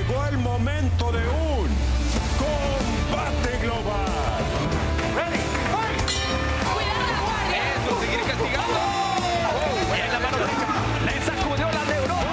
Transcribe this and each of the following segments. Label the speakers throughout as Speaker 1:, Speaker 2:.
Speaker 1: Llegó el momento de un combate global.
Speaker 2: Ready, fight.
Speaker 3: ¡Cuidado la guardia!
Speaker 2: Eso, seguir castigando. Oh, en la mano derecha. Le sacudió la de Europa.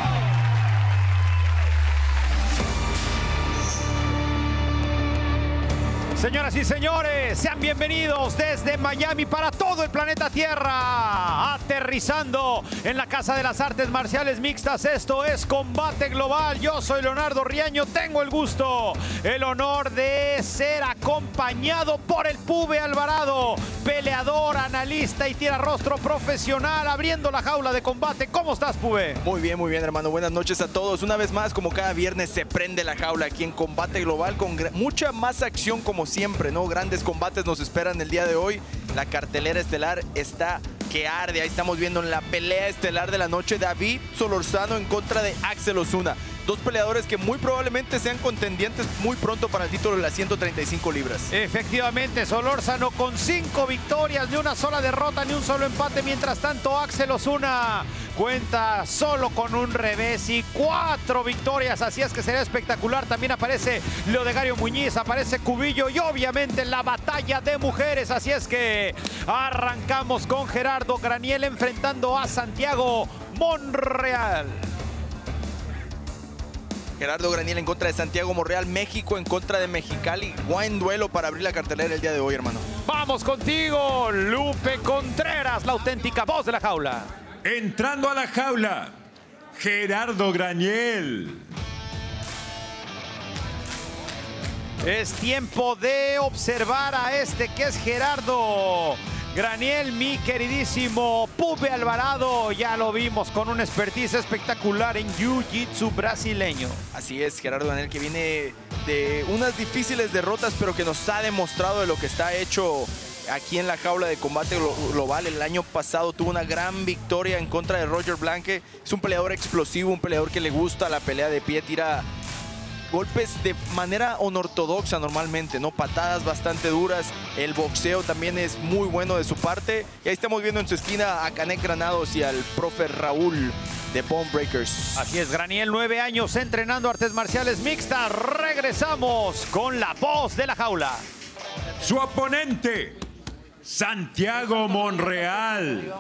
Speaker 4: Señoras y señores, sean bienvenidos desde Miami para todo el planeta Tierra. Aterrizando en la Casa de las Artes Marciales Mixtas. Esto es Combate Global. Yo soy Leonardo Riaño. Tengo el gusto, el honor de ser acompañado por el Pube Alvarado, peleador, analista y tirarrostro profesional, abriendo la jaula de combate. ¿Cómo estás, Pube?
Speaker 5: Muy bien, hermano. Buenas noches a todos. Una vez más, como cada viernes, se prende la jaula aquí en Combate Global con mucha más acción como siempre, ¿no? Grandes combates nos esperan el día de hoy. La cartelera estelar está que arde. Ahí estamos viendo en la pelea estelar de la noche, David Solórzano en contra de Axel Osuna. Dos peleadores que muy probablemente sean contendientes muy pronto para el título de las 135 libras.
Speaker 4: Efectivamente, Solórzano con 5 victorias, ni una sola derrota, ni un solo empate. Mientras tanto, Axel Osuna cuenta solo con un revés y 4 victorias. Así es que será espectacular. También aparece Leodegario Muñiz, aparece Cubillo y obviamente la batalla de mujeres. Así es que arrancamos con Gerardo Graniel enfrentando a Santiago Monreal.
Speaker 5: Gerardo Graniel en contra de Santiago Monreal, México en contra de Mexicali. Buen duelo para abrir la cartelera el día de hoy, hermano.
Speaker 4: Vamos contigo, Lupe Contreras, la auténtica voz de la jaula.
Speaker 1: Entrando a la jaula, Gerardo Graniel.
Speaker 4: Es tiempo de observar a este que es Gerardo Graniel, mi queridísimo Pube Alvarado. Ya lo vimos con una expertise espectacular en Jiu-Jitsu brasileño.
Speaker 5: Así es, Gerardo Graniel, que viene de unas difíciles derrotas, pero que nos ha demostrado de lo que está hecho aquí en la jaula de Combate Global. El año pasado tuvo una gran victoria en contra de Roger Blanque. Es un peleador explosivo, un peleador que le gusta la pelea de pie, tira golpes de manera unortodoxa normalmente, ¿no? Patadas bastante duras. El boxeo también es muy bueno de su parte. Y ahí estamos viendo en su esquina a Canek Granados y al profe Raúl de Bone Breakers.
Speaker 4: Así es, Graniel, 9 años entrenando artes marciales mixtas. Regresamos con la voz de la jaula.
Speaker 1: Su oponente, Santiago Monreal.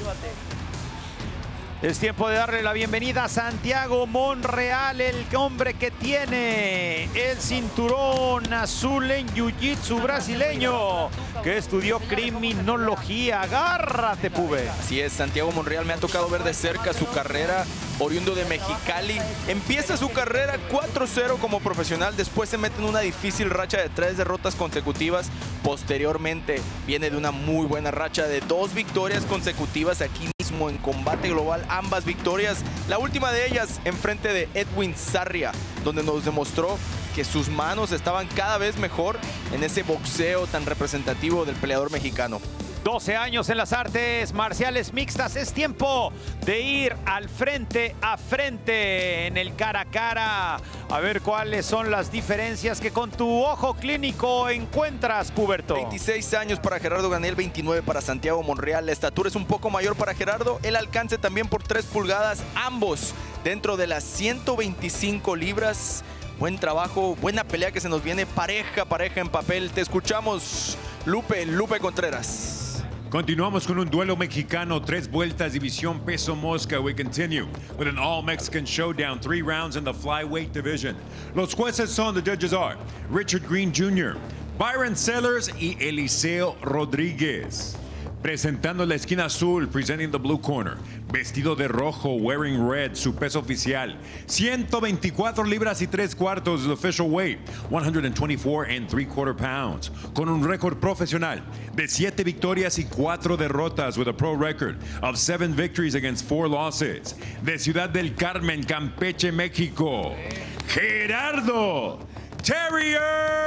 Speaker 4: Es tiempo de darle la bienvenida a Santiago Monreal, el hombre que tiene el cinturón azul en Jiu-Jitsu brasileño, que estudió criminología. Agárrate, Pube.
Speaker 5: Así es, Santiago Monreal me ha tocado ver de cerca su carrera, oriundo de Mexicali. Empieza su carrera 4-0 como profesional, después se mete en una difícil racha de 3 derrotas consecutivas. Posteriormente viene de una muy buena racha de 2 victorias consecutivas aquí mismo en Combate Global, ambas victorias, la última de ellas enfrente de Edwin Sarria, donde nos demostró que sus manos estaban cada vez mejor en ese boxeo tan representativo del peleador mexicano.
Speaker 4: 12 años en las artes marciales mixtas. Es tiempo de ir al frente a frente, en el cara a cara. A ver cuáles son las diferencias que con tu ojo clínico encuentras, Puberto.
Speaker 5: 26 años para Gerardo Graniel, 29 para Santiago Monreal. La estatura es un poco mayor para Gerardo. El alcance también por 3 pulgadas. Ambos dentro de las 125 libras. Buen trabajo, buena pelea que se nos viene. Pareja en papel. Te escuchamos, Lupe Contreras.
Speaker 1: Continuamos con un duelo mexicano, 3 vueltas, división peso mosca. We continue with an all-Mexican showdown, 3 rounds in the flyweight division. Los jueces son, the judges are Richard Green Jr., Byron Sellers y Eliseo Rodríguez. Presentando la esquina azul, presenting the blue corner, vestido de rojo, wearing red, su peso oficial, 124 libras y 3 cuartos, the official weight, 124 3/4 pounds, con un récord profesional de 7 victorias y 4 derrotas, with a pro record of 7 victories against 4 losses, de Ciudad del Carmen, Campeche, México, Gerardo Terrier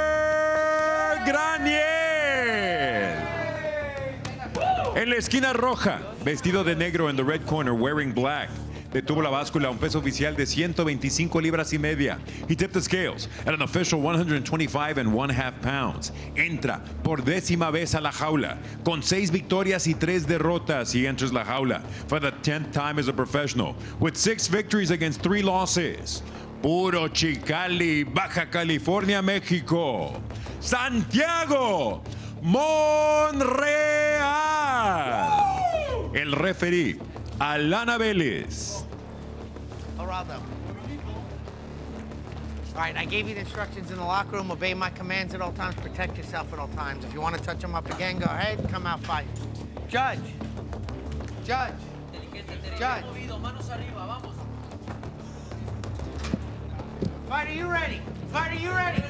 Speaker 1: Graniel. En la esquina roja, vestido de negro en the red corner, wearing black. Detuvo la báscula a un peso oficial de 125 libras y media. He tipped the scales at an official 125 1/2 pounds. Entra por 10ª vez a la jaula. Con 6 victorias y 3 derrotas, he enters la jaula for the 10th time as a professional, with 6 victories against 3 losses. puro Chicali, Baja California, México, Santiago Monreal. El referee, Alana Vélez.
Speaker 6: Geraldo. All right, I gave you the instructions in the locker room. Obey my commands at all times. Protect yourself at all times. If you want to touch him up again, go ahead. Come out fight. Judge. Judge. Judge. Fighter, you ready? Fighter, you ready?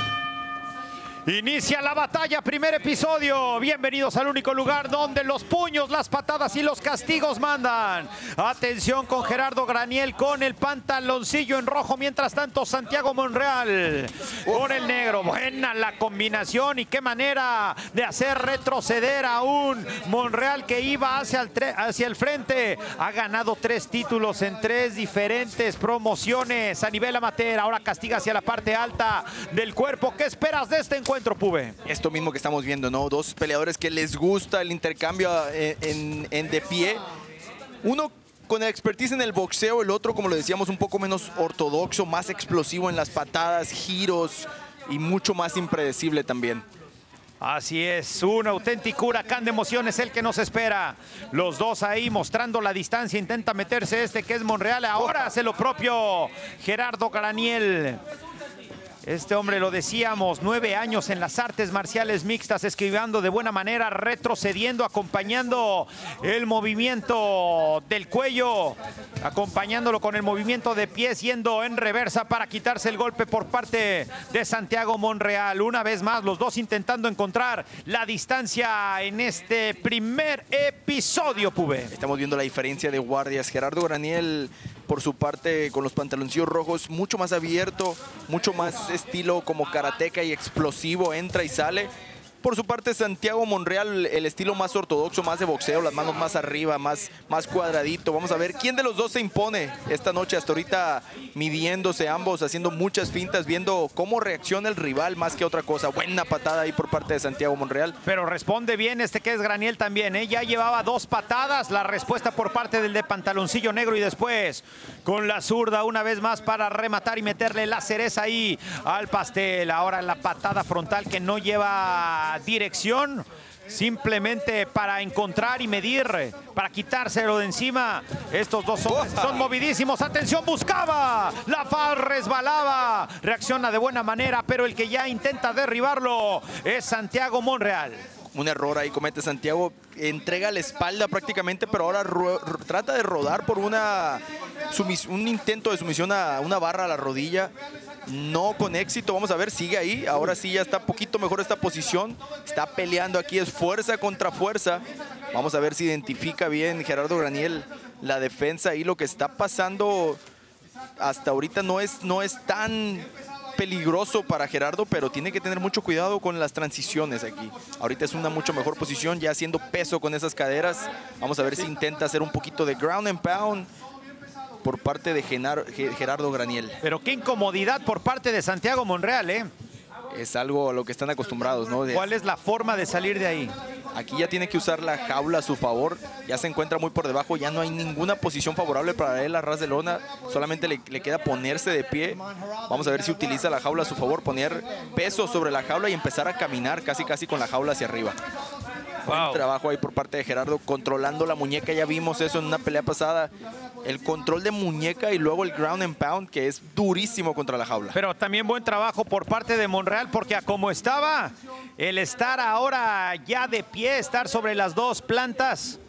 Speaker 4: Inicia la batalla, primer episodio. Bienvenidos al único lugar donde los puños, las patadas y los castigos mandan. Atención con Gerardo Graniel con el pantaloncillo en rojo. Mientras tanto, Santiago Monreal con el negro. Buena la combinación y qué manera de hacer retroceder a un Monreal que iba hacia el frente. Ha ganado 3 títulos en 3 diferentes promociones a nivel amateur. Ahora castiga hacia la parte alta del cuerpo. ¿Qué esperas de este encuentro, Pube?
Speaker 5: Esto mismo que estamos viendo, ¿no? Dos peleadores que les gusta el intercambio en de pie. Uno con el expertise en el boxeo, el otro, como lo decíamos, un poco menos ortodoxo, más explosivo en las patadas, giros y mucho más impredecible también.
Speaker 4: Así es, un auténtico huracán de emociones el que nos espera. Los dos ahí mostrando la distancia, intenta meterse que es Monreal. Ahora hace lo propio Gerardo Graniel. Este hombre, lo decíamos, 9 años en las artes marciales mixtas, esquivando de buena manera, retrocediendo, acompañando el movimiento del cuello, acompañándolo con el movimiento de pies, yendo en reversa para quitarse el golpe por parte de Santiago Monreal. Una vez más, los dos intentando encontrar la distancia en este primer episodio, Pube.
Speaker 5: Estamos viendo la diferencia de guardias. Gerardo Graniel, por su parte, con los pantaloncillos rojos, mucho más abierto, mucho más estilo como karateca y explosivo, entra y sale. Por su parte, Santiago Monreal, el estilo más ortodoxo, más de boxeo, las manos más arriba, más cuadradito. Vamos a ver quién de los dos se impone esta noche. Hasta ahorita midiéndose ambos, haciendo muchas fintas, viendo cómo reacciona el rival más que otra cosa. Buena patada ahí por parte de Santiago Monreal.
Speaker 4: Pero responde bien que es Graniel también, ¿eh? Ya llevaba 2 patadas, la respuesta por parte del de pantaloncillo negro y después con la zurda una vez más para rematar y meterle la cereza ahí al pastel. Ahora la patada frontal que no lleva dirección, simplemente para encontrar y medir, para quitárselo de encima. Estos dos son movidísimos. Atención, buscaba, la FAL resbalaba, reacciona de buena manera, pero el que ya intenta derribarlo es Santiago Monreal.
Speaker 5: Un error ahí comete Santiago, entrega la espalda prácticamente, pero ahora trata de rodar por un intento de sumisión a una barra a la rodilla. No con éxito, vamos a ver, sigue ahí. Ahora sí ya está un poquito mejor esta posición. Está peleando aquí, es fuerza contra fuerza. Vamos a ver si identifica bien Gerardo Graniel la defensa y lo que está pasando hasta ahorita no es tan peligroso para Gerardo, pero tiene que tener mucho cuidado con las transiciones aquí. Ahorita es una mucho mejor posición, ya haciendo peso con esas caderas. Vamos a ver si intenta hacer un poquito de ground and pound por parte de Gerardo Graniel.
Speaker 4: Pero qué incomodidad por parte de Santiago Monreal, ¿eh?
Speaker 5: Es algo a lo que están acostumbrados, ¿no?
Speaker 4: ¿Cuál es la forma de salir de ahí?
Speaker 5: Aquí ya tiene que usar la jaula a su favor. Ya se encuentra muy por debajo. Ya no hay ninguna posición favorable para él a ras de lona. Solamente le queda ponerse de pie. Vamos a ver si utiliza la jaula a su favor. Poner peso sobre la jaula y empezar a caminar casi con la jaula hacia arriba. Buen trabajo ahí por parte de Gerardo, controlando la muñeca. Ya vimos eso en una pelea pasada. El control de muñeca y luego el ground and pound, que es durísimo contra la jaula.
Speaker 4: Pero también buen trabajo por parte de Monreal, porque a como estaba, el estar ahora ya de pie, estar sobre las 2 plantas,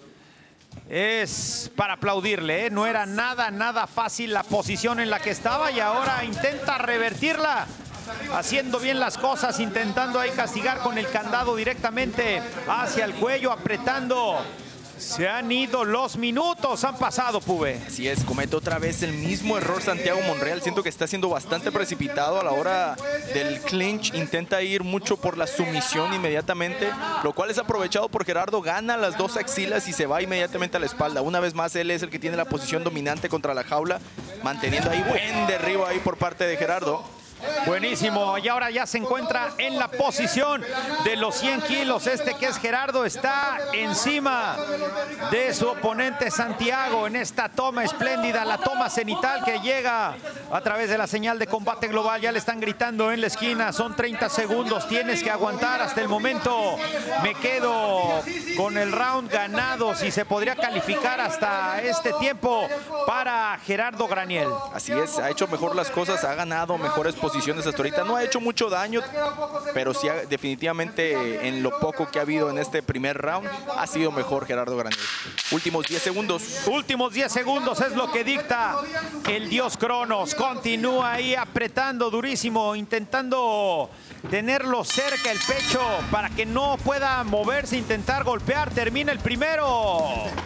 Speaker 4: es para aplaudirle, ¿eh? No era nada fácil la posición en la que estaba y ahora intenta revertirla, haciendo bien las cosas, intentando ahí castigar con el candado directamente hacia el cuello, apretando. Se han ido los minutos, han pasado, Pube.
Speaker 5: Así es, comete otra vez el mismo error Santiago Monreal. Siento que está siendo bastante precipitado a la hora del clinch. Intenta ir mucho por la sumisión inmediatamente, lo cual es aprovechado por Gerardo. Gana las 2 axilas y se va inmediatamente a la espalda. Una vez más, él es el que tiene la posición dominante contra la jaula, manteniendo ahí buen derribo ahí por parte de Gerardo.
Speaker 4: Buenísimo, y ahora ya se encuentra en la posición de los 100 kilos. Este que es Gerardo está encima de su oponente Santiago en esta toma espléndida, la toma cenital que llega a través de la señal de Combate Global. Ya le están gritando en la esquina, son 30 segundos, tienes que aguantar hasta el momento. Me quedo con el round ganado, si se podría calificar hasta este tiempo para Gerardo Graniel.
Speaker 5: Así es, ha hecho mejor las cosas, ha ganado mejores posiciones hasta ahorita. No ha hecho mucho daño, pero sí definitivamente en lo poco que ha habido en este primer round ha sido mejor Gerardo Graniel. Últimos 10 segundos.
Speaker 4: Últimos 10 segundos es lo que dicta el dios Cronos. Continúa ahí apretando durísimo, intentando tenerlo cerca el pecho para que no pueda moverse, intentar golpear. Termina el primero.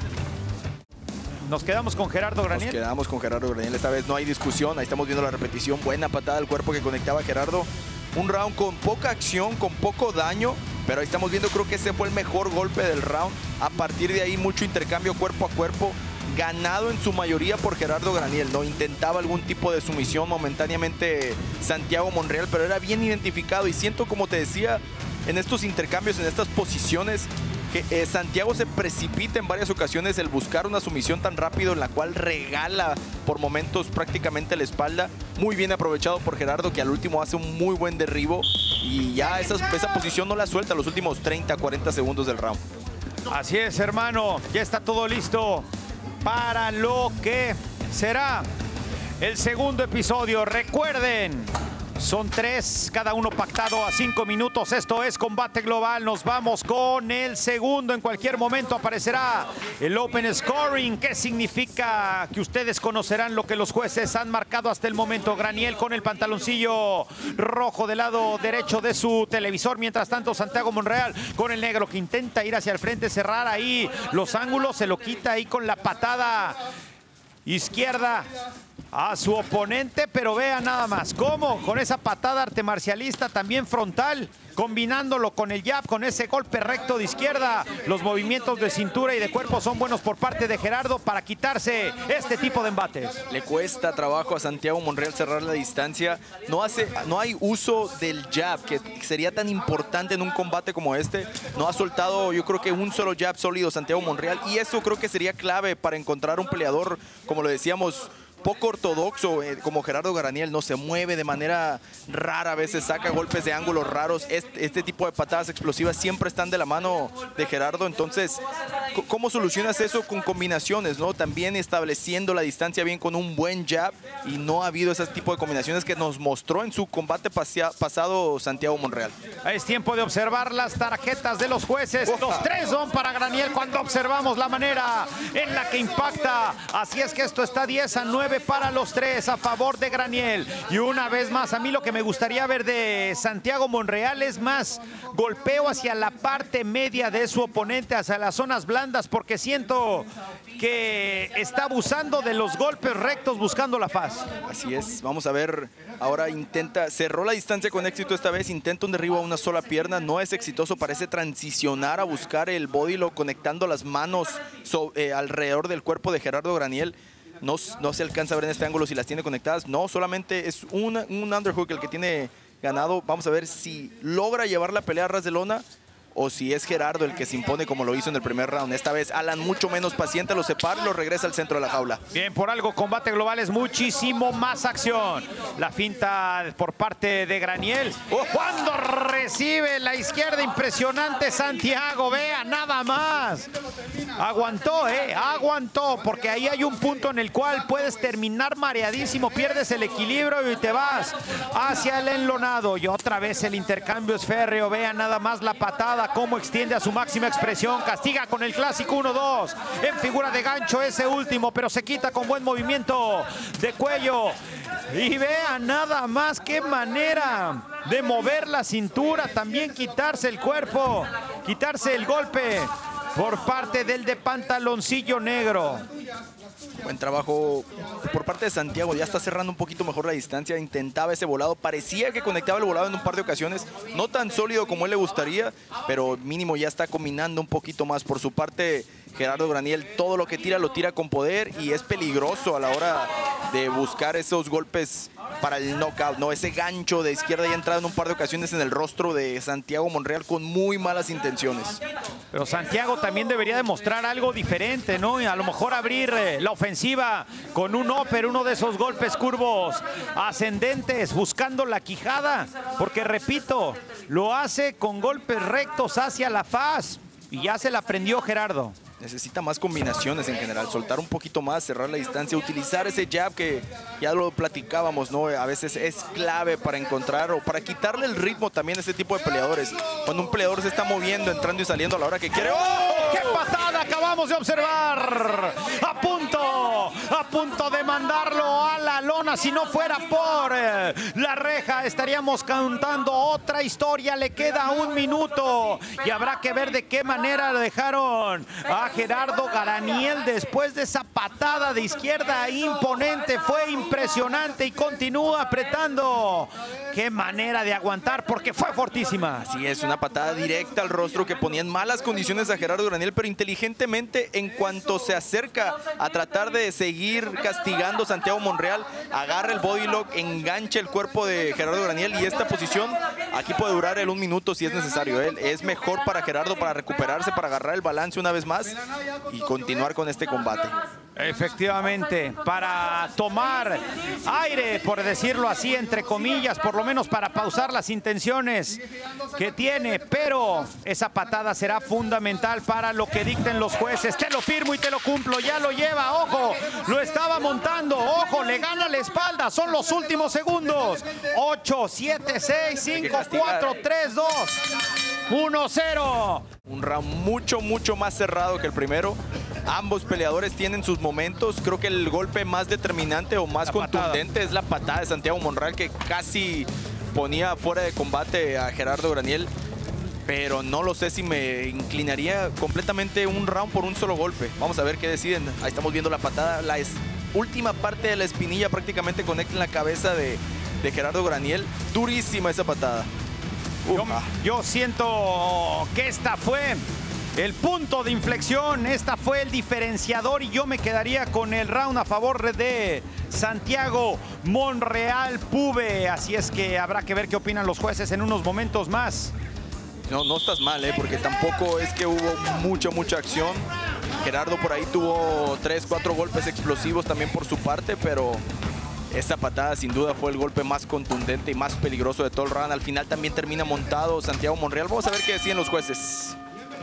Speaker 4: Nos quedamos con Gerardo Graniel.
Speaker 5: Nos quedamos con Gerardo Graniel. Esta vez no hay discusión. Ahí estamos viendo la repetición. Buena patada al cuerpo que conectaba a Gerardo. Un round con poca acción, con poco daño. Pero ahí estamos viendo, creo que ese fue el mejor golpe del round. A partir de ahí, mucho intercambio cuerpo a cuerpo. Ganado en su mayoría por Gerardo Graniel, ¿no? Intentaba algún tipo de sumisión momentáneamente Santiago Monreal, pero era bien identificado. Y siento, como te decía, en estos intercambios, en estas posiciones, que Santiago se precipita en varias ocasiones el buscar una sumisión tan rápido en la cual regala por momentos prácticamente la espalda. Muy bien aprovechado por Gerardo, que al último hace un muy buen derribo y ya esa posición no la suelta los últimos 30, 40 segundos del round.
Speaker 4: Así es, hermano, ya está todo listo para lo que será el segundo episodio. Recuerden, son 3, cada uno pactado a 5 minutos. Esto es Combate Global. Nos vamos con el segundo. En cualquier momento aparecerá el Open Scoring. ¿Qué significa? Que ustedes conocerán lo que los jueces han marcado hasta el momento. Graniel con el pantaloncillo rojo del lado derecho de su televisor. Mientras tanto, Santiago Monreal con el negro, que intenta ir hacia el frente, cerrar ahí los ángulos. Se lo quita ahí con la patada izquierda a su oponente, pero vean nada más cómo con esa patada arte marcialista también frontal, combinándolo con el jab, con ese golpe recto de izquierda. Los movimientos de cintura y de cuerpo son buenos por parte de Gerardo para quitarse este tipo de embates.
Speaker 5: Le cuesta trabajo a Santiago Monreal cerrar la distancia. No hay uso del jab, que sería tan importante en un combate como este. No ha soltado, yo creo que un solo jab sólido Santiago Monreal, y eso creo que sería clave para encontrar un peleador, como lo decíamos, poco ortodoxo, como Gerardo Graniel. No se mueve de manera rara, a veces saca golpes de ángulos raros. Este tipo de patadas explosivas siempre están de la mano de Gerardo. Entonces, ¿cómo solucionas eso? Con combinaciones, ¿no? También estableciendo la distancia bien con un buen jab, y no ha habido ese tipo de combinaciones que nos mostró en su combate pasado Santiago Monreal.
Speaker 4: Es tiempo de observar las tarjetas de los jueces. Los 3 son para Graniel cuando observamos la manera en la que impacta. Así es que esto está 10-9 para los 3 a favor de Graniel. Y una vez más, a mí lo que me gustaría ver de Santiago Monreal es más golpeo hacia la parte media de su oponente, hacia las zonas blandas, porque siento que está abusando de los golpes rectos buscando la faz.
Speaker 5: Así es, vamos a ver. Ahora cerró la distancia con éxito esta vez, intenta un derribo a una sola pierna, no es exitoso, parece transicionar a buscar el body lock conectando las manos alrededor del cuerpo de Gerardo Graniel. No se alcanza a ver en este ángulo si las tiene conectadas. No, solamente es un underhook el que tiene ganado. Vamos a ver si logra llevar la pelea a ras de lona o si es Gerardo el que se impone como lo hizo en el primer round. Esta vez Alan mucho menos paciente, lo separa, lo regresa al centro de la jaula.
Speaker 4: Bien, por algo Combate Global es muchísimo más acción. La finta por parte de Graniel. Cuando recibe la izquierda, impresionante Santiago, vea nada más. Aguantó, aguantó, porque ahí hay un punto en el cual puedes terminar mareadísimo, pierdes el equilibrio y te vas hacia el enlonado. Y otra vez el intercambio es férreo, vea nada más la patada, cómo extiende a su máxima expresión, castiga con el clásico 1-2 en figura de gancho ese último, pero se quita con buen movimiento de cuello. Y vean nada más qué manera de mover la cintura, también quitarse el cuerpo, quitarse el golpe por parte del de pantaloncillo negro.
Speaker 5: Buen trabajo por parte de Santiago, ya está cerrando un poquito mejor la distancia, intentaba ese volado, parecía que conectaba el volado en un par de ocasiones, no tan sólido como él le gustaría, pero mínimo ya está combinando un poquito más. Por su parte, Gerardo Graniel, todo lo que tira lo tira con poder y es peligroso a la hora de buscar esos golpes para el knockout, ¿no? Ese gancho de izquierda ya entrado en un par de ocasiones en el rostro de Santiago Monreal con muy malas intenciones.
Speaker 4: Pero Santiago también debería demostrar algo diferente, ¿no? Y a lo mejor abrir la ofensiva con un upper, uno de esos golpes curvos ascendentes, buscando la quijada. Porque, repito, lo hace con golpes rectos hacia la faz. Y ya se la aprendió Gerardo.
Speaker 5: Necesita más combinaciones en general, soltar un poquito más, cerrar la distancia, utilizar ese jab que ya lo platicábamos, ¿no? A veces es clave para encontrar o para quitarle el ritmo también a este tipo de peleadores. Cuando un peleador se está moviendo, entrando y saliendo a la hora que quiere.
Speaker 4: ¡Oh! ¡Qué patada acabamos de observar! A punto de mandarlo a la lona. Si no fuera por la reja, estaríamos contando otra historia. Le queda 1 minuto y habrá que ver de qué manera lo dejaron a Gerardo Graniel después de esa patada de izquierda imponente. Fue impresionante y continúa apretando. Qué manera de aguantar porque fue fortísima.
Speaker 5: Así es, una patada directa al rostro que ponía en malas condiciones a Gerardo Graniel, pero inteligentemente en cuanto se acerca a tratar de seguir castigando a Santiago Monreal, agarra el body lock, engancha el cuerpo de Gerardo Graniel y esta posición aquí puede durar el 1 minuto si es necesario. Es mejor para Gerardo para recuperarse, para agarrar el balance una vez más y continuar con este combate.
Speaker 4: Efectivamente, para tomar aire, por decirlo así, entre comillas, por lo menos para pausar las intenciones que tiene, pero esa patada será fundamental para lo que dicten los jueces. Te lo firmo y te lo cumplo, ya lo lleva, ojo, lo estaba montando, ojo, le gana la espalda, son los últimos segundos. 8, 7, 6, 5, 4, 3, 2, 1, 0.
Speaker 5: Un round mucho más cerrado que el primero. Ambos peleadores tienen sus momentos. Creo que el golpe más determinante o más contundente es la patada de Santiago Monreal, que casi ponía fuera de combate a Gerardo Graniel. Pero no lo sé si me inclinaría completamente un round por un solo golpe. Vamos a ver qué deciden. Ahí estamos viendo la patada. La última parte de la espinilla prácticamente conecta en la cabeza de Gerardo Graniel. Durísima esa patada.
Speaker 4: Yo siento que esta fue el punto de inflexión, esta fue el diferenciador y yo me quedaría con el round a favor de Santiago Monreal Pube. Así es que habrá que ver qué opinan los jueces en unos momentos más.
Speaker 5: No estás mal, porque tampoco es que hubo mucha acción. Gerardo por ahí tuvo 3, 4 golpes explosivos también por su parte, pero esta patada sin duda fue el golpe más contundente y más peligroso de todo el round. Al final también termina montado Santiago Monreal. Vamos a ver qué deciden los jueces.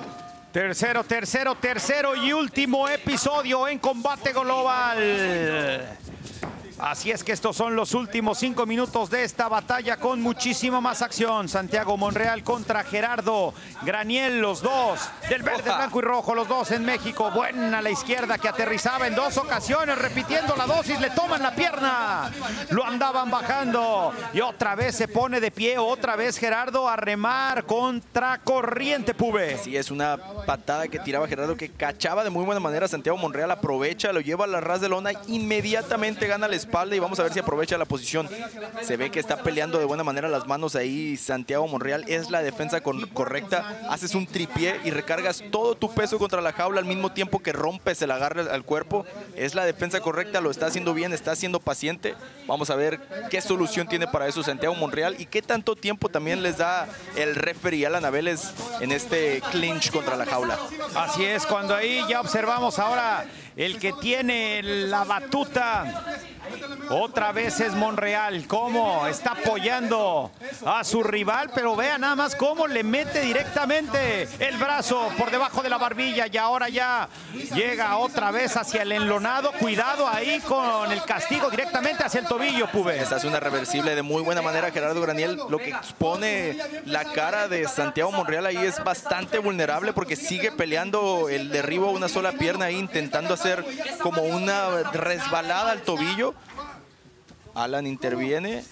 Speaker 4: Tercero y último episodio en Combate Global. Así es que estos son los últimos 5 minutos de esta batalla con muchísima más acción. Santiago Monreal contra Gerardo Graniel, los dos del verde, blanco y rojo, los dos en México. Buena la izquierda que aterrizaba en 2 ocasiones, repitiendo la dosis, le toman la pierna. Lo andaban bajando y otra vez se pone de pie, otra vez Gerardo a remar contra corriente, Pube.
Speaker 5: Sí, es una patada que tiraba Gerardo que cachaba de muy buena manera. Santiago Monreal aprovecha, lo lleva a la ras de lona, inmediatamente gana la espalda y vamos a ver si aprovecha la posición. Se ve que está peleando de buena manera las manos ahí Santiago Monreal. Es la defensa correcta. Haces un tripié y recargas todo tu peso contra la jaula al mismo tiempo que rompes el agarre al cuerpo. Es la defensa correcta, lo está haciendo bien, está siendo paciente. Vamos a ver qué solución tiene para eso Santiago Monreal y qué tanto tiempo también les da el referee Alan Abeles en este clinch contra la jaula.
Speaker 4: Así es, cuando ahí ya observamos ahora el que tiene la batuta. Otra vez es Monreal, cómo está apoyando a su rival, pero vea nada más cómo le mete directamente el brazo por debajo de la barbilla y ahora ya llega otra vez hacia el enlonado. Cuidado ahí con el castigo directamente hacia el tobillo, Pube.
Speaker 5: Esta es una reversible de muy buena manera Gerardo Graniel. Lo que expone la cara de Santiago Monreal ahí es bastante vulnerable porque sigue peleando el derribo a una sola pierna ahí, intentando hacer como una resbalada al tobillo. Alan interviene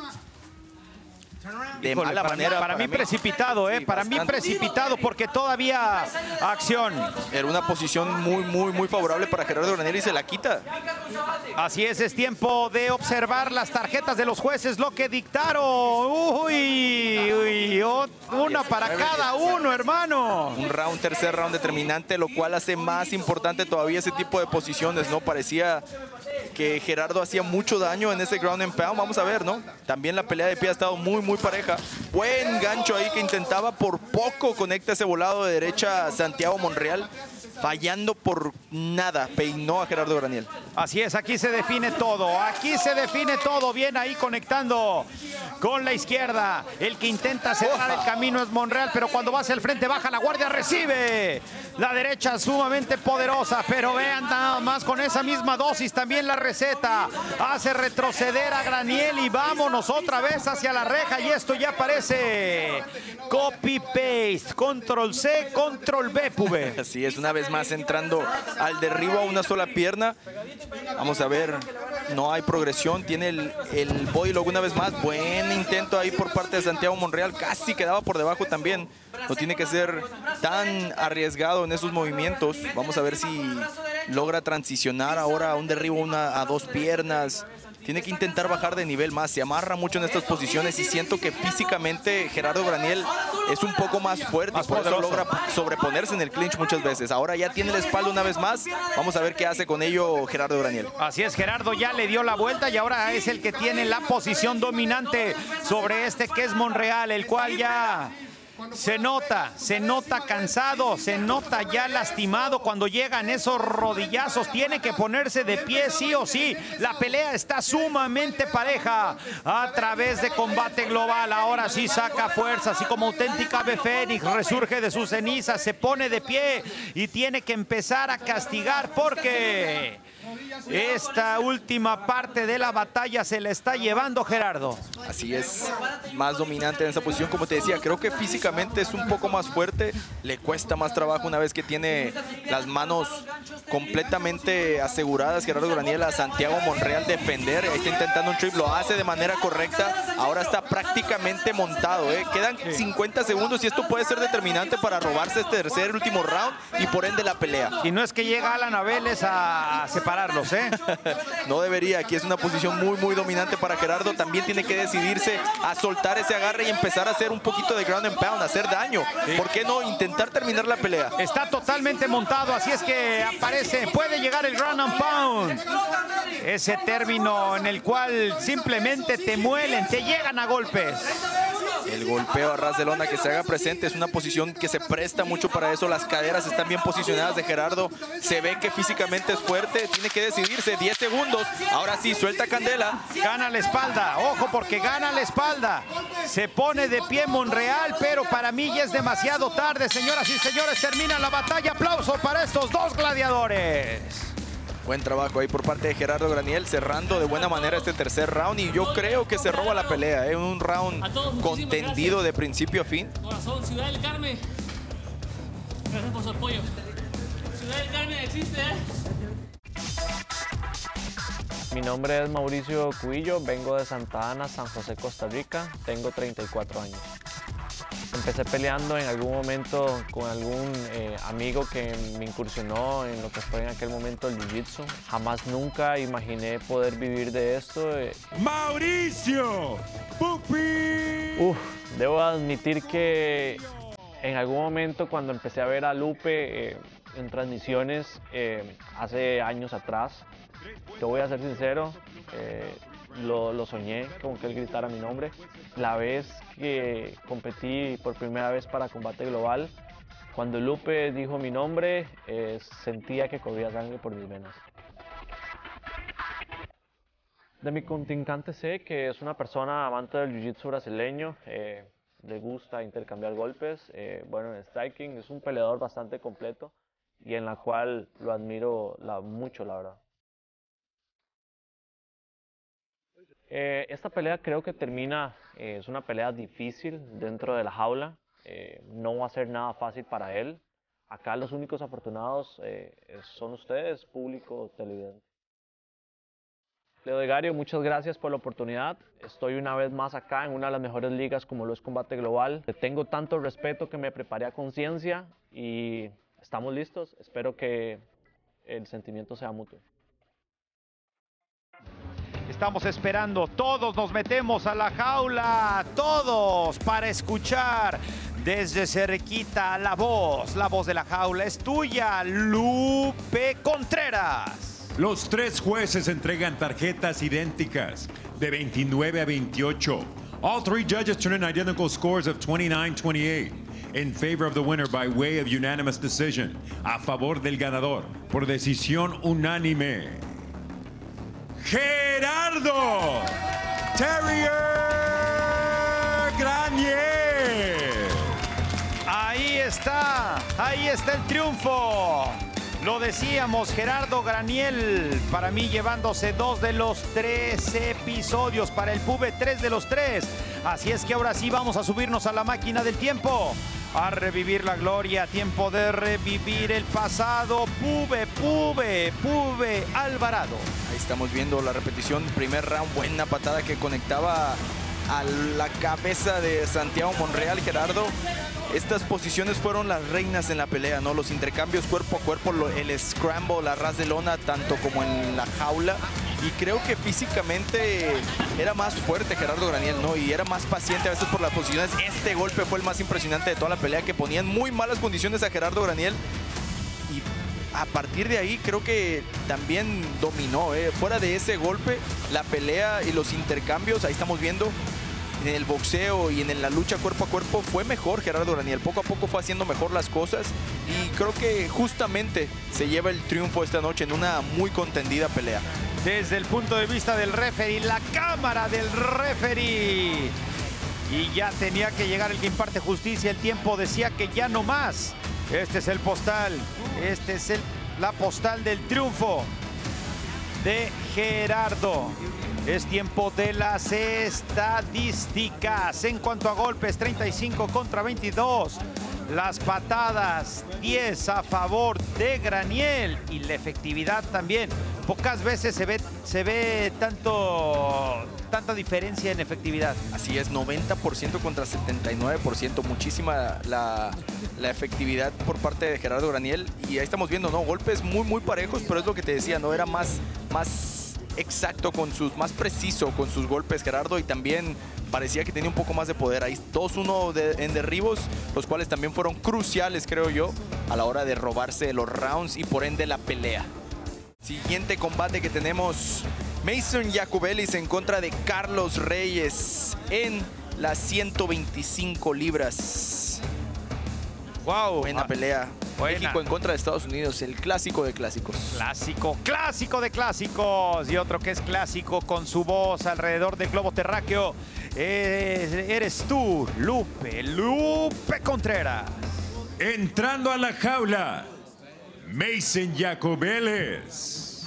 Speaker 5: de mala manera.
Speaker 4: Para mí precipitado,
Speaker 5: sí,
Speaker 4: para mí precipitado porque todavía acción.
Speaker 5: Era una posición muy favorable para Gerardo Graniel y se la quita.
Speaker 4: Así es tiempo de observar las tarjetas de los jueces, lo que dictaron. Una para cada uno, hermano.
Speaker 5: Un round, tercer round determinante, lo cual hace más importante todavía ese tipo de posiciones, ¿no? Parecía que Gerardo hacía mucho daño en ese ground and pound. Vamos a ver, ¿no? También la pelea de pie ha estado muy pareja. Buen gancho ahí que intentaba, por poco conecta ese volado de derecha a Santiago Monreal. Fallando por nada, peinó a Gerardo Graniel.
Speaker 4: Así es, aquí se define todo, aquí se define todo. Bien ahí conectando con la izquierda. El que intenta cerrar el camino es Monreal, pero cuando va hacia el frente baja la guardia, recibe. La derecha sumamente poderosa, pero vean nada más con esa misma dosis también la receta. Hace retroceder a Graniel y vámonos otra vez hacia la reja y esto ya parece copy-paste, control-C, control-V, Pube.
Speaker 5: Así es, una vez más entrando al derribo a una sola pierna. Vamos a ver, no hay progresión, tiene el body lock una vez más. Buen intento ahí por parte de Santiago Monreal, casi quedaba por debajo también. No tiene que ser tan arriesgado en esos movimientos. Vamos a ver si logra transicionar ahora a un derribo a dos piernas. Tiene que intentar bajar de nivel más, se amarra mucho en estas posiciones y siento que físicamente Gerardo Graniel es un poco más fuerte, por eso logra sobreponerse en el clinch muchas veces. Ahora ya tiene la espalda una vez más, vamos a ver qué hace con ello Gerardo Graniel.
Speaker 4: Así es, Gerardo ya le dio la vuelta y ahora es el que tiene la posición dominante sobre este que es Monreal, el cual ya... Se nota cansado, se nota ya lastimado cuando llegan esos rodillazos. Tiene que ponerse de pie sí o sí. La pelea está sumamente pareja a través de Combate Global. Ahora sí saca fuerza, así como auténtica ave fénix, resurge de sus cenizas, se pone de pie y tiene que empezar a castigar porque esta última parte de la batalla se la está llevando Gerardo.
Speaker 5: Así es, más dominante en esa posición, como te decía, creo que físicamente es un poco más fuerte, le cuesta más trabajo una vez que tiene las manos completamente aseguradas Gerardo Graniel a Santiago Monreal defender. Ahí está intentando un trip, lo hace de manera correcta, ahora está prácticamente montado, quedan 50 segundos y esto puede ser determinante para robarse este tercer último round y por ende la pelea.
Speaker 4: Y no es que llega Alan Abeles a separarlos,
Speaker 5: No debería, aquí es una posición muy dominante para Gerardo, también tiene que decidirse a soltar ese agarre y empezar a hacer un poquito de ground and pound, hacer daño. ¿Por qué no intentar terminar la pelea?
Speaker 4: Está totalmente montado, así es que aparece, puede llegar el ground and pound. Ese término en el cual simplemente te muelen, te llegan a golpes.
Speaker 5: El golpeo a ras de lona que se haga presente es una posición que se presta mucho para eso. Las caderas están bien posicionadas de Gerardo. Se ve que físicamente es fuerte. Tiene que decidirse. 10 segundos. Ahora sí, suelta candela.
Speaker 4: Gana la espalda. Ojo, porque gana la espalda. Se pone de pie Monreal, pero para mí ya es demasiado tarde. Señoras y señores, termina la batalla. Aplauso para estos dos gladiadores.
Speaker 5: Buen trabajo ahí por parte de Gerardo Graniel, cerrando de buena manera este tercer round y yo creo que se roba la pelea, un round contendido de principio a fin.
Speaker 7: Corazón, Ciudad del Carmen. Gracias por su apoyo. Ciudad del Carmen existe,
Speaker 8: Mi nombre es Mauricio Cubillo, vengo de Santa Ana, San José, Costa Rica, tengo 34 años. Empecé peleando en algún momento con algún amigo que me incursionó en lo que fue en aquel momento el jiu-jitsu. Jamás nunca imaginé poder vivir de esto.
Speaker 1: Mauricio Pupi.
Speaker 8: Debo admitir que en algún momento cuando empecé a ver a Lupe en transmisiones hace años atrás, te voy a ser sincero, lo soñé, como que él gritara mi nombre. La vez que competí por primera vez para Combate Global, cuando Lupe dijo mi nombre, sentía que corría sangre por mis venas. De mi contrincante sé que es una persona amante del jiu-jitsu brasileño, le gusta intercambiar golpes, bueno, en striking es un peleador bastante completo y en la cual lo admiro mucho, la verdad. Esta pelea creo que termina, es una pelea difícil dentro de la jaula, no va a ser nada fácil para él. Acá los únicos afortunados son ustedes, público televidente. Leo Degario, muchas gracias por la oportunidad. Estoy una vez más acá en una de las mejores ligas como lo es Combate Global. Tengo tanto respeto que me preparé a conciencia y estamos listos. Espero que el sentimiento sea mutuo.
Speaker 4: Estamos esperando, todos nos metemos a la jaula, todos para escuchar desde cerquita la voz de la jaula es tuya, Lupe Contreras.
Speaker 1: Los tres jueces entregan tarjetas idénticas de 29 a 28. All three judges turn in identical scores of 29-28 in favor of the winner by way of unanimous decision. A favor del ganador por decisión unánime. Gerardo Terrier Granier.
Speaker 4: Ahí está el triunfo. Lo decíamos, Gerardo Graniel, para mí llevándose 2 de los 3 episodios, para el Pube 3 de los 3. Así es que ahora sí vamos a subirnos a la máquina del tiempo, a revivir la gloria, tiempo de revivir el pasado. Pube Alvarado.
Speaker 5: Ahí estamos viendo la repetición, primer round, buena patada que conectaba a la cabeza de Santiago Monreal. Gerardo, estas posiciones fueron las reinas en la pelea, ¿no? Los intercambios cuerpo a cuerpo, el scramble, la ras de lona, tanto como en la jaula. Y creo que físicamente era más fuerte Gerardo Graniel, ¿no? Y era más paciente a veces por las posiciones. Este golpe fue el más impresionante de toda la pelea, que ponía en muy malas condiciones a Gerardo Graniel. Y a partir de ahí creo que también dominó, Fuera de ese golpe, la pelea y los intercambios, ahí estamos viendo, en el boxeo y en la lucha cuerpo a cuerpo fue mejor Gerardo Graniel. Poco a poco fue haciendo mejor las cosas y creo que justamente se lleva el triunfo esta noche en una muy contendida pelea.
Speaker 4: Desde el punto de vista del referee, la cámara del referee. Y ya tenía que llegar el que imparte justicia. El tiempo decía que ya no más. Este es el postal. Este es la postal del triunfo de Gerardo. Es tiempo de las estadísticas. En cuanto a golpes, 35 contra 22. Las patadas, 10 a favor de Graniel. Y la efectividad también. Pocas veces se ve tanta diferencia en efectividad.
Speaker 5: Así es, 90% contra 79%. Muchísima la efectividad por parte de Gerardo Graniel. Y ahí estamos viendo, ¿no? Golpes muy parejos, pero es lo que te decía, ¿no? Era más exacto más preciso con sus golpes Gerardo, y también parecía que tenía un poco más de poder. Ahí 2-1 en derribos, los cuales también fueron cruciales, creo yo, a la hora de robarse los rounds y por ende la pelea. Siguiente combate que tenemos, Mason Jacobellis en contra de Carlos Reyes en las 125 libras.
Speaker 4: Wow,
Speaker 5: buena pelea.
Speaker 4: Buena.
Speaker 5: México en contra de Estados Unidos, el clásico de clásicos.
Speaker 4: Clásico de clásicos. Y otro que es clásico con su voz alrededor del globo terráqueo. Eres tú, Lupe Contreras.
Speaker 1: Entrando a la jaula, Mason Jacobellis.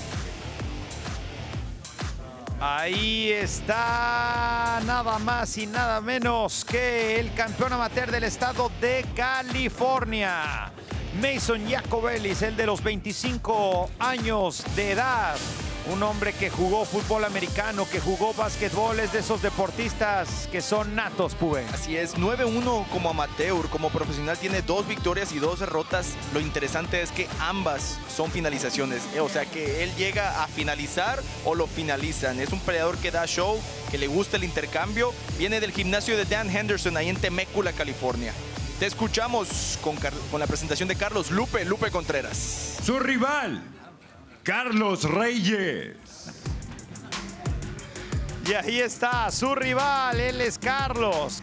Speaker 4: Ahí está nada más y nada menos que el campeón amateur del estado de California, Mason Jacobellis, el de los 25 años de edad. Un hombre que jugó fútbol americano, que jugó básquetbol, es de esos deportistas que son natos, Pube.
Speaker 5: Así es, 9-1 como amateur, como profesional tiene 2 victorias y 2 derrotas. Lo interesante es que ambas son finalizaciones, o sea que él llega a finalizar o lo finalizan. Es un peleador que da show, que le gusta el intercambio. Viene del gimnasio de Dan Henderson ahí en Temecula, California. Te escuchamos con la presentación de Carlos Lupe Contreras.
Speaker 1: Su rival, Carlos Reyes.
Speaker 4: Y ahí está su rival, él es Carlos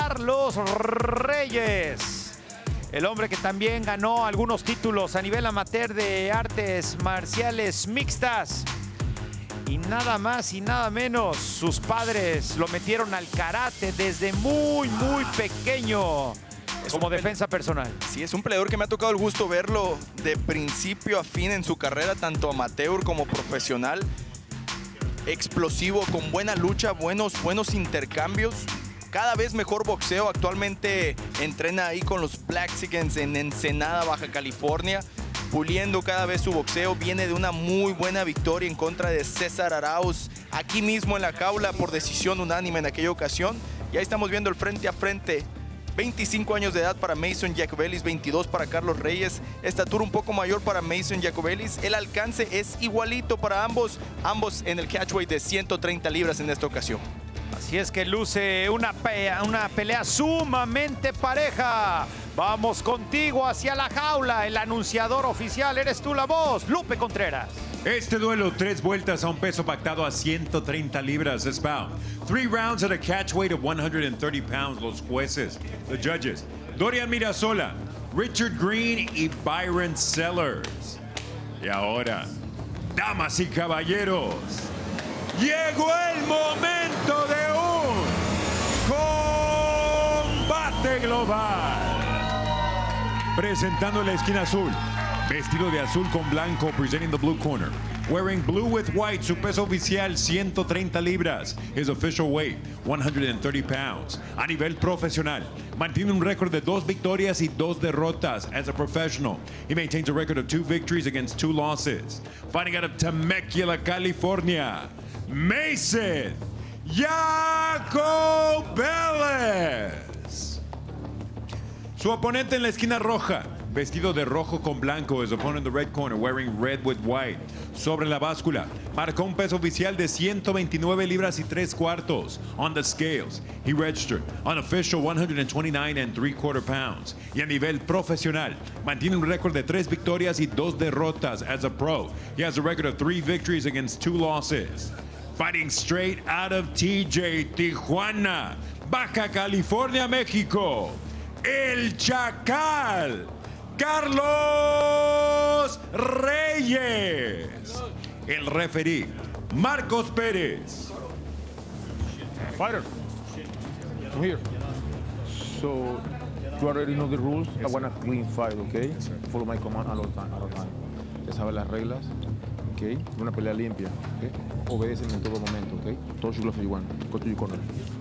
Speaker 4: Reyes. El hombre que también ganó algunos títulos a nivel amateur de artes marciales mixtas. Y nada más y nada menos, sus padres lo metieron al karate desde muy pequeño. Como defensa personal.
Speaker 5: Sí, es un peleador que me ha tocado el gusto verlo de principio a fin en su carrera, tanto amateur como profesional. Explosivo, con buena lucha, buenos intercambios. Cada vez mejor boxeo. Actualmente entrena ahí con los Blaxicans en Ensenada, Baja California. Puliendo cada vez su boxeo. Viene de una muy buena victoria en contra de César Arauz. Aquí mismo en la jaula por decisión unánime en aquella ocasión. Y ahí estamos viendo el frente a frente. 25 años de edad para Mason Jacobellis, 22 para Carlos Reyes. Estatura un poco mayor para Mason Jacobellis. El alcance es igualito para ambos en el catchweight de 130 libras en esta ocasión.
Speaker 4: Así es que luce una pelea sumamente pareja. Vamos contigo hacia la jaula. El anunciador oficial eres tú, la voz, Lupe Contreras.
Speaker 1: Este duelo, 3 vueltas a un peso pactado a 130 libras is bound. 3 rounds at a catch weight of 130 pounds. Los jueces, the judges, Dorian Mirasola, Richard Green y Byron Sellers. Y ahora, damas y caballeros, llegó el momento de un combate global. Presentando en la esquina azul, vestido de azul con blanco, presenting the blue corner. Wearing blue with white, su peso oficial 130 libras. His official weight 130 pounds. A nivel profesional, mantiene un récord de 2 victorias y 2 derrotas as a professional. He maintains a record of 2 victories against 2 losses. Fighting out of Temecula, California, Mason Jacobellis. Su oponente en la esquina roja, vestido de rojo con blanco, his opponent in the red corner, wearing red with white. Sobre la báscula, marcó un peso oficial de 129 libras y 3 cuartos. On the scales, he registered an official 129 3/4 pounds. Y a nivel profesional, mantiene un récord de 3 victorias y 2 derrotas as a pro. He has a record of 3 victories against 2 losses. Fighting straight out of TJ, Tijuana, Baja California, México, el Chacal, Carlos Reyes. El referee, Marcos Pérez.
Speaker 9: Fighter, I'm here. So, you already know the rules. I want a clean fight, okay? Follow my command all the time. Ya sabes las reglas, okay? Una pelea limpia, okay? Obedecen en todo momento, okay? Touch your glove if you want. Go to your corner.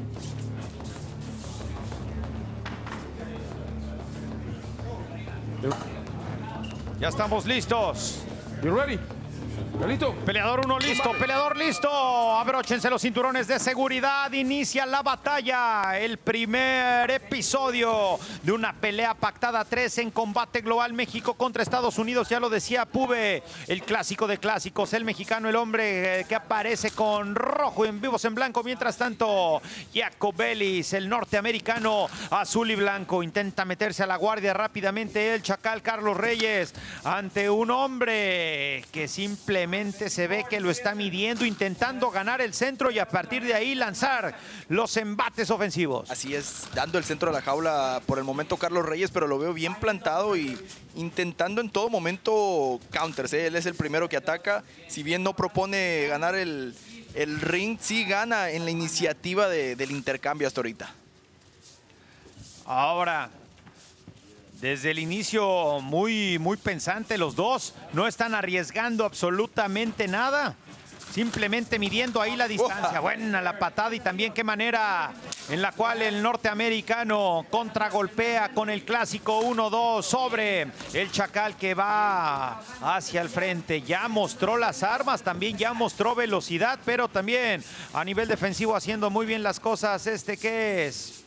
Speaker 4: Ya estamos listos.
Speaker 9: You ready? ¿Listo?
Speaker 4: Peleador 1 listo, peleador listo. Abróchense los cinturones de seguridad. Inicia la batalla. El primer episodio de una pelea pactada 3 en Combate Global, México contra Estados Unidos. Ya lo decía Pube, el clásico de clásicos, el mexicano, el hombre que aparece con rojo en vivos en blanco. Mientras tanto, Jacobellis, el norteamericano, azul y blanco. Intenta meterse a la guardia rápidamente el Chacal Carlos Reyes ante un hombre que simplemente se ve que lo está midiendo, intentando ganar el centro y a partir de ahí lanzar los embates ofensivos.
Speaker 5: Así es, dando el centro de la jaula por el momento Carlos Reyes, pero lo veo bien plantado y intentando en todo momento counters. Él es el primero que ataca, si bien no propone ganar el ring, sí gana en la iniciativa del intercambio hasta ahorita.
Speaker 4: Ahora, desde el inicio muy pensante los dos, no están arriesgando absolutamente nada, simplemente midiendo ahí la distancia. Buena la patada y también qué manera en la cual el norteamericano contragolpea con el clásico 1-2 sobre el Chacal que va hacia el frente. Ya mostró las armas, también ya mostró velocidad, pero también a nivel defensivo haciendo muy bien las cosas que es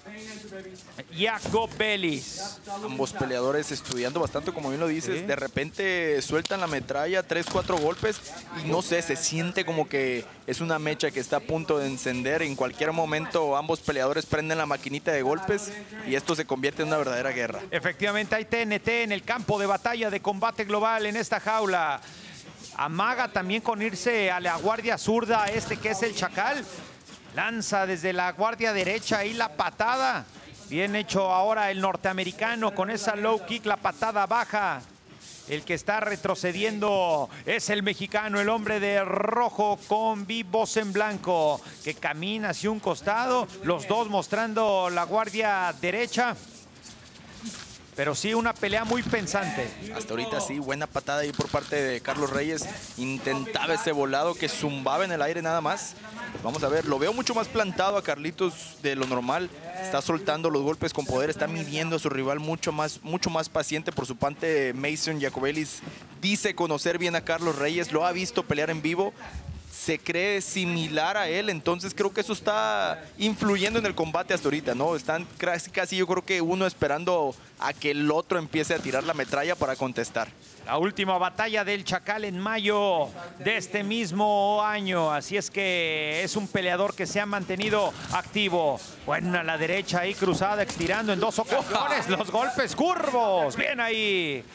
Speaker 4: Jacobellis.
Speaker 5: Ambos peleadores estudiando bastante, como bien lo dices. De repente sueltan la metralla, 3-4 golpes y no sé, se siente como que es una mecha que está a punto de encender. En cualquier momento ambos peleadores prenden la maquinita de golpes y esto se convierte en una verdadera guerra.
Speaker 4: Efectivamente hay TNT en el campo de batalla de Combate Global en esta jaula. Amaga también con irse a la guardia zurda que es el Chacal. Lanza desde la guardia derecha ahí la patada. Bien hecho ahora el norteamericano con esa low kick, la patada baja. El que está retrocediendo es el mexicano, el hombre de rojo con vivos en blanco, que camina hacia un costado, los dos mostrando la guardia derecha. Pero sí, una pelea muy pensante.
Speaker 5: Hasta ahorita sí, buena patada ahí por parte de Carlos Reyes. Intentaba ese volado que zumbaba en el aire nada más. Vamos a ver, lo veo mucho más plantado a Carlitos de lo normal. Está soltando los golpes con poder, está midiendo a su rival mucho más paciente. Por su parte, Mason Jacobellis dice conocer bien a Carlos Reyes, lo ha visto pelear en vivo. Se cree similar a él, entonces creo que eso está influyendo en el combate hasta ahorita, ¿no? Están casi yo creo que uno esperando a que el otro empiece a tirar la metralla para contestar.
Speaker 4: La última batalla del Chacal en mayo de este mismo año, así es que es un peleador que se ha mantenido activo. Bueno, a la derecha ahí cruzada, estirando en 2 ocasiones, los golpes curvos, bien ahí.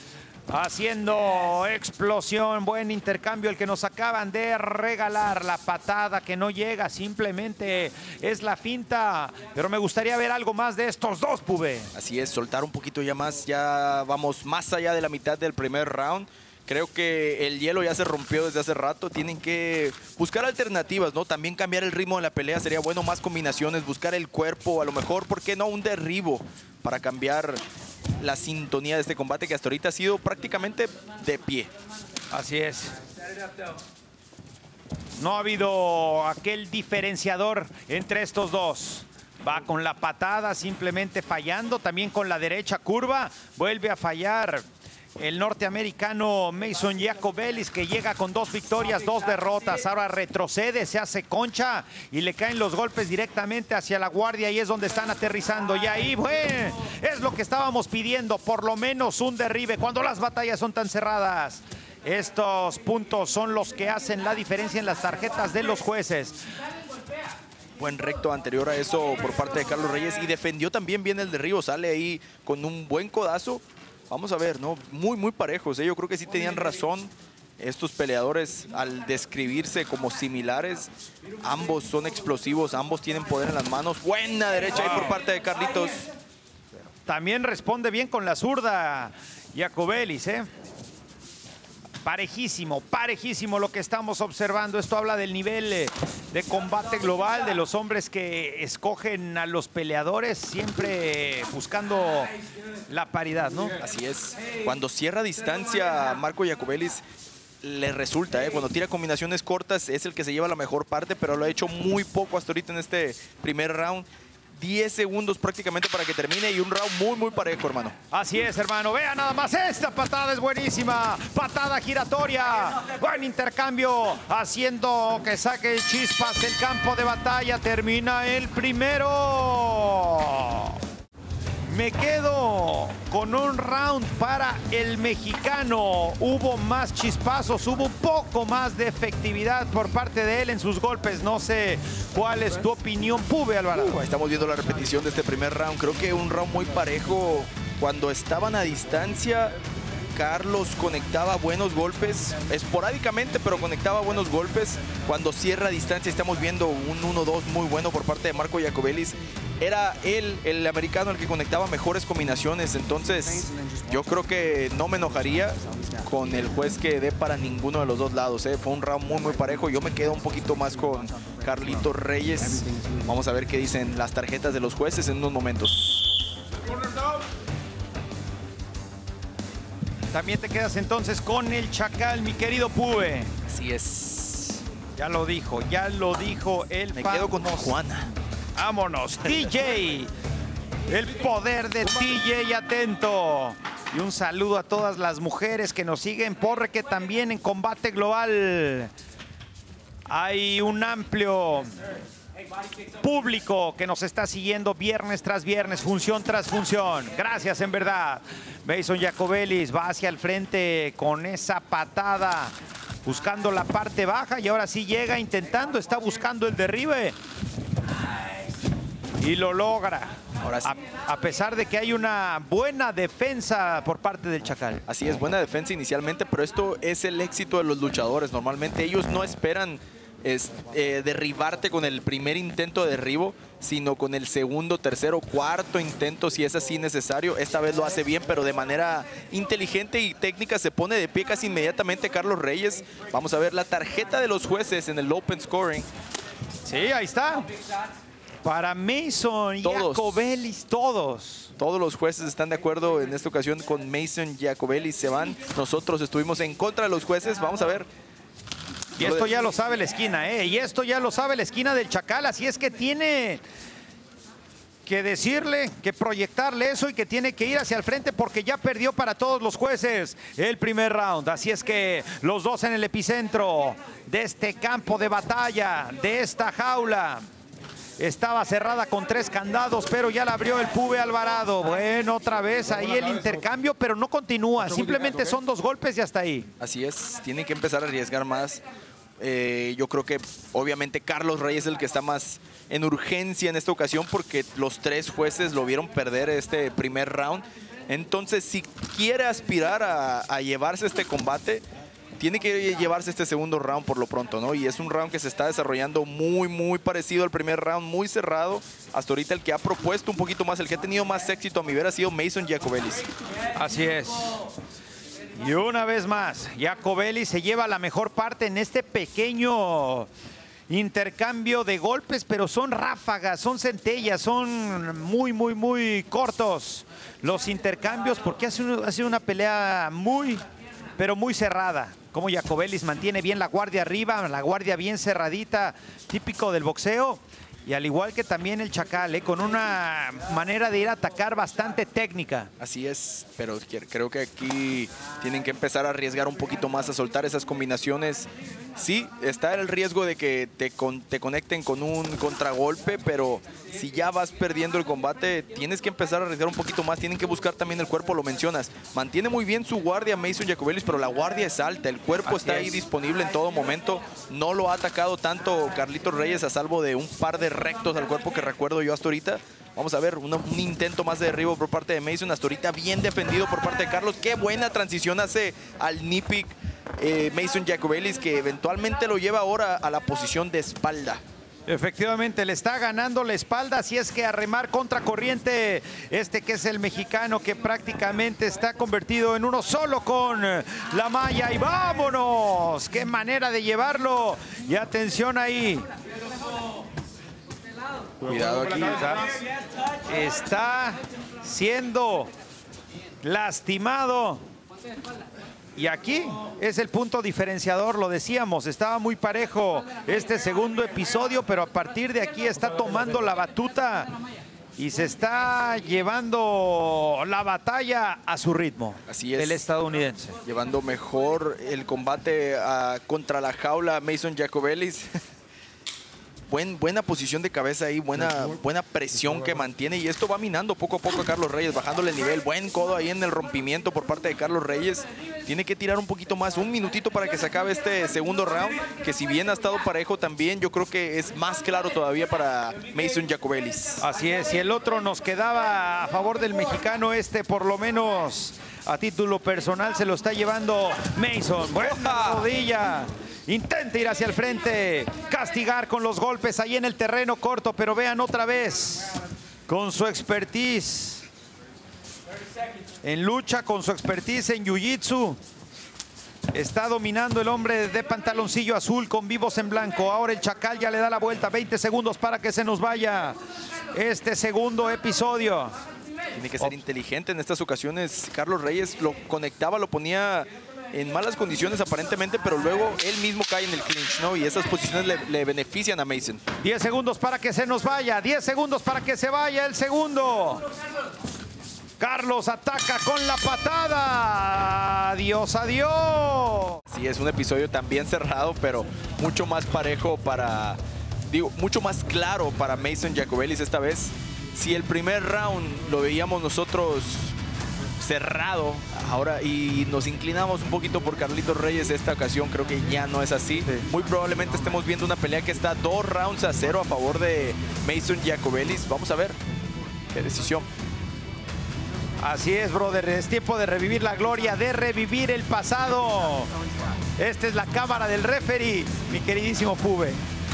Speaker 4: haciendo explosión. Buen intercambio el que nos acaban de regalar. La patada que no llega, simplemente es la finta. Pero me gustaría ver algo más de estos dos, Pube.
Speaker 5: Así es, soltar un poquito ya más. Ya vamos más allá de la mitad del primer round. Creo que el hielo ya se rompió desde hace rato. Tienen que buscar alternativas, ¿no? También cambiar el ritmo de la pelea sería bueno. Más combinaciones, buscar el cuerpo. A lo mejor, ¿por qué no? Un derribo para cambiar la sintonía de este combate que hasta ahorita ha sido prácticamente de pie.
Speaker 4: Así es. No ha habido aquel diferenciador entre estos dos. Va con la patada, simplemente fallando. También con la derecha curva. Vuelve a fallar el norteamericano Mason Giacobellis, que llega con 2 victorias, 2 derrotas. Ahora retrocede, se hace concha y le caen los golpes directamente hacia la guardia y es donde están aterrizando. Y ahí, bueno, es lo que estábamos pidiendo, por lo menos un derribe cuando las batallas son tan cerradas. Estos puntos son los que hacen la diferencia en las tarjetas de los jueces.
Speaker 5: Buen recto anterior a eso por parte de Carlos Reyes y defendió también bien el derribo. Sale ahí con un buen codazo. Vamos a ver, ¿no? Muy parejos. Yo creo que sí tenían razón estos peleadores al describirse como similares. Ambos son explosivos, ambos tienen poder en las manos. Buena derecha ahí por parte de Carlitos.
Speaker 4: También responde bien con la zurda Giacobellis, ¿eh? Parejísimo, parejísimo lo que estamos observando. Esto habla del nivel de combate global, de los hombres que escogen a los peleadores, siempre buscando la paridad, ¿no?
Speaker 5: Así es. Cuando cierra distancia, Marco Giacobellis le resulta, cuando tira combinaciones cortas es el que se lleva la mejor parte, pero lo ha hecho muy poco hasta ahorita en este primer round. 10 segundos prácticamente para que termine y un round muy parejo, hermano.
Speaker 4: Así es, hermano. Vea nada más, esta patada es buenísima. Patada giratoria. Buen intercambio, haciendo que saque chispas el campo de batalla. Termina el primero. Me quedo con un round para el mexicano. Hubo más chispazos, hubo un poco más de efectividad por parte de él en sus golpes. No sé cuál es tu opinión, Pube Alvarado.
Speaker 5: Estamos viendo la repetición de este primer round. Creo que un round muy parejo. Cuando estaban a distancia, Carlos conectaba buenos golpes, esporádicamente, pero conectaba buenos golpes. Cuando cierra distancia estamos viendo un 1-2 muy bueno por parte de Marco Giacobellis. Era él, el americano, el que conectaba mejores combinaciones. Entonces yo creo que no me enojaría con el juez que dé para ninguno de los dos lados. Fue un round muy parejo. Yo me quedo un poquito más con Carlitos Reyes. Vamos a ver qué dicen las tarjetas de los jueces en unos momentos.
Speaker 4: También te quedas entonces con el Chacal, mi querido Pube.
Speaker 5: Así es.
Speaker 4: Ya lo dijo el
Speaker 5: Me quedo con Tijuana.
Speaker 4: Vámonos, TJ. El poder de TJ, atento. Y un saludo a todas las mujeres que nos siguen, porque también en Combate Global hay un amplio público que nos está siguiendo viernes tras viernes, función tras función. Gracias, en verdad. Mason Giacobellis va hacia el frente con esa patada, buscando la parte baja, y ahora sí llega intentando, está buscando el derribe. Y lo logra.
Speaker 5: Ahora sí.
Speaker 4: A pesar de que hay una buena defensa por parte del Chacal.
Speaker 5: Así es, buena defensa inicialmente, pero esto es el éxito de los luchadores. Normalmente ellos no esperan derribarte con el primer intento de derribo, sino con el segundo, tercero, cuarto intento, si es así necesario. Esta vez lo hace bien, pero de manera inteligente y técnica. Se pone de pie casi inmediatamente Carlos Reyes. Vamos a ver la tarjeta de los jueces en el Open Scoring.
Speaker 4: Sí, ahí está. Para Mason Giacobellis, todos
Speaker 5: los jueces están de acuerdo en esta ocasión con Mason Giacobellis. Se van. Nosotros estuvimos en contra de los jueces. Vamos a ver.
Speaker 4: Y esto ya lo sabe la esquina, Y esto ya lo sabe la esquina del Chacal. Así es que tiene que decirle, que proyectarle eso y que tiene que ir hacia el frente, porque ya perdió para todos los jueces el primer round. Así es que los dos en el epicentro de este campo de batalla, de esta jaula. Estaba cerrada con 3 candados, pero ya la abrió el Pube Alvarado. Bueno, otra vez ahí el intercambio, pero no continúa. Simplemente son 2 golpes y hasta ahí.
Speaker 5: Así es, tienen que empezar a arriesgar más. Yo creo que obviamente Carlos Reyes es el que está más en urgencia en esta ocasión, porque los 3 jueces lo vieron perder este primer round. Entonces, si quiere aspirar a llevarse este combate, tiene que llevarse este segundo round por lo pronto, ¿no? Y es un round que se está desarrollando muy parecido al primer round, muy cerrado. Hasta ahorita el que ha propuesto un poquito más, el que ha tenido más éxito a mi ver ha sido Mason Giacobellis.
Speaker 4: Así es. Y una vez más, Giacobellis se lleva la mejor parte en este pequeño intercambio de golpes, pero son ráfagas, son centellas, son muy cortos los intercambios, porque ha sido una pelea pero muy cerrada. Como Giacobellis mantiene bien la guardia arriba, la guardia bien cerradita, típico del boxeo. Y al igual que también el Chacal, con una manera de ir a atacar bastante técnica.
Speaker 5: Así es, pero creo que aquí tienen que empezar a arriesgar un poquito más, a soltar esas combinaciones. Sí, está el riesgo de que te conecten con un contragolpe, pero si ya vas perdiendo el combate, tienes que empezar a arriesgar un poquito más. Tienen que buscar también el cuerpo, lo mencionas. Mantiene muy bien su guardia Mason Giacobellis, pero la guardia es alta. El cuerpo está ahí disponible en todo momento. No lo ha atacado tanto Carlitos Reyes, a salvo de un par de rectos al cuerpo que recuerdo yo hasta ahorita. Vamos a ver un intento más de derribo por parte de Mason. Hasta ahorita bien defendido por parte de Carlos. Qué buena transición hace al knee pick Mason Giacobellis, que eventualmente lo lleva ahora a la posición de espalda.
Speaker 4: Efectivamente, le está ganando la espalda, así es que a remar contra corriente que es el mexicano, que prácticamente está convertido en uno solo con la malla. Y vámonos, qué manera de llevarlo. Y atención ahí.
Speaker 5: Cuidado aquí.
Speaker 4: Está siendo lastimado. Y aquí es el punto diferenciador, lo decíamos, estaba muy parejo este segundo episodio, pero a partir de aquí está tomando la batuta y se está llevando la batalla a su ritmo.
Speaker 5: Así es.
Speaker 4: El estadounidense.
Speaker 5: Llevando mejor el combate contra la jaula Mason Giacobellis. Buena posición de cabeza ahí, buena presión que mantiene, y esto va minando poco a poco a Carlos Reyes, bajándole el nivel. Buen codo ahí en el rompimiento por parte de Carlos Reyes. Tiene que tirar un poquito más, un minutito para que se acabe este segundo round, que si bien ha estado parejo también, yo creo que es más claro todavía para Mason Giacobellis.
Speaker 4: Así es, y el otro nos quedaba a favor del mexicano, por lo menos a título personal se lo está llevando Mason. Buena rodilla. Intenta ir hacia el frente, castigar con los golpes ahí en el terreno corto, pero vean otra vez, con su expertise en lucha, con su expertise en jiu-jitsu, está dominando el hombre de pantaloncillo azul con vivos en blanco. Ahora el Chacal ya le da la vuelta, 20 segundos para que se nos vaya este segundo episodio.
Speaker 5: Tiene que ser inteligente en estas ocasiones. Carlos Reyes lo conectaba, lo ponía en malas condiciones aparentemente, pero luego él mismo cae en el clinch, ¿no? Y esas posiciones le benefician a Mason.
Speaker 4: 10 segundos para que se nos vaya, 10 segundos para que se vaya el segundo. Carlos ataca con la patada. Adiós, adiós.
Speaker 5: Sí, es un episodio también cerrado, pero mucho más parejo mucho más claro para Mason Giacobellis esta vez. Si el primer round lo veíamos nosotros cerrado ahora y nos inclinamos un poquito por Carlitos Reyes, esta ocasión creo que ya no es así. Sí. Muy probablemente estemos viendo una pelea que está 2 rounds a 0 a favor de Mason Giacobellis. Vamos a ver qué decisión.
Speaker 4: Así es, brother, es tiempo de revivir la gloria, de revivir el pasado. Esta es la cámara del referee, mi queridísimo Pube.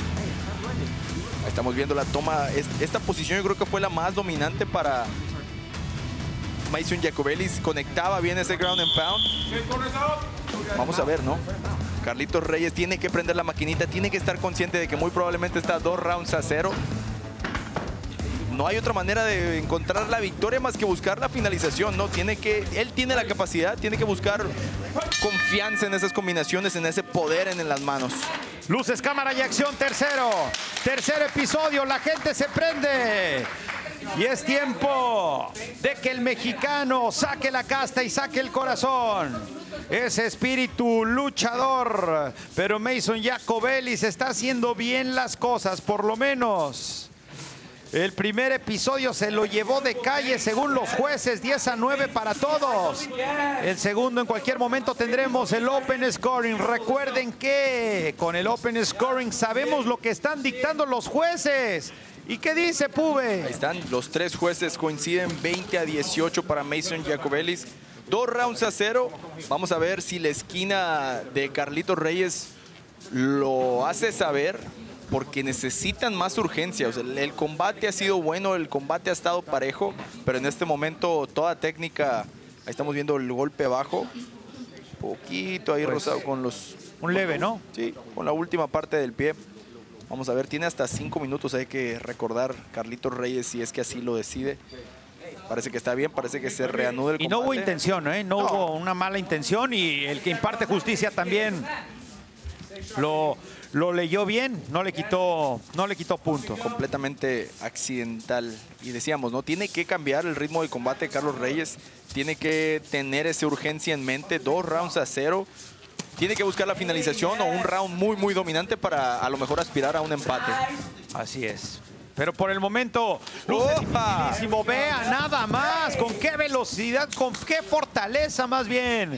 Speaker 5: Estamos viendo la toma. Esta posición yo creo que fue la más dominante para Mason Giacobellis. Conectaba bien ese ground and pound. Vamos a ver, ¿no? Carlitos Reyes tiene que prender la maquinita, tiene que estar consciente de que muy probablemente está 2 rounds a 0. No hay otra manera de encontrar la victoria más que buscar la finalización, ¿no? Él tiene la capacidad, tiene que buscar confianza en esas combinaciones, en ese poder en las manos.
Speaker 4: Luces, cámara y acción, tercer episodio, la gente se prende. Y es tiempo de que el mexicano saque la casta y saque el corazón. Ese espíritu luchador. Pero Mason Giacobellis está haciendo bien las cosas, por lo menos. El primer episodio se lo llevó de calle según los jueces, 10-9 para todos. El segundo, en cualquier momento tendremos el Open Scoring. Recuerden que con el Open Scoring sabemos lo que están dictando los jueces. ¿Y qué dice Pube?
Speaker 5: Ahí están, los 3 jueces coinciden, 20-18 para Mason Giacobelis. 2 rounds a 0. Vamos a ver si la esquina de Carlitos Reyes lo hace saber, porque necesitan más urgencia. O sea, el combate ha sido bueno, el combate ha estado parejo, pero en este momento toda técnica, ahí estamos viendo el golpe bajo, poquito ahí rozado con los...
Speaker 4: Un leve, ¿no?
Speaker 5: Sí, con la última parte del pie. Vamos a ver, tiene hasta 5 minutos, hay que recordar Carlitos Reyes si es que así lo decide. Parece que está bien, parece que se reanuda el combate.
Speaker 4: Y no hubo intención, ¿eh? No hubo una mala intención, y el que imparte justicia también lo leyó bien, no le quitó punto.
Speaker 5: Completamente accidental. Y decíamos, ¿no? Tiene que cambiar el ritmo de combate de Carlos Reyes, tiene que tener esa urgencia en mente. 2 rounds a 0. Tiene que buscar la finalización o un round muy dominante para a lo mejor aspirar a un empate.
Speaker 4: Así es. Pero por el momento, luce dificilísimo. Vea nada más con qué velocidad, con qué fortaleza más bien.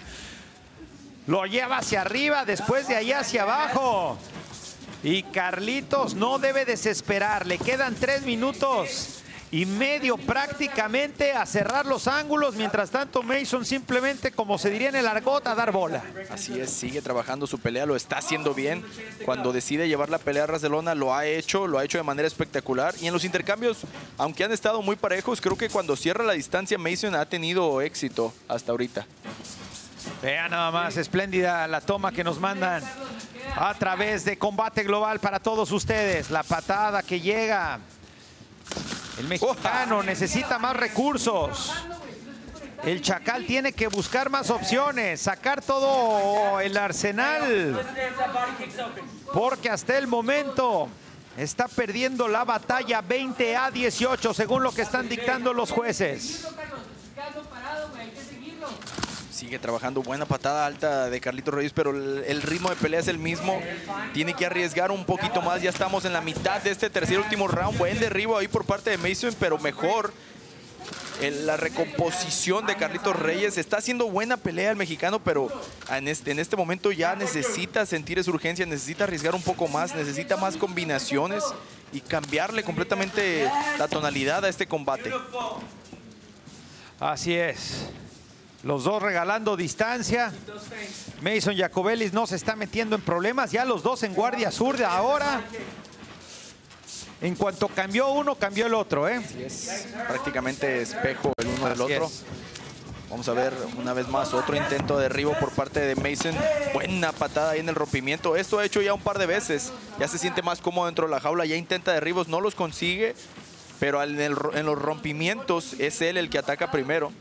Speaker 4: Lo lleva hacia arriba, después de ahí hacia abajo. Y Carlitos no debe desesperar. Le quedan 3 minutos y medio prácticamente a cerrar los ángulos. Mientras tanto, Mason simplemente, como se diría en el argot, a dar bola.
Speaker 5: Así es, sigue trabajando su pelea, lo está haciendo bien. Cuando decide llevar la pelea a ras de lona, lo ha hecho de manera espectacular. Y en los intercambios, aunque han estado muy parejos, creo que cuando cierra la distancia, Mason ha tenido éxito hasta ahorita.
Speaker 4: Vea nada más, espléndida la toma que nos mandan a través de Combate Global para todos ustedes. La patada que llega. El mexicano necesita más recursos. El Chacal tiene que buscar más opciones, sacar todo el arsenal, porque hasta el momento está perdiendo la batalla 20-18, según lo que están dictando los jueces.
Speaker 5: Sigue trabajando, buena patada alta de Carlitos Reyes, pero el ritmo de pelea es el mismo. Tiene que arriesgar un poquito más. Ya estamos en la mitad de este tercer último round. Buen derribo ahí por parte de Mason, pero mejor la recomposición de Carlitos Reyes. Está haciendo buena pelea el mexicano, pero en este momento ya necesita sentir esa urgencia, necesita arriesgar un poco más, necesita más combinaciones y cambiarle completamente la tonalidad a este combate.
Speaker 4: Así es. Los dos regalando distancia. Mason Giacobelis no se está metiendo en problemas. Ya los dos en guardia zurda ahora. En cuanto cambió uno, cambió el otro, ¿eh?
Speaker 5: Así es. Prácticamente espejo el uno del otro. Vamos a ver una vez más otro intento de derribo por parte de Mason. Buena patada ahí en el rompimiento. Esto ha hecho ya un par de veces. Ya se siente más cómodo dentro de la jaula. Ya intenta derribos, no los consigue. Pero en los rompimientos es él el que ataca primero.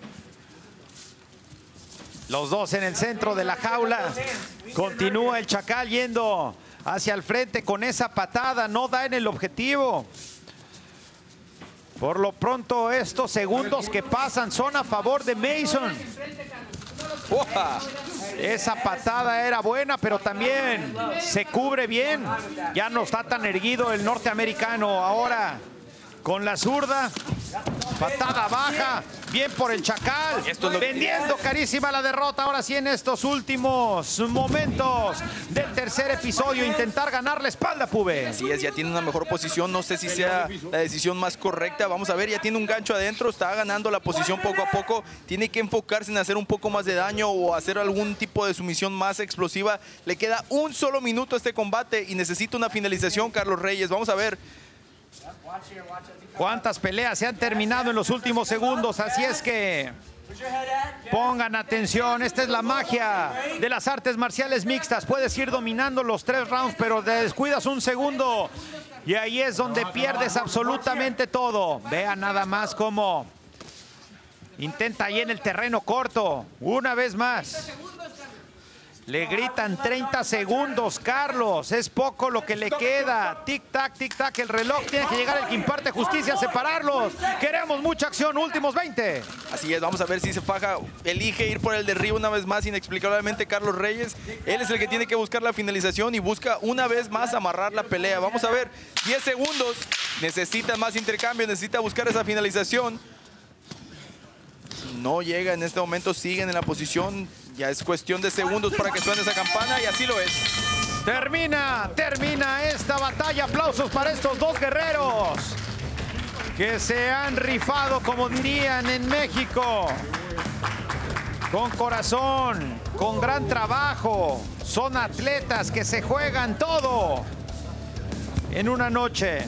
Speaker 4: Los dos en el centro de la jaula. Continúa el Chacal yendo hacia el frente con esa patada. No da en el objetivo. Por lo pronto, estos segundos que pasan son a favor de Mason. Esa patada era buena, pero también se cubre bien. Ya no está tan erguido el norteamericano. Ahora con la zurda. Patada baja, bien por el Chacal, vendiendo carísima la derrota. Ahora sí, en estos últimos momentos del tercer episodio, intentar ganar la espalda, Pube.
Speaker 5: Así es, ya tiene una mejor posición, no sé si sea la decisión más correcta. Vamos a ver, ya tiene un gancho adentro, está ganando la posición poco a poco. Tiene que enfocarse en hacer un poco más de daño o hacer algún tipo de sumisión más explosiva. Le queda un solo minuto a este combate y necesita una finalización, Carlos Reyes. Vamos a ver.
Speaker 4: ¿Cuántas peleas se han terminado en los últimos segundos? Así es que pongan atención. Esta es la magia de las artes marciales mixtas. Puedes ir dominando los 3 rounds, pero te descuidas un segundo y ahí es donde pierdes absolutamente todo. Vean nada más cómo intenta ahí en el terreno corto. Una vez más. Le gritan 30 segundos, Carlos. Es poco lo que le queda. Tic-tac, tic-tac. El reloj tiene que llegar el que imparte justicia a separarlos. Queremos mucha acción. Últimos 20.
Speaker 5: Así es, vamos a ver si se faja. Elige ir por el derribo una vez más, inexplicablemente, Carlos Reyes. Él es el que tiene que buscar la finalización y busca una vez más amarrar la pelea. Vamos a ver, 10 segundos. Necesita más intercambio, necesita buscar esa finalización. No llega en este momento, siguen en la posición. Ya es cuestión de segundos para que suene esa campana y así lo es.
Speaker 4: Termina esta batalla. Aplausos para estos dos guerreros. que se han rifado, como dirían en México, con corazón, con gran trabajo. Son atletas que se juegan todo en una noche.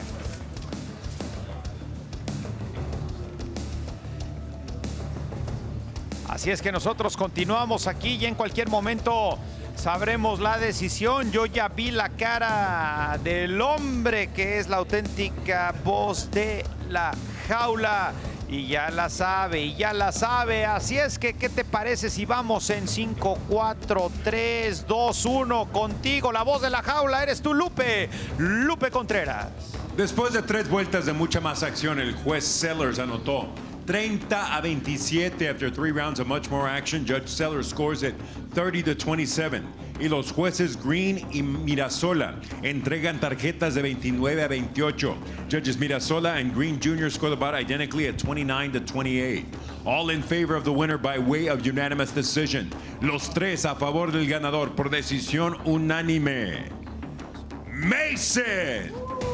Speaker 4: Así es que nosotros continuamos aquí y en cualquier momento sabremos la decisión. Yo ya vi la cara del hombre que es la auténtica voz de la jaula. Y ya la sabe, y ya la sabe. Así es que, ¿qué te parece si vamos en 5, 4, 3, 2, 1? Contigo, la voz de la jaula, eres tú, Lupe. Lupe Contreras.
Speaker 1: Después de 3 vueltas de mucha más acción, el juez Sellers anotó 30-27 after 3 rounds of much more action. Judge Sellers scores it 30-27. Y los jueces Green y Mirasola entregan tarjetas de 29-28. Judges Mirasola and Green Jr. scored about identically at 29-28. All in favor of the winner by way of unanimous decision. Los tres a favor del ganador por decisión unánime. Mason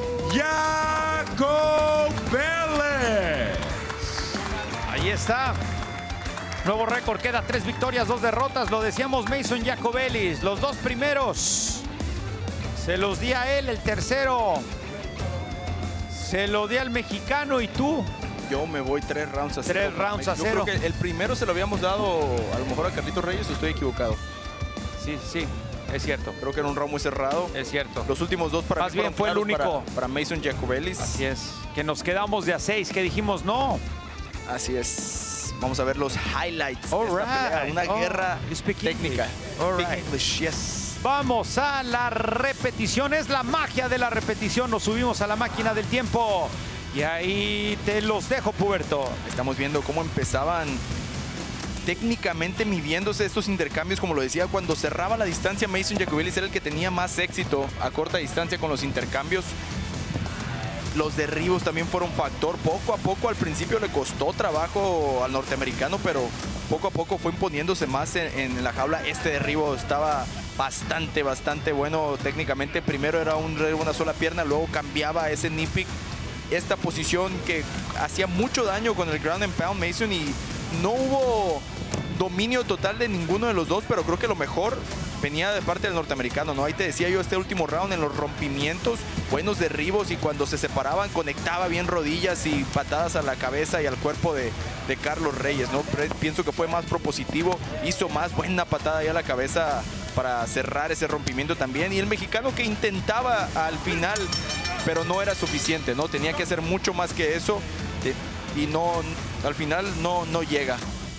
Speaker 1: Jacobellis.
Speaker 4: Ahí está. Nuevo récord, queda 3 victorias, 2 derrotas. Lo decíamos, Mason Jacobellis. Los 2 primeros se los di a él, el tercero se lo di al mexicano. ¿Y tú?
Speaker 5: Yo me voy 3 rounds a 0.
Speaker 4: 3 rounds a 0.
Speaker 5: Yo creo que el primero se lo habíamos dado a lo mejor a Carlitos Reyes, o estoy equivocado.
Speaker 4: Sí, es cierto.
Speaker 5: Creo que era un round muy cerrado.
Speaker 4: Es cierto.
Speaker 5: Los últimos 2 para
Speaker 4: Más bien fue el único.
Speaker 5: Para Mason Jacobellis.
Speaker 4: Así es. Que nos quedamos de a 6, que dijimos no.
Speaker 5: Así es. Vamos a ver los highlights.
Speaker 4: All
Speaker 5: de esta pelea.
Speaker 4: right.
Speaker 5: Una guerra
Speaker 4: You speak
Speaker 5: técnica.
Speaker 4: English. All
Speaker 5: Speak
Speaker 4: right.
Speaker 5: English, yes.
Speaker 4: Vamos a la repetición. Es la magia de la repetición. Nos subimos a la máquina del tiempo. Y ahí te los dejo, Puberto.
Speaker 5: Estamos viendo cómo empezaban técnicamente midiéndose estos intercambios. Como lo decía, cuando cerraba la distancia, Mason Jacobellis era el que tenía más éxito a corta distancia con los intercambios. Los derribos también fueron factor. Poco a poco, al principio le costó trabajo al norteamericano, pero poco a poco fue imponiéndose más en la jaula. Este derribo estaba bastante bueno técnicamente. Primero era una sola pierna, luego cambiaba a ese knee pick. Esta posición que hacía mucho daño con el ground and pound Mason, y no hubo dominio total de ninguno de los dos, pero creo que lo mejor venía de parte del norteamericano, ¿no? Ahí te decía yo, este último round en los rompimientos, buenos derribos, y cuando se separaban conectaba bien rodillas y patadas a la cabeza y al cuerpo de Carlos Reyes, ¿no? Pienso que fue más propositivo, hizo más buena patada ahí a la cabeza para cerrar ese rompimiento también. Y el mexicano que intentaba al final, pero no era suficiente, ¿no? Tenía que hacer mucho más que eso, y no, al final no llega.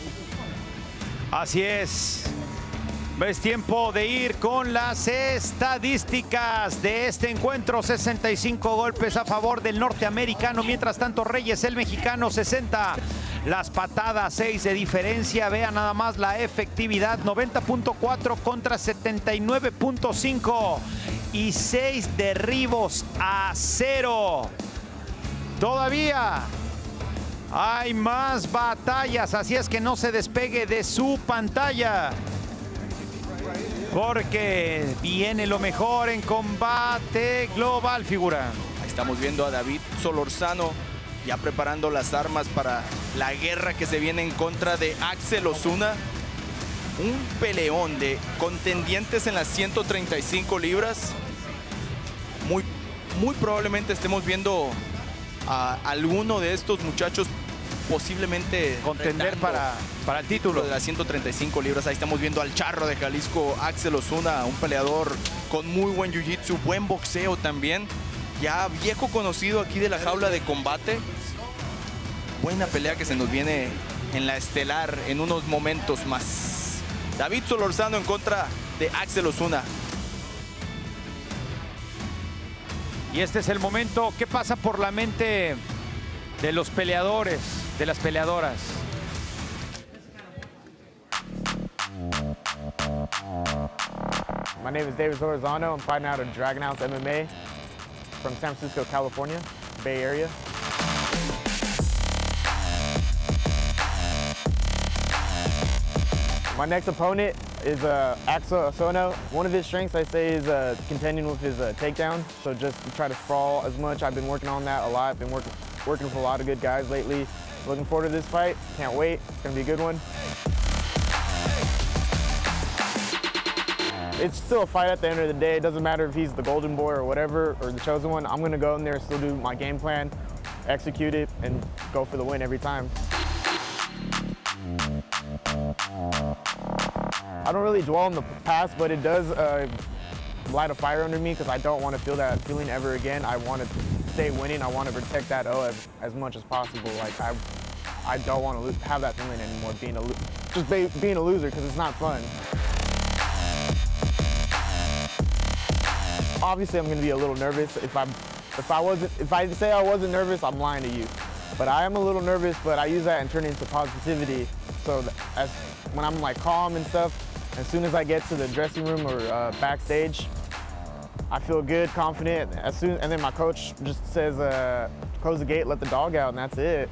Speaker 4: Así es. Es tiempo de ir con las estadísticas de este encuentro. 65 golpes a favor del norteamericano. Mientras tanto, Reyes, el mexicano, 60. Las patadas, 6 de diferencia. Vean nada más la efectividad. 90.4 contra 79.5. Y 6 derribos a 0. Todavía hay más batallas. Así es que no se despegue de su pantalla, porque viene lo mejor en Combate Global, figura.
Speaker 5: Ahí estamos viendo a David Solorzano ya preparando las armas para la guerra que se viene en contra de Axel Osuna. Un peleón de contendientes en las 135 libras. Muy probablemente estemos viendo a alguno de estos muchachos posiblemente
Speaker 4: contender para el título
Speaker 5: de las 135 libras. Ahí estamos viendo al charro de Jalisco, Axel Osuna, un peleador con muy buen jiu-jitsu, buen boxeo también, ya viejo conocido aquí de la jaula de combate. Buena pelea que se nos viene en la estelar en unos momentos más. David Solorzano en contra de Axel Osuna.
Speaker 4: Y este es el momento que pasa por la mente de los peleadores, de las peleadoras.
Speaker 10: My name is David Solorzano. I'm fighting out of Dragon House MMA from San Francisco, California, Bay Area. My next opponent is Axel Osuna. One of his strengths, I say, is contending with his takedown. So just try to sprawl as much. I've been working on that a lot. I've been working with a lot of good guys lately. Looking forward to this fight. Can't wait. It's going to be a good one. It's still a fight at the end of the day. It doesn't matter if he's the golden boy or whatever, or the chosen one. I'm going to go in there, still do my game plan, execute it, and go for the win every time. I don't really dwell on the past, but it does light a fire under me because I don't want to feel that feeling ever again. I want to stay winning. I want to protect that O as much as possible. Like I don't want to have that feeling anymore. Being a loser because it's not fun. Obviously, I'm going to be a little nervous. If I say I wasn't nervous, I'm lying to you. But I am a little nervous, but I use that and turn it into positivity. So when I'm like calm and stuff, as soon as I get to the dressing room or backstage, I feel good, confident. And then my coach just says, close the gate, let the dog out, and that's it.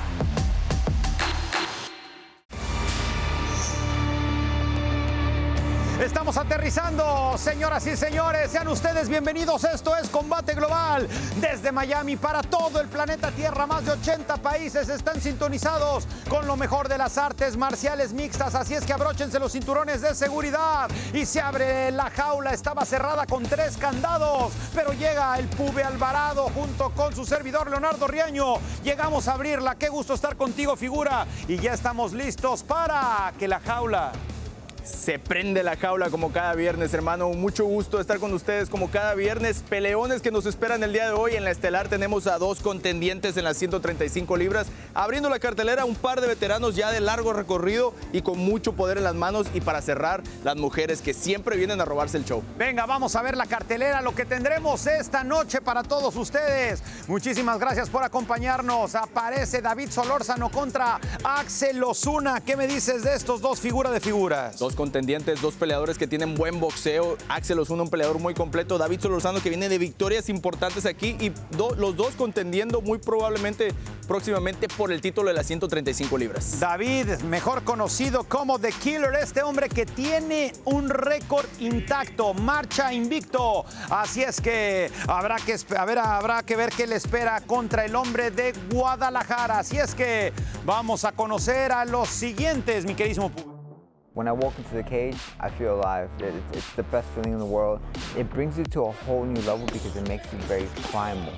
Speaker 4: Estamos aterrizando, señoras y señores. Sean ustedes bienvenidos. Esto es Combate Global desde Miami para todo el planeta Tierra. Más de 80 países están sintonizados con lo mejor de las artes marciales mixtas. Así es que abróchense los cinturones de seguridad y se abre la jaula. Estaba cerrada con 3 candados, pero llega el Pube Alvarado junto con su servidor Leonardo Riaño. Llegamos a abrirla. Qué gusto estar contigo, figura. Y ya estamos listos para que la jaula
Speaker 5: se prende la jaula como cada viernes, hermano. Mucho gusto estar con ustedes como cada viernes. Peleones que nos esperan el día de hoy. En la estelar tenemos a 2 contendientes en las 135 libras. Abriendo la cartelera, un par de veteranos ya de largo recorrido y con mucho poder en las manos. Y para cerrar, las mujeres que siempre vienen a robarse el show.
Speaker 4: Venga, vamos a ver la cartelera, lo que tendremos esta noche para todos ustedes. Muchísimas gracias por acompañarnos. Aparece David Solórzano contra Axel Osuna. ¿Qué me dices de estos dos figura de figuras?
Speaker 5: 2 contendientes, 2 peleadores que tienen buen boxeo. Axel Osuna, un peleador muy completo. David Solórzano, que viene de victorias importantes aquí. Y los dos contendiendo muy probablemente próximamente por el título de las 135 libras.
Speaker 4: David, mejor conocido como The Killer, este hombre que tiene un récord intacto, marcha invicto. Así es que habrá que ver qué le espera contra el hombre de Guadalajara. Así es que vamos a conocer a los siguientes, mi queridísimo público.
Speaker 11: When I walk into the cage, I feel alive. It's the best feeling in the world. It brings you to a whole new level because it makes you very primal.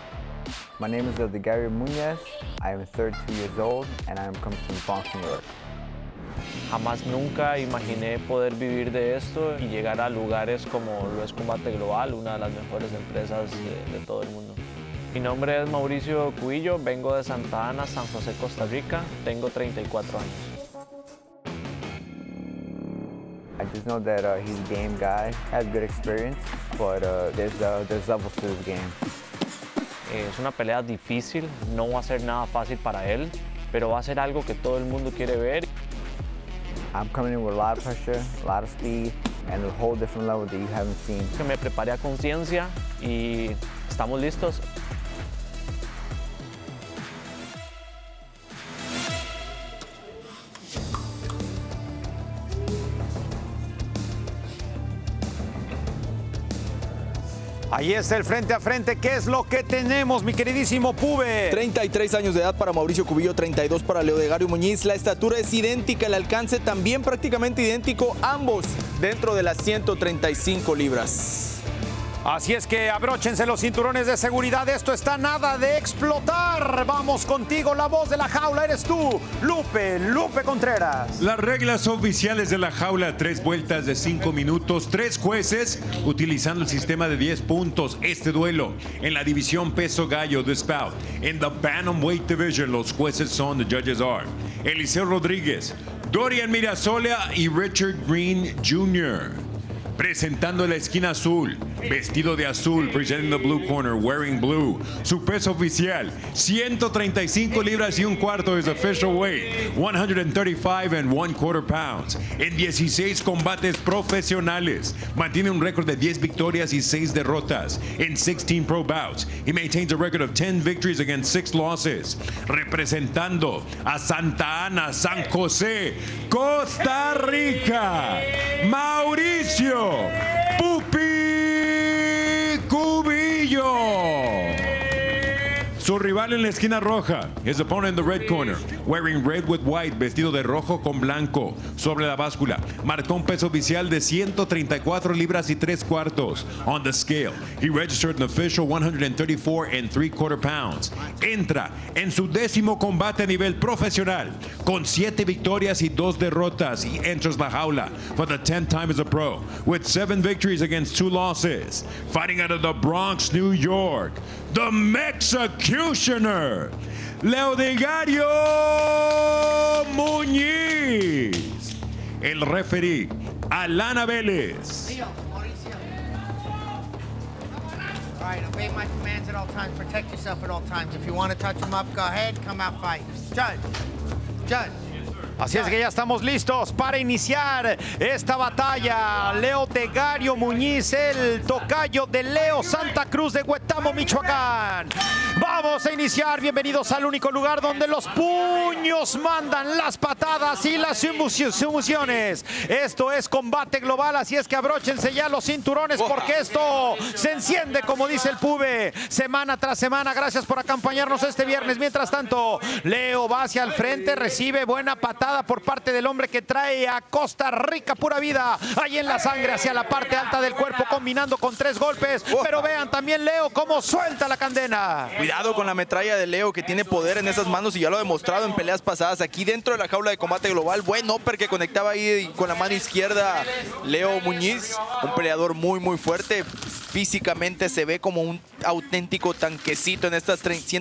Speaker 11: My name is Gary Muñez. I am 32 years old and I am coming from Bronx, New York.
Speaker 8: Jamás nunca imaginé poder vivir de esto y llegar a lugares como lo es Combate Global, una de las mejores empresas de todo el mundo. Mi nombre es Mauricio Cubillo, vengo de Santa Ana, San José, Costa Rica. Tengo 34 años.
Speaker 11: I just know that he's a game guy, has good experience, but there's levels to his game.
Speaker 8: Es una pelea difícil, no va a ser nada fácil para él, pero va a ser algo que todo el mundo quiere ver.
Speaker 11: I'm coming in with a lot of pressure, a lot of speed, and a whole different level that you haven't seen.
Speaker 8: Que me preparé a conciencia y estamos listos.
Speaker 4: Ahí está el frente a frente. ¿Qué es lo que tenemos, mi queridísimo Pube?
Speaker 5: 33 años de edad para Mauricio Cubillo, 32 para Leodegario Muñiz. La estatura es idéntica, el alcance también prácticamente idéntico, ambos dentro de las 135 libras.
Speaker 4: Así es que abróchense los cinturones de seguridad. Esto está nada de explotar. Vamos contigo, la voz de la jaula eres tú, Lupe Contreras.
Speaker 1: Las reglas oficiales de la jaula: 3 vueltas de 5 minutos, 3 jueces utilizando el sistema de 10 puntos. Este duelo en la división peso gallo de Spout. En the Bantamweight Division, los jueces son, the judges are Eliseo Rodríguez, Dorian Mirasola y Richard Green Jr. Presentando la esquina azul, vestido de azul, presenting the blue corner, wearing blue. Su peso oficial, 135 libras y un cuarto, is official weight, 135 1/4 pounds. En 16 combates profesionales, mantiene un récord de 10 victorias y 6 derrotas. En 16 pro bouts, he maintains a record of 10 victories against 6 losses. Representando a Santa Ana, San José, Costa Rica, Mauricio Pupi Cubillo. Su rival en la esquina roja, his opponent in the red corner, wearing red with white, vestido de rojo con blanco. Sobre la báscula, marcó un peso oficial de 134 libras y 3 cuartos. On the scale, he registered an official 134 3/4 pounds. Entra en su 10º combate a nivel profesional, con 7 victorias y 2 derrotas, y enters la jaula for the 10th time as a pro, with 7 victories against 2 losses. Fighting out of the Bronx, New York, the Mexicutioner, Leodegario Muñiz. El referee, Alana Vélez.
Speaker 6: All right, obey my commands at all times. Protect yourself at all times. If you want to touch him up, go ahead. Come out fight. Judge. Judge.
Speaker 4: Así es que ya estamos listos para iniciar esta batalla. Leodegario Muñiz, el tocayo de Leo Santa Cruz de Huetamo, Michoacán. Vamos a iniciar. Bienvenidos al único lugar donde los puños mandan, las patadas y las sumisiones. Esto es Combate Global, así es que abróchense ya los cinturones porque esto se enciende, como dice el Pube, semana tras semana. Gracias por acompañarnos este viernes. Mientras tanto, Leo va hacia el frente, recibe buena patada por parte del hombre que trae a Costa Rica pura vida ahí en la sangre hacia la parte alta del cuerpo, combinando con 3 golpes. Pero vean también Leo cómo suelta la cadena.
Speaker 5: Cuidado con la metralla de Leo, que tiene poder en esas manos y ya lo ha demostrado en peleas pasadas. Aquí dentro de la jaula de Combate Global, buen upper que conectaba ahí con la mano izquierda Leo Muñiz, un peleador muy fuerte. Físicamente se ve como un auténtico tanquecito en estas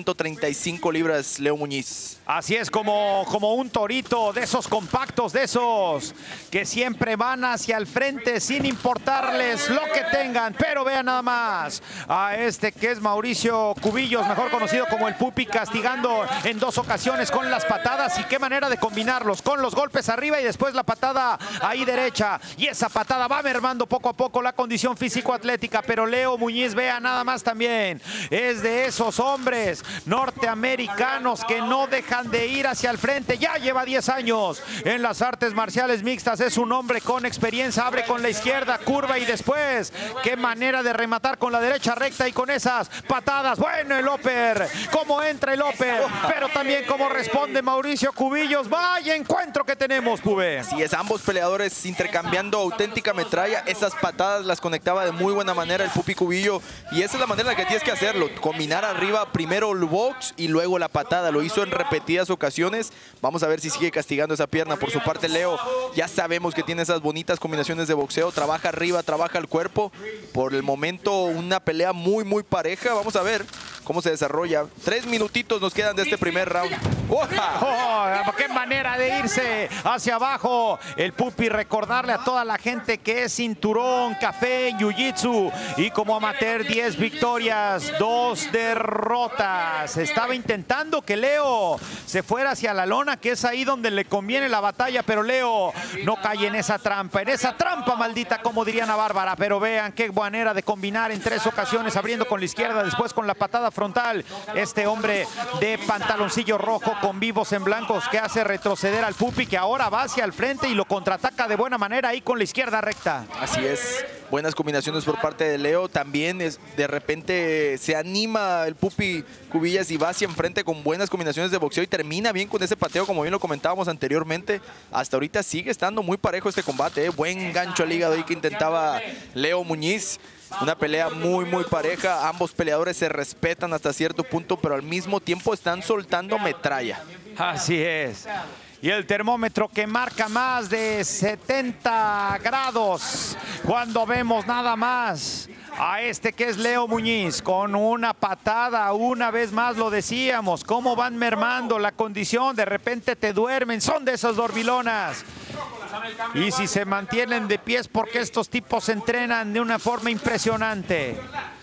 Speaker 5: 135 libras Leo Muñiz.
Speaker 4: Así es, como un torito, de esos compactos, de esos que siempre van hacia el frente sin importarles lo que tengan. Pero vean nada más a este que es Mauricio Cubillos, mejor conocido como el Pupi, castigando en 2 ocasiones con las patadas. Y qué manera de combinarlos, con los golpes arriba y después la patada ahí derecha. Y esa patada va mermando poco a poco la condición físico-atlética. Pero Leo Muñiz, vea nada más también, es de esos hombres norteamericanos que no dejan de ir hacia el frente. Ya lleva 10 años en las artes marciales mixtas, es un hombre con experiencia. Abre con la izquierda, curva y después qué manera de rematar con la derecha recta y con esas patadas. Bueno, el upper, cómo entra el upper, pero también cómo responde Mauricio Cubillos. Vaya encuentro que tenemos, Pube.
Speaker 5: Así es, ambos peleadores intercambiando auténtica metralla. Esas patadas las conectaba de muy buena manera el Pupi Cubillo, y esa es la manera en la que tienes que hacerlo, combinar arriba primero el box y luego la patada. Lo hizo en repetidas ocasiones. Vamos a ver si sigue castigando esa pierna. Por su parte Leo, ya sabemos que tiene esas bonitas combinaciones de boxeo, trabaja arriba, trabaja el cuerpo. Por el momento una pelea muy pareja. Vamos a ver cómo se desarrolla. 3 minutitos nos quedan de este primer round.
Speaker 4: ¡Oh! ¡Qué manera de irse hacia abajo! El Pupi, recordarle a toda la gente que es cinturón café en Jiu-Jitsu y como amateur 10 victorias, 2 derrotas. Estaba intentando que Leo se fuera hacia la lona, que es ahí donde le conviene la batalla, pero Leo no cae en esa trampa maldita, como diría Ana Bárbara. Pero vean qué manera de combinar en 3 ocasiones, abriendo con la izquierda, después con la patada frontal. Este hombre de pantaloncillo rojo con vivos en blancos que hace retroceder al Pupi, que ahora va hacia el frente y lo contraataca de buena manera ahí con la izquierda recta.
Speaker 5: Así es, buenas combinaciones por parte de Leo. También de repente se anima el Pupi Cubillas y va hacia enfrente con buenas combinaciones de boxeo y termina bien con ese pateo, como bien lo comentábamos anteriormente. Hasta ahorita sigue estando muy parejo este combate, Buen gancho al hígado ahí que intentaba Leo Muñiz. Una pelea muy pareja. Ambos peleadores se respetan hasta cierto punto, pero al mismo tiempo están soltando metralla.
Speaker 4: Así es. Y el termómetro que marca más de 70 grados cuando vemos nada más a este que es Leo Muñiz con una patada. Una vez más lo decíamos, cómo van mermando la condición. De repente te duermen, son de esas dormilonas. Y si se mantienen de pies, porque estos tipos entrenan de una forma impresionante.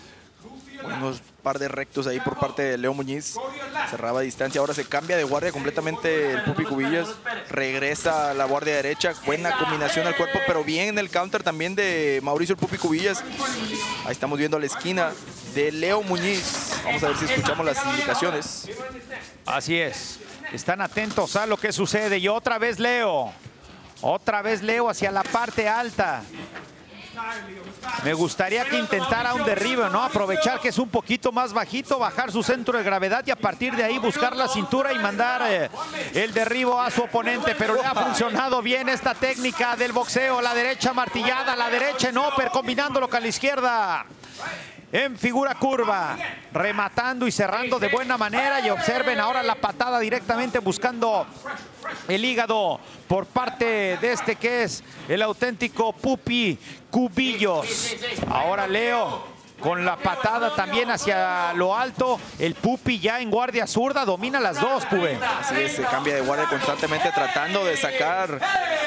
Speaker 5: Unos par de rectos ahí por parte de Leo Muñiz. Cerraba distancia, ahora se cambia de guardia completamente el Pupi Cubillas. Regresa a la guardia derecha, buena combinación al cuerpo, pero bien en el counter también de Mauricio el Pupi Cubillas. Ahí estamos viendo la esquina de Leo Muñiz. Vamos a ver si escuchamos las indicaciones.
Speaker 4: Así es, están atentos a lo que sucede. Y otra vez Leo hacia la parte alta. Me gustaría que intentara un derribo, ¿no? Aprovechar que es un poquito más bajito, bajar su centro de gravedad y a partir de ahí buscar la cintura y mandar el derribo a su oponente. Pero le ha funcionado bien esta técnica del boxeo. La derecha martillada, la derecha en upper, combinándolo con la izquierda. En figura curva, rematando y cerrando de buena manera. Y observen ahora la patada directamente buscando el hígado por parte de este que es el auténtico Pupi Cubillos. Ahora Leo con la patada también hacia lo alto. El Pupi ya en guardia zurda domina las dos, Pube.
Speaker 5: Así es, se cambia de guardia constantemente tratando de sacar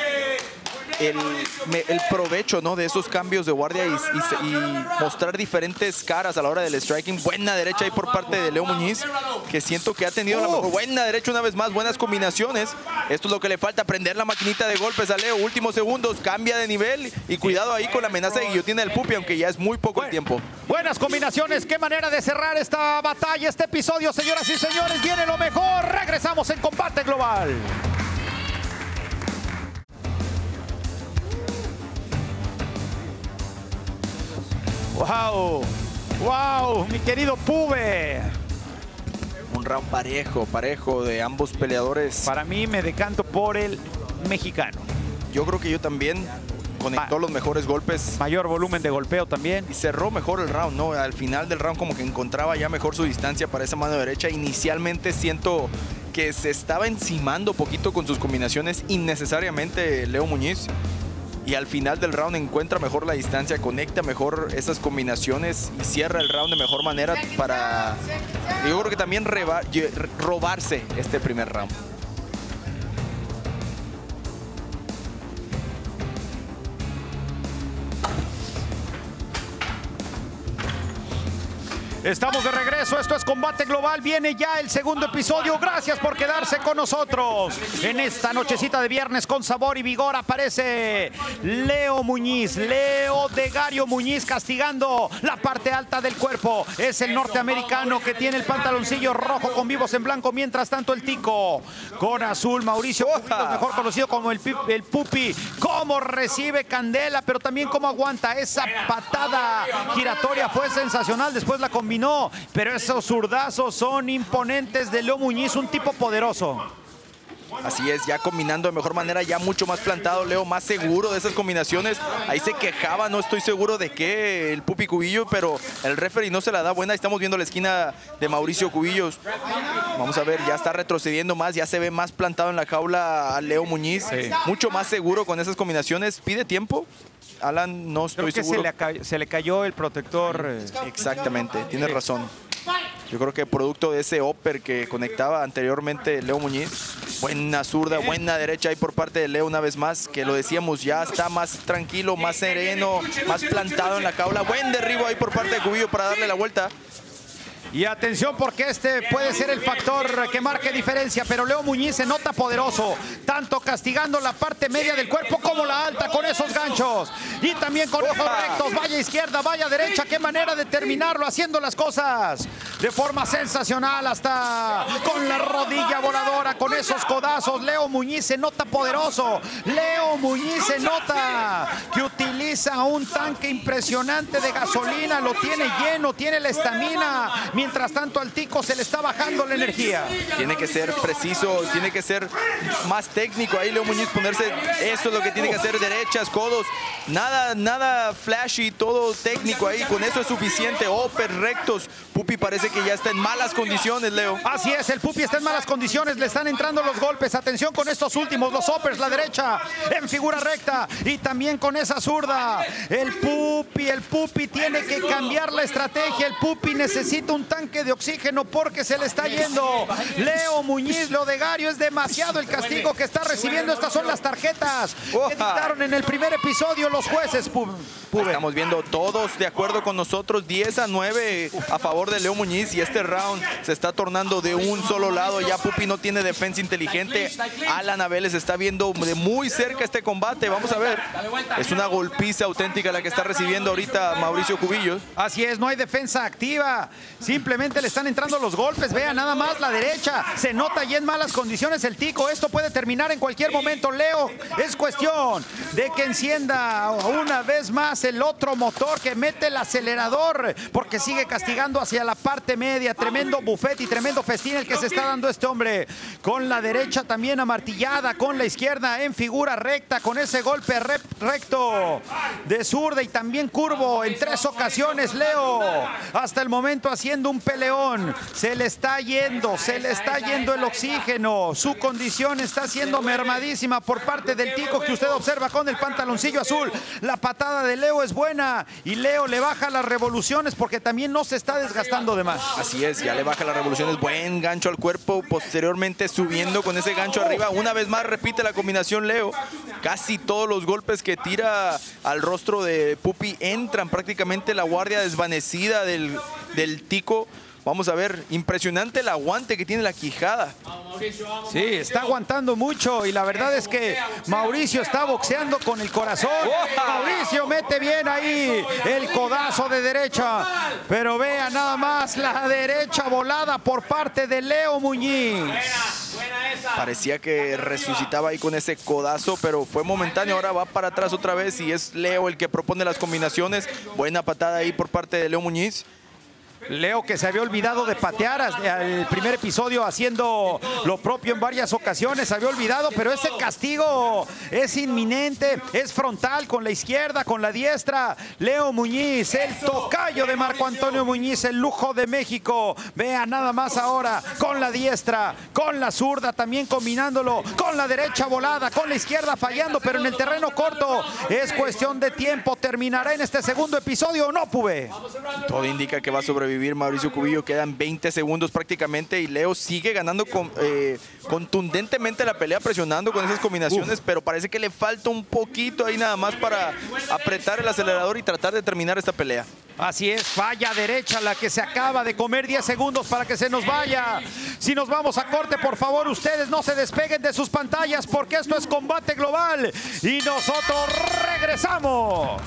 Speaker 5: el provecho, ¿no?, de esos cambios de guardia y mostrar diferentes caras a la hora del striking. Buena derecha ahí por parte de Leo Muñiz, que siento que ha tenido la mejor. Buena derecha una vez más, buenas combinaciones. Esto es lo que le falta, prender la maquinita de golpes a Leo. Últimos segundos, cambia de nivel y cuidado ahí con la amenaza de guillotina del Pupi, aunque ya es muy poco el tiempo.
Speaker 4: Buenas combinaciones, qué manera de cerrar esta batalla, este episodio, señoras y señores. Viene lo mejor, regresamos en Combate Global. ¡Wow! ¡Wow! Mi querido Pube.
Speaker 5: Un round parejo de ambos peleadores.
Speaker 4: Para mí me decanto por el mexicano.
Speaker 5: Yo creo que yo también. Conectó los mejores golpes.
Speaker 4: Mayor volumen de golpeo también.
Speaker 5: Y cerró mejor el round, ¿no? Al final del round como que encontraba ya mejor su distancia para esa mano derecha. Inicialmente siento que se estaba encimando poquito con sus combinaciones innecesariamente Leo Muñiz. Y al final del round encuentra mejor la distancia, conecta mejor esas combinaciones y cierra el round de mejor manera para, yo creo que también robarse este primer round.
Speaker 4: Estamos de regreso, esto es Combate Global, viene ya el segundo episodio. Gracias por quedarse con nosotros. En esta nochecita de viernes con sabor y vigor aparece Leo Muñiz, Leo Degario Muñiz, castigando la parte alta del cuerpo. Es el norteamericano que tiene el pantaloncillo rojo con vivos en blanco. Mientras tanto el tico con azul, Mauricio Cubillos, mejor conocido como el Pupi. Cómo recibe candela, pero también cómo aguanta esa patada giratoria. Fue sensacional, después la combinó. Pero esos zurdazos son imponentes de Leo Muñiz, un tipo poderoso.
Speaker 5: Así es, ya combinando de mejor manera, ya mucho más plantado Leo, más seguro de esas combinaciones. Ahí se quejaba, no estoy seguro de qué, el Pupi Cubillo, pero el referee no se la da buena. Estamos viendo la esquina de Mauricio Cubillos. Vamos a ver, ya está retrocediendo más, ya se ve más plantado en la jaula a Leo Muñiz. Sí. Mucho más seguro con esas combinaciones. ¿Pide tiempo? Alan, no estoy seguro.
Speaker 4: Se le cayó el protector.
Speaker 5: Exactamente, tienes razón. Yo creo que producto de ese upper que conectaba anteriormente Leo Muñiz. Buena zurda, buena derecha ahí por parte de Leo una vez más, que lo decíamos, ya está más tranquilo, más sereno, más plantado en la jaula. Buen derribo ahí por parte de Cubillo para darle la vuelta.
Speaker 4: Y atención porque este puede ser el factor que marque diferencia, pero Leo Muñiz se nota poderoso, tanto castigando la parte media del cuerpo como la alta con esos ganchos. Y también con esos rectos, vaya izquierda, vaya derecha, qué manera de terminarlo, haciendo las cosas de forma sensacional, hasta con la rodilla voladora, con esos codazos. Leo Muñiz se nota poderoso, Leo Muñiz se nota que utiliza un tanque impresionante de gasolina, lo tiene lleno, tiene la estamina. Mientras tanto al tico se le está bajando la energía.
Speaker 5: Tiene que ser preciso, tiene que ser más técnico. Ahí Leo Muñiz ponerse, eso es lo que tiene que hacer, derechas, codos. Nada flashy, todo técnico ahí. Con eso es suficiente. Upper, rectos. Pupi parece que ya está en malas condiciones, Leo.
Speaker 4: Así es, el Pupi está en malas condiciones. Le están entrando los golpes. Atención con estos últimos, los uppers, la derecha en figura recta. Y también con esa zurda. El Pupi tiene que cambiar la estrategia. El Pupi necesita un tanque de oxígeno porque se le está yendo. Leo Muñiz, Leo Degario, es demasiado el castigo que está recibiendo. Estas son las tarjetas que dictaron en el primer episodio los jueces.
Speaker 5: Estamos viendo todos de acuerdo con nosotros, 10-9 a favor de Leo Muñiz, y este round se está tornando de un solo lado. Ya Pupi no tiene defensa inteligente. Alan Abeles está viendo de muy cerca este combate. Vamos a ver, es una golpiza auténtica la que está recibiendo ahorita Mauricio Cubillos.
Speaker 4: Así es, no hay defensa activa. Sí, Simplemente le están entrando los golpes. Vean nada más la derecha. Se nota y en malas condiciones el Tico. Esto puede terminar en cualquier momento. Leo, es cuestión de que encienda una vez más el otro motor, que mete el acelerador, porque sigue castigando hacia la parte media. Tremendo buffet y tremendo festín el que se está dando este hombre. Con la derecha también amartillada, con la izquierda en figura recta, con ese golpe recto de zurda y también curvo en 3 ocasiones. Leo, hasta el momento haciendo un peleón. Se le está yendo el oxígeno. Su condición está siendo mermadísima por parte del Tico, que usted observa con el pantaloncillo azul. La patada de Leo es buena y Leo le baja las revoluciones porque también no se está desgastando de más.
Speaker 5: Así es, ya le baja las revoluciones. Buen gancho al cuerpo, posteriormente subiendo con ese gancho arriba. Una vez más repite la combinación Leo. Casi todos los golpes que tira al rostro de Pupi entran prácticamente la guardia desvanecida del Tico. Vamos a ver, impresionante el aguante que tiene la quijada.
Speaker 4: Sí, está aguantando mucho y la verdad es que Mauricio está boxeando con el corazón. Mauricio mete bien ahí el codazo de derecha, pero vea nada más la derecha volada por parte de Leo Muñiz.
Speaker 5: Parecía que resucitaba ahí con ese codazo, pero fue momentáneo. Ahora va para atrás otra vez y es Leo el que propone las combinaciones. Buena patada ahí por parte de Leo Muñiz.
Speaker 4: Leo, que se había olvidado de patear al primer episodio, haciendo lo propio en varias ocasiones, se había olvidado, pero ese castigo es inminente, es frontal con la izquierda, con la diestra. Leo Muñiz, el tocayo de Marco Antonio Muñiz, el lujo de México. Vea nada más ahora, con la diestra, con la zurda, también combinándolo, con la derecha volada, con la izquierda fallando, pero en el terreno corto. Es cuestión de tiempo, terminará en este segundo episodio, ¿no, Pube?
Speaker 5: Todo indica que va a sobrevivir Mauricio Cubillo. Quedan 20 segundos prácticamente y Leo sigue ganando contundentemente la pelea, presionando con esas combinaciones, pero parece que le falta un poquito ahí nada más para apretar el acelerador y tratar de terminar esta pelea.
Speaker 4: Así es, falla derecha la que se acaba de comer 10 segundos para que se nos vaya. Si nos vamos a corte, por favor, ustedes no se despeguen de sus pantallas porque esto es Combate Global y nosotros regresamos.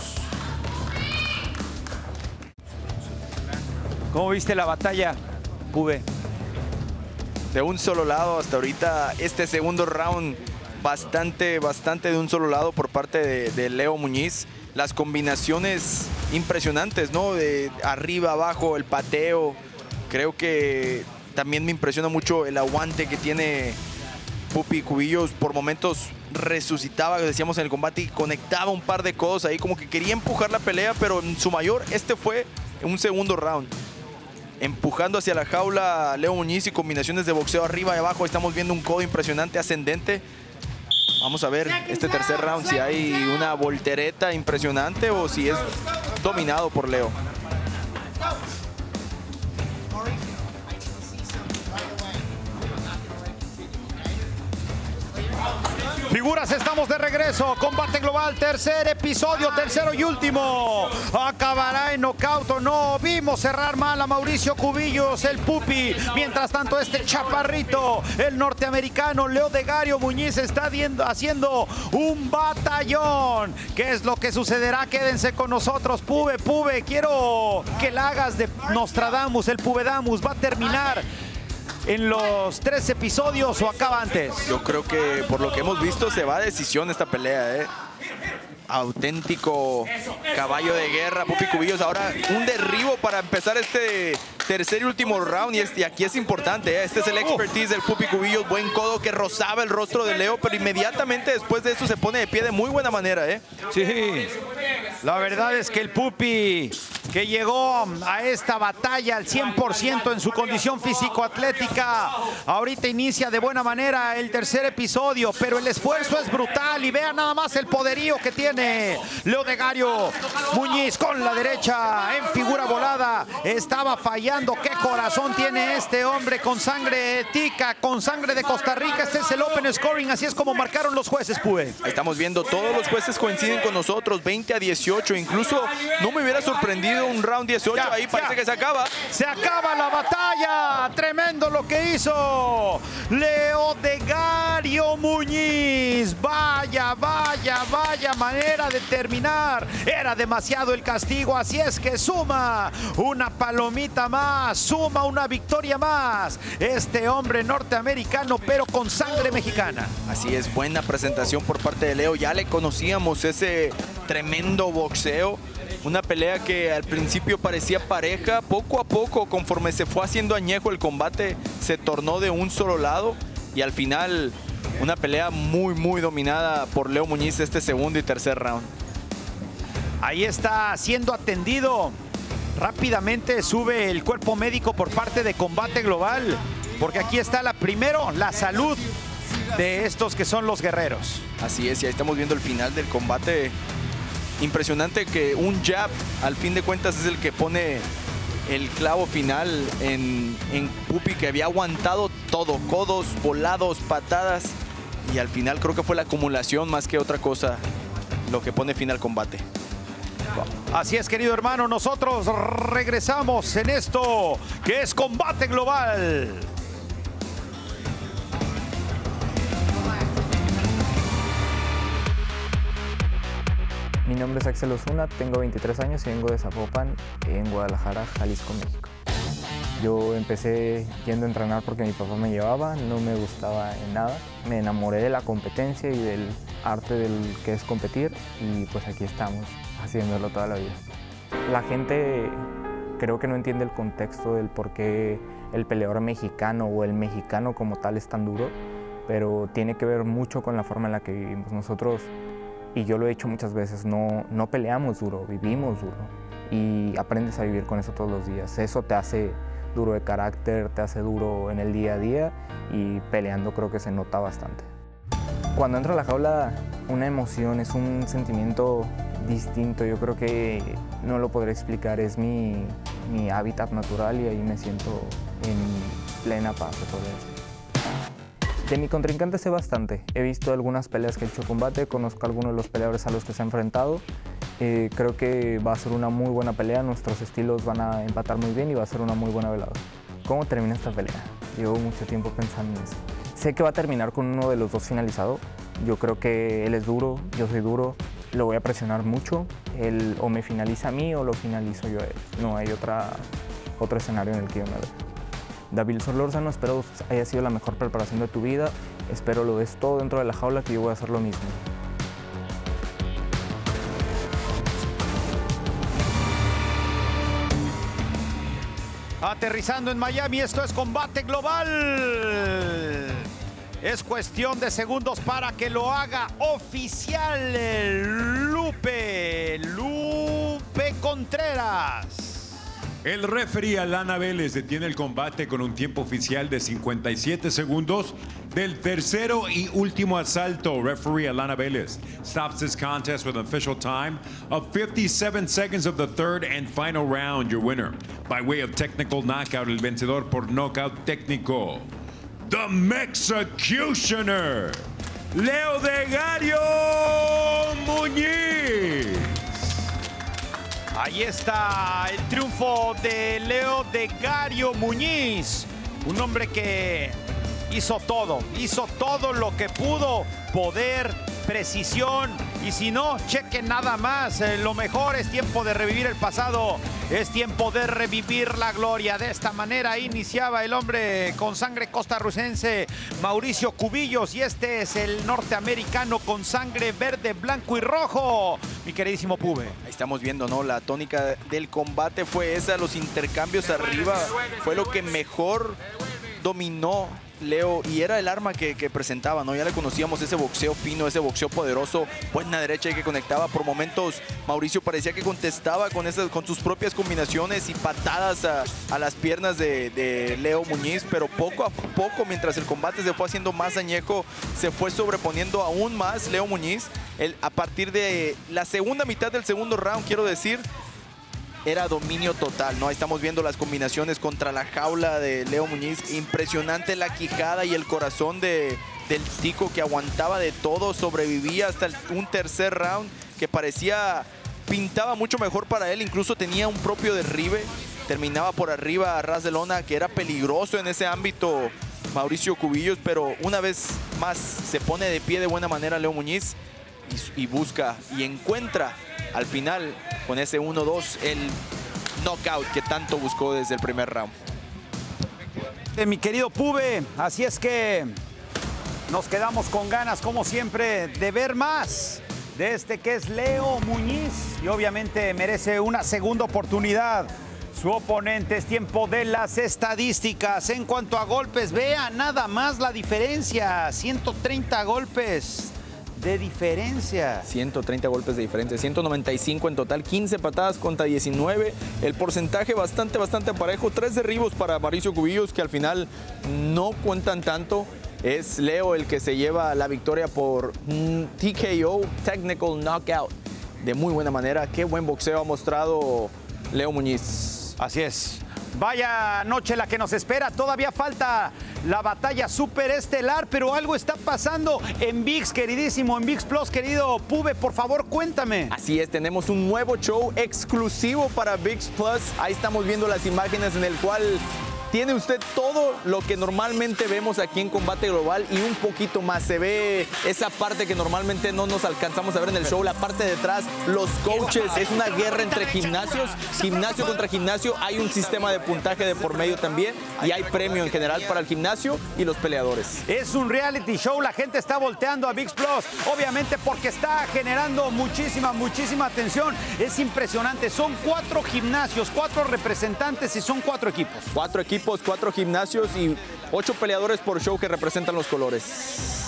Speaker 4: ¿Cómo viste la batalla, Pube?
Speaker 5: De un solo lado hasta ahorita, este segundo round bastante de un solo lado por parte de Leo Muñiz. Las combinaciones impresionantes, ¿no? De arriba, abajo, el pateo. Creo que también me impresiona mucho el aguante que tiene Pupi Cubillo. Por momentos resucitaba, decíamos en el combate, y conectaba un par de codos ahí, como que quería empujar la pelea, pero en su mayor, este fue un segundo round. Empujando hacia la jaula Leo Muñiz y combinaciones de boxeo arriba y abajo. Estamos viendo un codo impresionante ascendente. Vamos a ver este tercer round si hay una voltereta impresionante o si es dominado por Leo.
Speaker 4: Figuras, estamos de regreso. Combate Global, tercer episodio, tercero y último. ¿Acabará en nocaut o no? Vimos cerrar mal a Mauricio Cubillos, el Pupi. Mientras tanto, este chaparrito, el norteamericano Leo Degario Muñiz, está haciendo un batallón. ¿Qué es lo que sucederá? Quédense con nosotros. Pube, quiero que la hagas de Nostradamus, el Pubedamus. ¿Va a terminar en los 3 episodios o acaba antes?
Speaker 5: Yo creo que por lo que hemos visto se va a decisión esta pelea, ¿eh? Auténtico caballo de guerra, Pupi Cubillos. Ahora un derribo para empezar este tercer y último round. Y aquí es importante, ¿eh? Este es el expertise del Pupi Cubillos. Buen codo que rozaba el rostro de Leo, pero inmediatamente después de eso se pone de pie de muy buena manera, ¿eh?
Speaker 4: Sí, la verdad es que el Pupi, que llegó a esta batalla al 100% en su condición físico-atlética, ahorita inicia de buena manera el tercer episodio, pero el esfuerzo es brutal y vean nada más el poderío que tiene Leo Degario Muñiz con la derecha en figura volada. Estaba fallando. ¿Qué corazón tiene este hombre? Con sangre tica, con sangre de Costa Rica. Este es el Open Scoring, así es como marcaron los jueces, Pube.
Speaker 5: Estamos viendo, todos los jueces coinciden con nosotros, 20-18, incluso no me hubiera sorprendido un round 18, ahí parece que se acaba.
Speaker 4: Se acaba la batalla, tremendo lo que hizo Leo Degario. Gario Muñiz. Vaya, vaya, vaya manera de terminar. Era demasiado el castigo, así es que suma una palomita más, suma una victoria más. Este hombre norteamericano, pero con sangre mexicana.
Speaker 5: Así es, buena presentación por parte de Leo. Ya le conocíamos ese tremendo boxeo. Una pelea que al principio parecía pareja. Poco a poco, conforme se fue haciendo añejo el combate, se tornó de un solo lado. Y al final, una pelea muy, muy dominada por Leo Muñiz este segundo y tercer round.
Speaker 4: Ahí está siendo atendido. Rápidamente sube el cuerpo médico por parte de Combate Global. Porque aquí está primero la salud de estos que son los guerreros.
Speaker 5: Así es, y ahí estamos viendo el final del combate. Impresionante que un jab, al fin de cuentas, es el que pone el clavo final en Pupi, que había aguantado todo, codos, volados, patadas, y al final creo que fue la acumulación más que otra cosa lo que pone fin al combate.
Speaker 4: Así es, querido hermano, nosotros regresamos en esto que es Combate Global.
Speaker 11: Mi nombre es Axel Osuna, tengo 23 años y vengo de Zapopan, en Guadalajara, Jalisco, México. Yo empecé yendo a entrenar porque mi papá me llevaba, no me gustaba en nada. Me enamoré de la competencia y del arte del que es competir y pues aquí estamos, haciéndolo toda la vida. La gente creo que no entiende el contexto del por qué el peleador mexicano o el mexicano como tal es tan duro, pero tiene que ver mucho con la forma en la que vivimos nosotros. Y yo lo he hecho muchas veces, no peleamos duro, vivimos duro. Y aprendes a vivir con eso todos los días. Eso te hace duro de carácter, te hace duro en el día a día y peleando creo que se nota bastante. Cuando entro a la jaula, una emoción, es un sentimiento distinto. Yo creo que no lo podré explicar, es mi hábitat natural y ahí me siento en plena paz, se podría decir. De mi contrincante sé bastante. He visto algunas peleas que he hecho combate, conozco a algunos de los peleadores a los que se ha enfrentado. Creo que va a ser una muy buena pelea, nuestros estilos van a empatar muy bien y va a ser una muy buena velada. ¿Cómo termina esta pelea? Llevo mucho tiempo pensando en eso. Sé que va a terminar con uno de los dos finalizado. Yo creo que él es duro, yo soy duro, lo voy a presionar mucho. Él o me finaliza a mí o lo finalizo yo a él. No hay otro escenario en el que yo me veo. David Solórzano, espero haya sido la mejor preparación de tu vida. Espero lo des todo dentro de la jaula, que yo voy a hacer lo mismo.
Speaker 4: Aterrizando en Miami, esto es Combate Global. Es cuestión de segundos para que lo haga oficial Lupe Contreras.
Speaker 1: El referee Alana Vélez detiene el combate con un tiempo oficial de 57 segundos del tercero y último asalto. Referee Alana Vélez stops this contest with an official time of 57 seconds of the third and final round. Your winner, by way of technical knockout, el vencedor por knockout técnico, the Mexecutioner, Leo de Gario Muñiz.
Speaker 4: Ahí está el triunfo de Leo de Gario Muñiz, un hombre que hizo todo lo que pudo, poder, precisión, y si no, cheque nada más. Lo mejor es tiempo de revivir el pasado, es tiempo de revivir la gloria. De esta manera iniciaba el hombre con sangre costarricense, Mauricio Cubillos, y este es el norteamericano con sangre verde, blanco y rojo, mi queridísimo Pube.
Speaker 5: Ahí estamos viendo, ¿no? La tónica del combate fue esa, los intercambios arriba, fue lo que mejor dominó Leo y era el arma que presentaba, ¿no? Ya le conocíamos ese boxeo fino, ese boxeo poderoso, buena derecha y que conectaba. Por momentos Mauricio parecía que contestaba con sus propias combinaciones y patadas a las piernas de Leo Muñiz, pero poco a poco, mientras el combate se fue haciendo más añejo, se fue sobreponiendo aún más Leo Muñiz. A partir de la segunda mitad del segundo round, quiero decir, era dominio total, ¿no? Ahí estamos viendo las combinaciones contra la jaula de Leo Muñiz. Impresionante la quijada y el corazón del tico, que aguantaba de todo, sobrevivía hasta un tercer round que pintaba mucho mejor para él. Incluso tenía un propio derribe, terminaba por arriba a ras de lona, que era peligroso en ese ámbito Mauricio Cubillos, pero una vez más se pone de pie de buena manera Leo Muñiz y busca y encuentra al final con ese 1-2 el knockout que tanto buscó desde el primer round.
Speaker 4: Mi querido Pube, así es que nos quedamos con ganas, como siempre, de ver más de este que es Leo Muñiz y obviamente merece una segunda oportunidad. Su oponente. Es tiempo de las estadísticas. En cuanto a golpes, vea nada más la diferencia. 130 golpes de diferencia.
Speaker 5: 130 golpes de diferencia, 195 en total, 15 patadas contra 19. El porcentaje bastante parejo. 3 derribos para Mauricio Cubillos, que al final no cuentan tanto. Es Leo el que se lleva la victoria por TKO, Technical Knockout. De muy buena manera. Qué buen boxeo ha mostrado Leo Muñiz.
Speaker 4: Así es. Vaya noche la que nos espera. Todavía falta la batalla superestelar, pero algo está pasando en ViX, queridísimo, en ViX Plus, querido Pube. Por favor, cuéntame.
Speaker 5: Así es, tenemos un nuevo show exclusivo para ViX Plus. Ahí estamos viendo las imágenes en el cual tiene usted todo lo que normalmente vemos aquí en Combate Global y un poquito más. Se ve esa parte que normalmente no nos alcanzamos a ver en el show, la parte de atrás, los coaches. Es una guerra entre gimnasios, gimnasio contra gimnasio. Hay un sistema de puntaje de por medio también y hay premio en general para el gimnasio y los peleadores.
Speaker 4: Es un reality show, la gente está volteando a ViX Plus, obviamente porque está generando muchísima atención. Es impresionante, son 4 gimnasios, 4 representantes y son 4 equipos. 4 equipos,
Speaker 5: 4 gimnasios y 8 peleadores por show que representan los colores.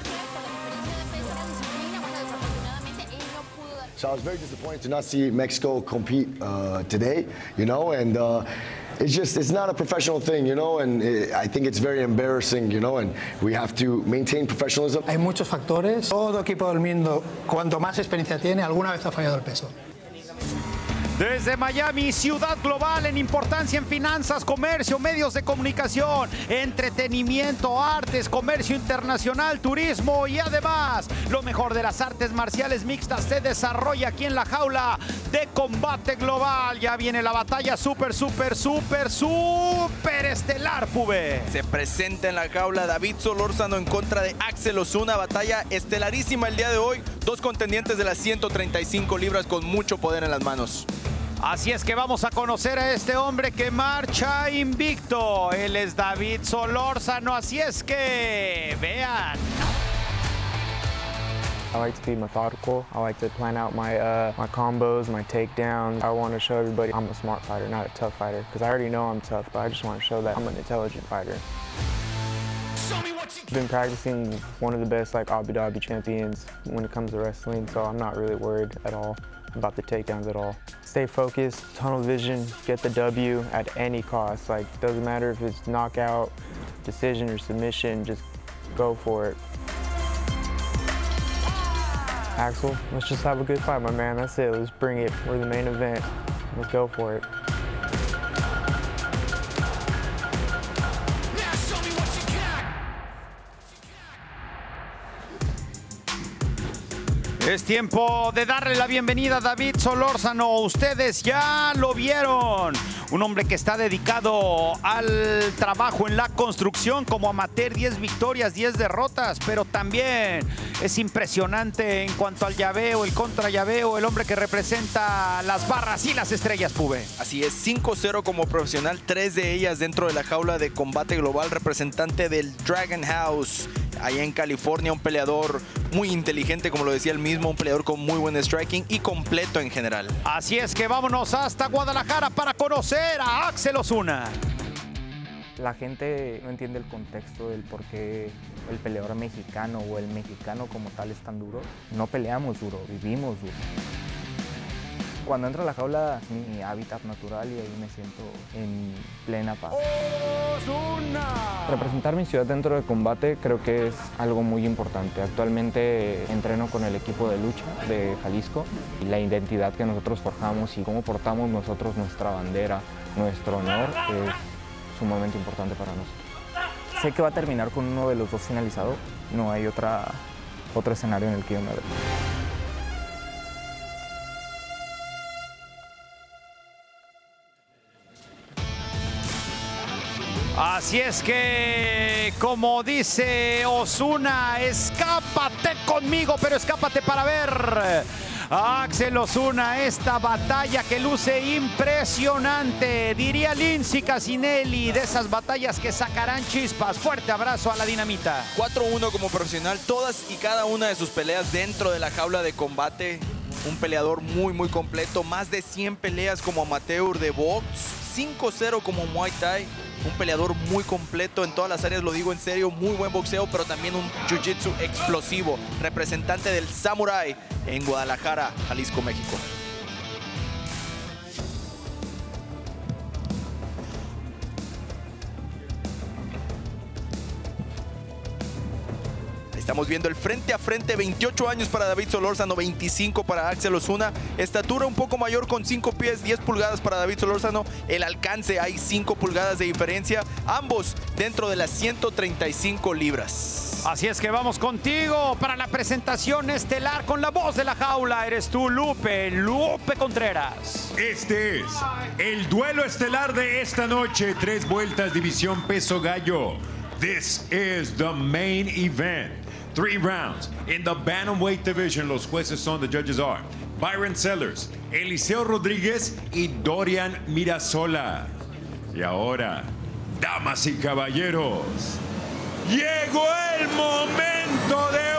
Speaker 12: So I was very disappointed to not see Mexico compete today, you know, and it's not a professional thing, you know, and I think it's very embarrassing, you know, and we have to maintain professionalism.
Speaker 13: Hay muchos factores. Todo equipo del mundo, cuanto más experiencia tiene, alguna vez ha fallado el peso.
Speaker 4: Desde Miami, ciudad global en importancia en finanzas, comercio, medios de comunicación, entretenimiento, artes, comercio internacional, turismo y además lo mejor de las artes marciales mixtas se desarrolla aquí en la jaula de Combate Global. Ya viene la batalla super estelar, Pube.
Speaker 5: Se presenta en la jaula David Solórzano en contra de Axel Osuna. Batalla estelarísima el día de hoy. 2 contendientes de las 135 libras con mucho poder en las manos.
Speaker 4: Así es que vamos a conocer a este hombre que marcha invicto. Él es David Solórzano, así es que vean.
Speaker 10: I like to be methodical. I like to plan out my combos, my takedowns. I want to show everybody I'm a smart fighter, not a tough fighter. Because I already know I'm tough, but I just want to show that I'm an intelligent fighter. I've been practicing with one of the best Abu Dhabi champions when it comes to wrestling, so I'm not really worried at all about the takedowns at all. Stay focused, tunnel vision, get the W at any cost. Doesn't matter if it's knockout, decision, or submission, just go for it. Axel, let's just have a good fight, my man. That's it. Let's bring it. We're the main event. Let's go for it.
Speaker 4: Es tiempo de darle la bienvenida a David Solórzano. Ustedes ya lo vieron. Un hombre que está dedicado al trabajo en la construcción como amateur. 10 victorias, 10 derrotas. Pero también es impresionante en cuanto al llaveo, el contrallaveo. El hombre que representa las barras y las estrellas, Pube.
Speaker 5: Así es, 5-0 como profesional. 3 de ellas dentro de la jaula de Combate Global. Representante del Dragon House. Allá en California, un peleador muy inteligente, como lo decía él mismo, un peleador con muy buen striking y completo en general.
Speaker 4: Así es que vámonos hasta Guadalajara para conocer a Axel Osuna.
Speaker 14: La gente no entiende el contexto del por qué el peleador mexicano o el mexicano como tal es tan duro. No peleamos duro, vivimos duro. Cuando entro a la jaula es mi hábitat natural y ahí me siento en plena paz. ¡Osuna! Representar mi ciudad dentro de combate creo que es algo muy importante. Actualmente entreno con el equipo de lucha de Jalisco y la identidad que nosotros forjamos y cómo portamos nosotros nuestra bandera, nuestro honor es sumamente importante para nosotros. Sé que va a terminar con uno de los dos finalizado. No hay otro escenario en el que yo me veo.
Speaker 4: Así es que Como dice Ozuna, escápate conmigo, pero escápate para ver a Axel Ozuna, esta batalla que luce impresionante. Diría Lindsay Casinelli, de esas batallas que sacarán chispas. Fuerte abrazo a la dinamita.
Speaker 5: 4-1 como profesional, todas y cada una de sus peleas dentro de la jaula de combate. Un peleador muy completo, más de 100 peleas como amateur de box, 5-0 como Muay Thai. Un peleador muy completo en todas las áreas, lo digo en serio, muy buen boxeo, pero también un jiu-jitsu explosivo. Representante del Samurai en Guadalajara, Jalisco, México. Estamos viendo el frente a frente, 28 años para David Solórzano, 25 para Axel Ozuna. Estatura un poco mayor con 5 pies, 10 pulgadas para David Solórzano. El alcance, hay 5 pulgadas de diferencia. Ambos dentro de las 135 libras.
Speaker 4: Así es que vamos contigo para la presentación estelar con la voz de la jaula. Eres tú, Lupe Contreras.
Speaker 1: Este es el duelo estelar de esta noche. 3 vueltas, división peso gallo. This is the main event. 3 rounds in the bantamweight division. Los jueces son, the judges are Byron Sellers, Eliseo Rodríguez y Dorian Mirasola. Y ahora, damas y caballeros, llegó el momento de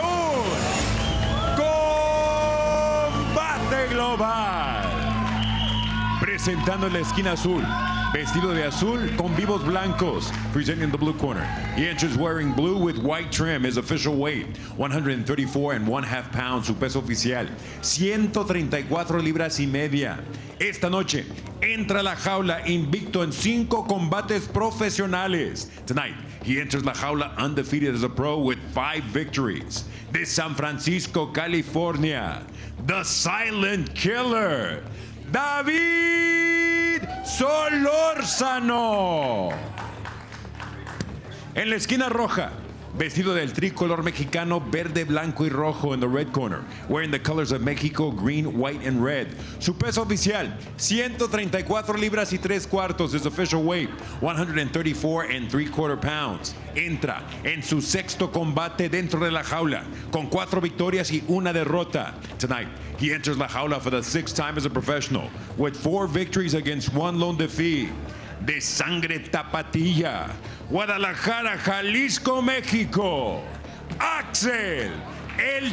Speaker 1: un combate global. Presentando en la esquina azul, vestido de azul con vivos blancos. Presenting the blue corner, he enters wearing blue with white trim. His official weight, 134.5 pounds. Su peso oficial, 134 libras y media. Esta noche entra a la jaula invicto en 5 combates profesionales. Tonight, he enters la jaula undefeated as a pro with 5 victories. De San Francisco, California, the Silent Killer, David Solórzano. En la esquina roja, vestido del tricolor mexicano, verde, blanco y rojo. In the red corner, wearing the colors of Mexico, green, white and red. Su peso oficial, 134 libras y 3 cuartos. His official weight, 134.75 pounds. Entra en su 6º combate dentro de la jaula, con 4 victorias y 1 derrota. Tonight, he enters la jaula for the 6th time as a professional, with 4 victories against 1 lone defeat. De sangre tapatilla, Guadalajara, Jalisco, México, Axel El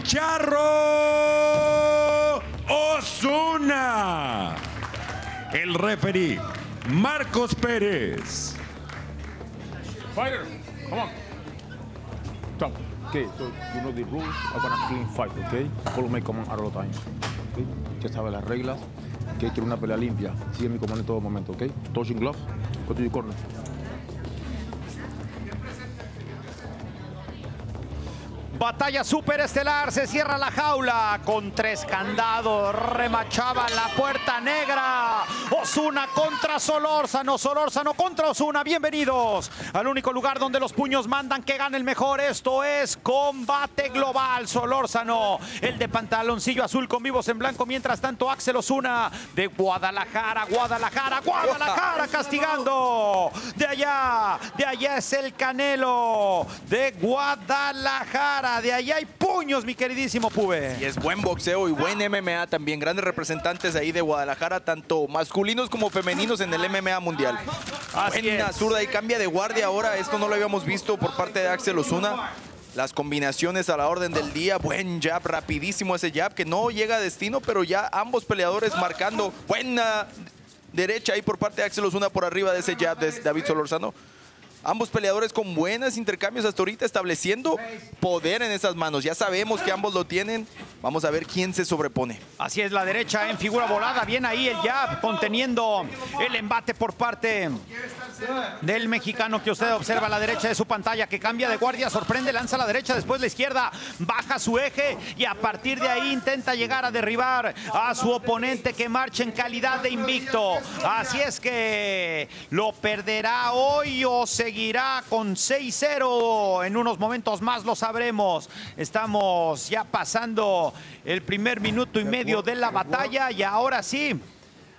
Speaker 1: Charro Ozuna. El referee, Marcos Pérez.
Speaker 9: Fighter, come on. Stop. Okay, so you know the rules. I'm gonna clean fight, okay? Follow my command at all times. Okay? Ya sabes las reglas. Que quiero una pelea limpia. Sigue mi comando en todo momento, ¿ok? Touching glove, go to your corner.
Speaker 4: Batalla superestelar, se cierra la jaula con 3 candados, remachaba la puerta negra. Ozuna contra Solórzano, Solórzano contra Ozuna. Bienvenidos al único lugar donde los puños mandan, que gane el mejor. Esto es Combate Global. Solórzano, el de pantaloncillo azul con vivos en blanco. Mientras tanto, Axel Ozuna de Guadalajara, castigando. De allá es el Canelo de Guadalajara. De allá hay puños, mi queridísimo Pube.
Speaker 5: Y es buen boxeo y buen MMA también. Grandes representantes ahí de Guadalajara, tanto masculinos como femeninos en el MMA mundial. Buena zurda y cambia de guardia ahora. Esto no lo habíamos visto por parte de Axel Ozuna. Las combinaciones a la orden del día. Buen jab, rapidísimo ese jab que no llega a destino, pero ya ambos peleadores marcando. Buena derecha ahí por parte de Axel Ozuna por arriba de ese jab de David Solórzano. Ambos peleadores con buenos intercambios hasta ahorita, estableciendo poder en esas manos. Ya sabemos que ambos lo tienen. Vamos a ver quién se sobrepone.
Speaker 4: Así es, la derecha en figura volada. Bien ahí el jab, conteniendo el embate por parte del mexicano que usted observa a la derecha de su pantalla, que cambia de guardia, sorprende, lanza a la derecha, después la izquierda, baja su eje y a partir de ahí intenta llegar a derribar a su oponente, que marcha en calidad de invicto. Así es que lo perderá hoy o seguirá con 6-0. En unos momentos más lo sabremos. Estamos ya pasando el primer minuto y medio de la batalla y ahora sí,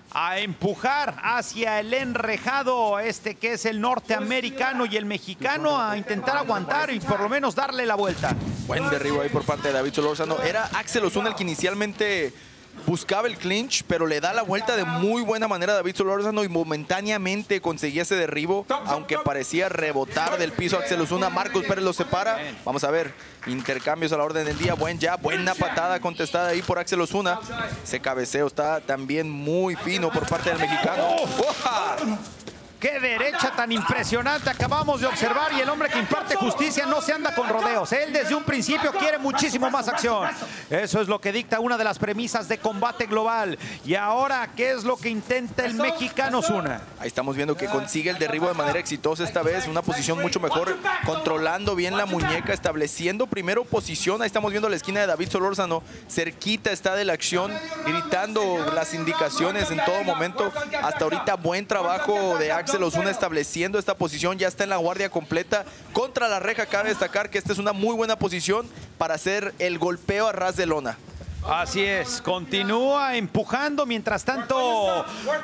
Speaker 4: a empujar hacia el enrejado, que es el norteamericano, y el mexicano a intentar aguantar y por lo menos darle la vuelta.
Speaker 5: Buen derribo ahí por parte de David Solórzano. Era Axel Osuna el que inicialmente buscaba el clinch, pero le da la vuelta de muy buena manera a David Solórzano y momentáneamente conseguía ese derribo, aunque parecía rebotar del piso Axel Osuna. Marcos Pérez lo separa. Vamos a ver, intercambios a la orden del día. Buena patada contestada ahí por Axel Osuna. Ese cabeceo está también muy fino por parte del mexicano. ¡Oh!
Speaker 4: ¡Qué derecha tan impresionante acabamos de observar! Y el hombre que imparte justicia no se anda con rodeos. Él desde un principio quiere muchísimo más acción. Eso es lo que dicta una de las premisas de Combate Global. Y ahora, ¿qué es lo que intenta el mexicano Osuna?
Speaker 5: Ahí estamos viendo que consigue el derribo de manera exitosa esta vez. Una posición mucho mejor, controlando bien la muñeca, estableciendo primero posición. Ahí estamos viendo la esquina de David Solórzano. Cerquita está de la acción, gritando las indicaciones en todo momento. Hasta ahorita buen trabajo de Axel Osuna estableciendo esta posición. Ya está en la guardia completa contra la reja. Cabe destacar que esta es una muy buena posición para hacer el golpeo a ras de lona.
Speaker 4: Así es, continúa empujando. Mientras tanto,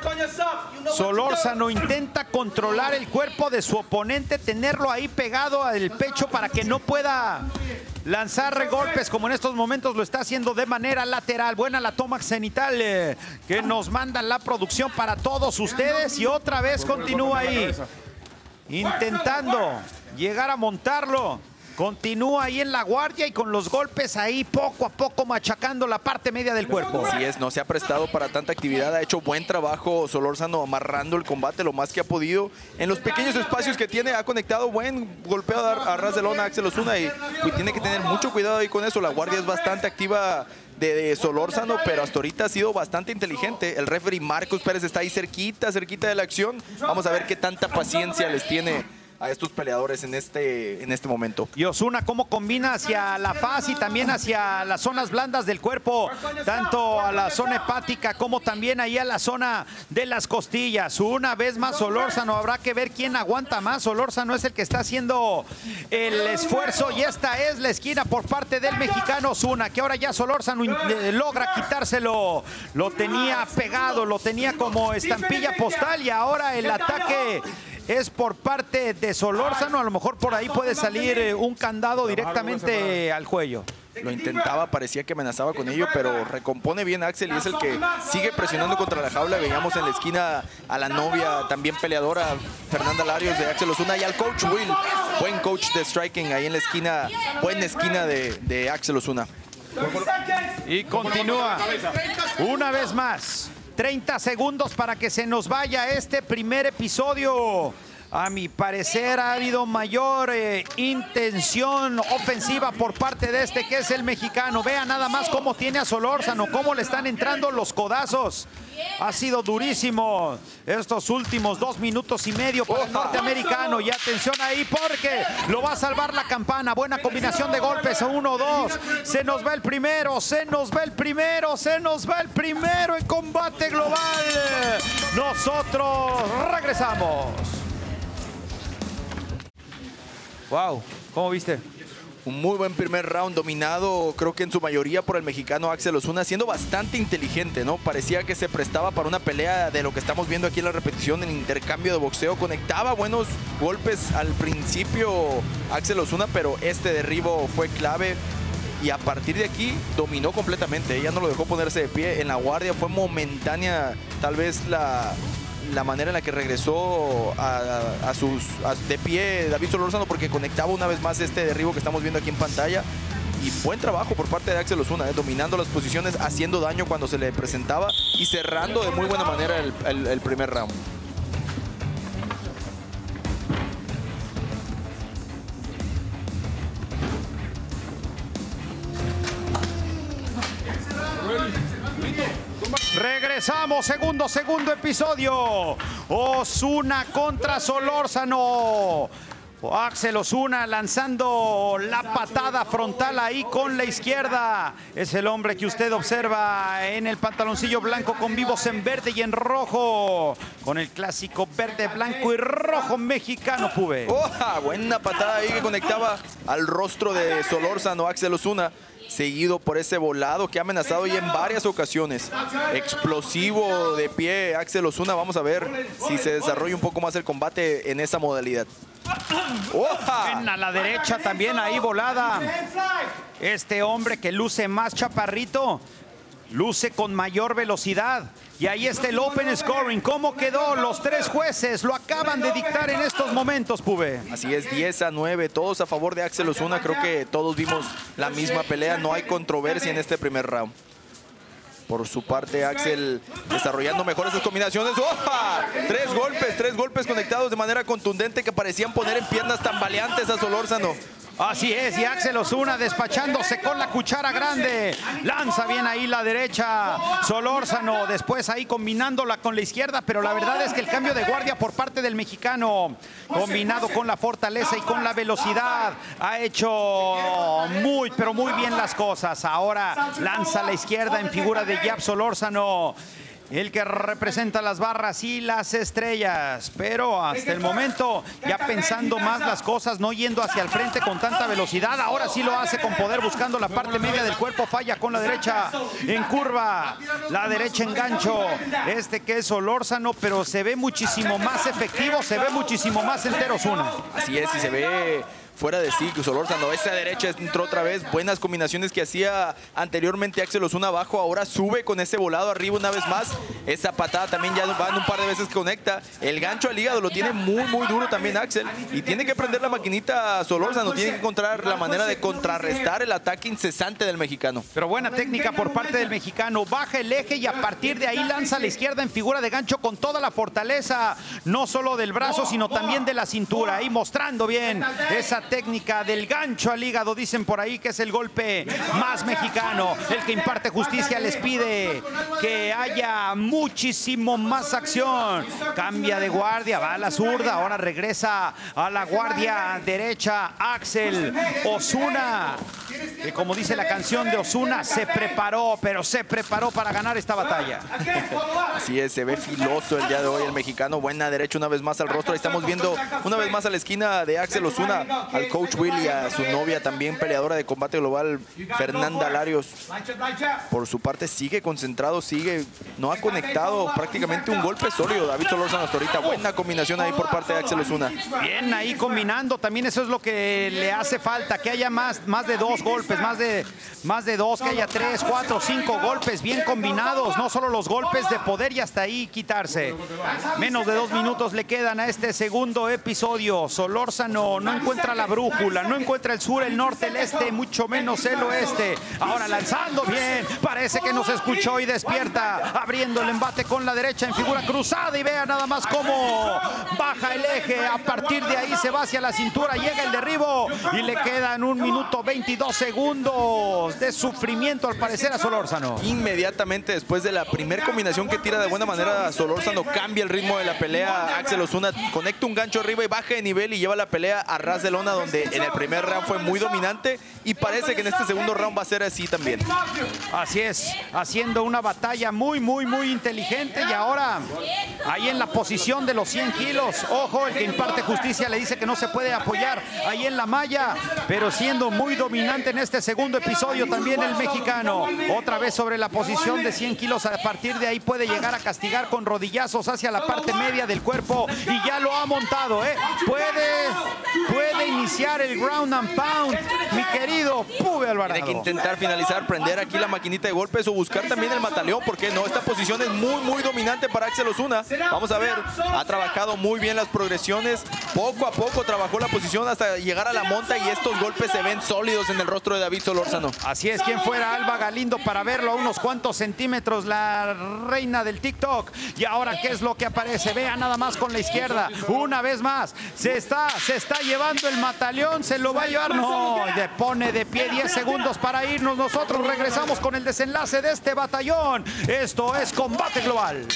Speaker 4: Solórzano intenta controlar el cuerpo de su oponente, tenerlo ahí pegado al pecho para que no pueda lanzar golpes como en estos momentos lo está haciendo de manera lateral. Buena la toma cenital que nos manda la producción para todos ustedes. Y otra vez continúa ahí, intentando llegar a montarlo. Continúa ahí en la guardia y con los golpes ahí poco a poco machacando la parte media del cuerpo.
Speaker 5: Así es, no se ha prestado para tanta actividad. Ha hecho buen trabajo Solórzano amarrando el combate lo más que ha podido. En los pequeños espacios que tiene ha conectado buen golpeo a ras de lona a Axel Osuna y tiene que tener mucho cuidado ahí con eso. La guardia es bastante activa de Solórzano, pero hasta ahorita ha sido bastante inteligente. El referee Marcos Pérez está ahí cerquita de la acción. Vamos a ver qué tanta paciencia les tiene a estos peleadores en este momento.
Speaker 4: Y Osuna cómo combina hacia la faz y también hacia las zonas blandas del cuerpo, tanto a la zona hepática como también ahí a la zona de las costillas. Una vez más Solórzano, habrá que ver quién aguanta más. Solórzano es el que está haciendo el esfuerzo y esta es la esquina por parte del mexicano Osuna, que ahora ya Solórzano logra quitárselo. Lo tenía pegado, lo tenía como estampilla postal y ahora el ataque es por parte de Solórzano. A lo mejor por ahí puede salir un candado directamente al cuello.
Speaker 5: Lo intentaba, parecía que amenazaba con ello, pero recompone bien Axel y es el que sigue presionando contra la jaula. Veíamos en la esquina a la novia, también peleadora, Fernanda Larios de Axel Osuna, y al coach Will, buen coach de striking ahí en la esquina, buena esquina de Axel Osuna.
Speaker 4: Y continúa una vez más. 30 segundos para que se nos vaya este primer episodio. A mi parecer ha habido mayor intención ofensiva por parte de que es el mexicano. Vean nada más cómo tiene a Solórzano, cómo le están entrando los codazos. Ha sido durísimo estos últimos 2 minutos y medio para el norteamericano. Y atención ahí porque lo va a salvar la campana. Buena combinación de golpes. 1, 2. Se nos va el primero. Se nos va el primero. Se nos va el primero en Combate Global. Nosotros regresamos. Wow, ¿cómo viste?
Speaker 5: Un muy buen primer round dominado, creo que en su mayoría por el mexicano Axel Osuna, siendo bastante inteligente, ¿no? Parecía que se prestaba para una pelea de lo que estamos viendo aquí en la repetición, en intercambio de boxeo. Conectaba buenos golpes al principio Axel Osuna, pero este derribo fue clave. Y a partir de aquí dominó completamente. Ella no lo dejó ponerse de pie en la guardia. Fue momentánea tal vez la manera en la que regresó de pie David Solórzano, porque conectaba una vez más este derribo que estamos viendo aquí en pantalla. Y buen trabajo por parte de Axel Osuna, dominando las posiciones, haciendo daño cuando se le presentaba y cerrando de muy buena manera el primer round.
Speaker 4: Regresamos, segundo episodio. Osuna contra Solórzano. Axel Osuna lanzando la patada frontal ahí con la izquierda. Es el hombre que usted observa en el pantaloncillo blanco con vivos en verde y en rojo. Con el clásico verde, blanco y rojo mexicano, Pube.
Speaker 5: Buena patada ahí que conectaba al rostro de Solórzano, Axel Osuna. seguido por ese volado que ha amenazado ya en varias ocasiones. Explosivo de pie Axel Osuna. Vamos a ver si se desarrolla un poco más el combate en esa modalidad.
Speaker 4: Ven a la derecha también ahí volada. Este hombre que luce más chaparrito, luce con mayor velocidad. Y ahí está el open scoring. ¿Cómo quedó? Los tres jueces lo acaban de dictar en estos momentos, Pube.
Speaker 5: Así es, 10-9, todos a favor de Axel Osuna. Creo que todos vimos la misma pelea. No hay controversia en este primer round. Por su parte, Axel desarrollando mejor esas combinaciones. ¡Opa! Tres golpes conectados de manera contundente que parecían poner en piernas tambaleantes a Solórzano.
Speaker 4: Así es, y Axel Osuna despachándose con la cuchara grande. Lanza bien ahí la derecha Solórzano, después ahí combinándola con la izquierda, pero la verdad es que el cambio de guardia por parte del mexicano, combinado con la fortaleza y con la velocidad, ha hecho pero muy bien las cosas. Ahora lanza a la izquierda en figura de Jab Solórzano, el que representa las barras y las estrellas, pero hasta el momento ya pensando más las cosas, no yendo hacia el frente con tanta velocidad. Ahora sí lo hace con poder, buscando la parte media del cuerpo. Falla con la derecha en curva, la derecha en gancho. Este que es Solórzano, pero se ve muchísimo más efectivo, se ve muchísimo más entero Osuna.
Speaker 5: Así es, y se ve fuera de sí Solórzano. Esa derecha entró otra vez. Buenas combinaciones que hacía anteriormente Axel Osuna abajo. Ahora sube con ese volado arriba una vez más. Esa patada también ya van un par de veces que conecta. El gancho al hígado lo tiene muy duro también Axel. Y tiene que prender la maquinita Solórzano. Tiene que encontrar la manera de contrarrestar el ataque incesante del mexicano.
Speaker 4: Pero buena técnica por parte del mexicano. Baja el eje y a partir de ahí lanza a la izquierda en figura de gancho con toda la fortaleza. No solo del brazo, sino también de la cintura. Ahí mostrando bien esa técnica del gancho al hígado. Dicen por ahí que es el golpe más mexicano, el que imparte justicia. Les pide que haya muchísimo más acción. Cambia de guardia, va a la zurda, ahora regresa a la guardia derecha Axel Osuna, que como dice la canción de Osuna, se preparó, pero se preparó para ganar esta batalla.
Speaker 5: Así es, se ve filoso el día de hoy el mexicano. Buena derecha una vez más al rostro. Ahí estamos viendo una vez más a la esquina de Axel Osuna al coach Willy, a su novia también peleadora de Combate Global, Fernanda Larios. Por su parte sigue concentrado, no ha conectado prácticamente un golpe sólido David Solórzano hasta ahorita. Buena combinación ahí por parte de Axel Osuna.
Speaker 4: Bien ahí combinando, también eso es lo que le hace falta, que haya más de dos golpes, más de dos, que haya 3, 4, 5 golpes bien combinados, no solo los golpes de poder y hasta ahí quitarse. Menos de 2 minutos le quedan a este segundo episodio. Solórzano no encuentra la brújula, no encuentra el sur, el norte, el este, mucho menos el oeste. Ahora lanzando bien, parece que nos escuchó y despierta, abriendo el embate con la derecha en figura cruzada y vea nada más cómo baja el eje. A partir de ahí se va hacia la cintura, llega el derribo y le quedan 1 minuto 22 segundos de sufrimiento al parecer a Solórzano.
Speaker 5: Inmediatamente después de la primera combinación que tira de buena manera Solórzano, cambia el ritmo de la pelea. Axel Osuna conecta un gancho arriba y baja de nivel y lleva la pelea a ras de lona, donde en el primer round fue muy dominante y parece que en este segundo round va a ser así también.
Speaker 4: Así es, haciendo una batalla muy inteligente y ahora ahí en la posición de los 100 kilos. Ojo, el que imparte justicia le dice que no se puede apoyar ahí en la malla, pero siendo muy dominante en este segundo episodio también el mexicano. Otra vez sobre la posición de 100 kilos, a partir de ahí puede llegar a castigar con rodillazos hacia la parte media del cuerpo y ya lo ha montado, puede iniciar el ground and pound, mi querido Pube Alvarado.
Speaker 5: Tiene que intentar finalizar, prender aquí la maquinita de golpes o buscar también el mataleón, porque no, esta posición es muy dominante para Axel Osuna. Vamos a ver, ha trabajado muy bien las progresiones, poco a poco trabajó la posición hasta llegar a la monta y estos golpes se ven sólidos en el rostro de David Solórzano.
Speaker 4: Así es, quien fuera Alba Galindo para verlo a unos cuantos centímetros, la reina del TikTok. Y ahora, ¿qué es lo que aparece? Vea nada más con la izquierda, una vez más, se está llevando el mataleón, se lo va a llevar, no, le pone de pie. 10 segundos para irnos, nosotros regresamos con el desenlace de este batallón. Esto es Combate Global.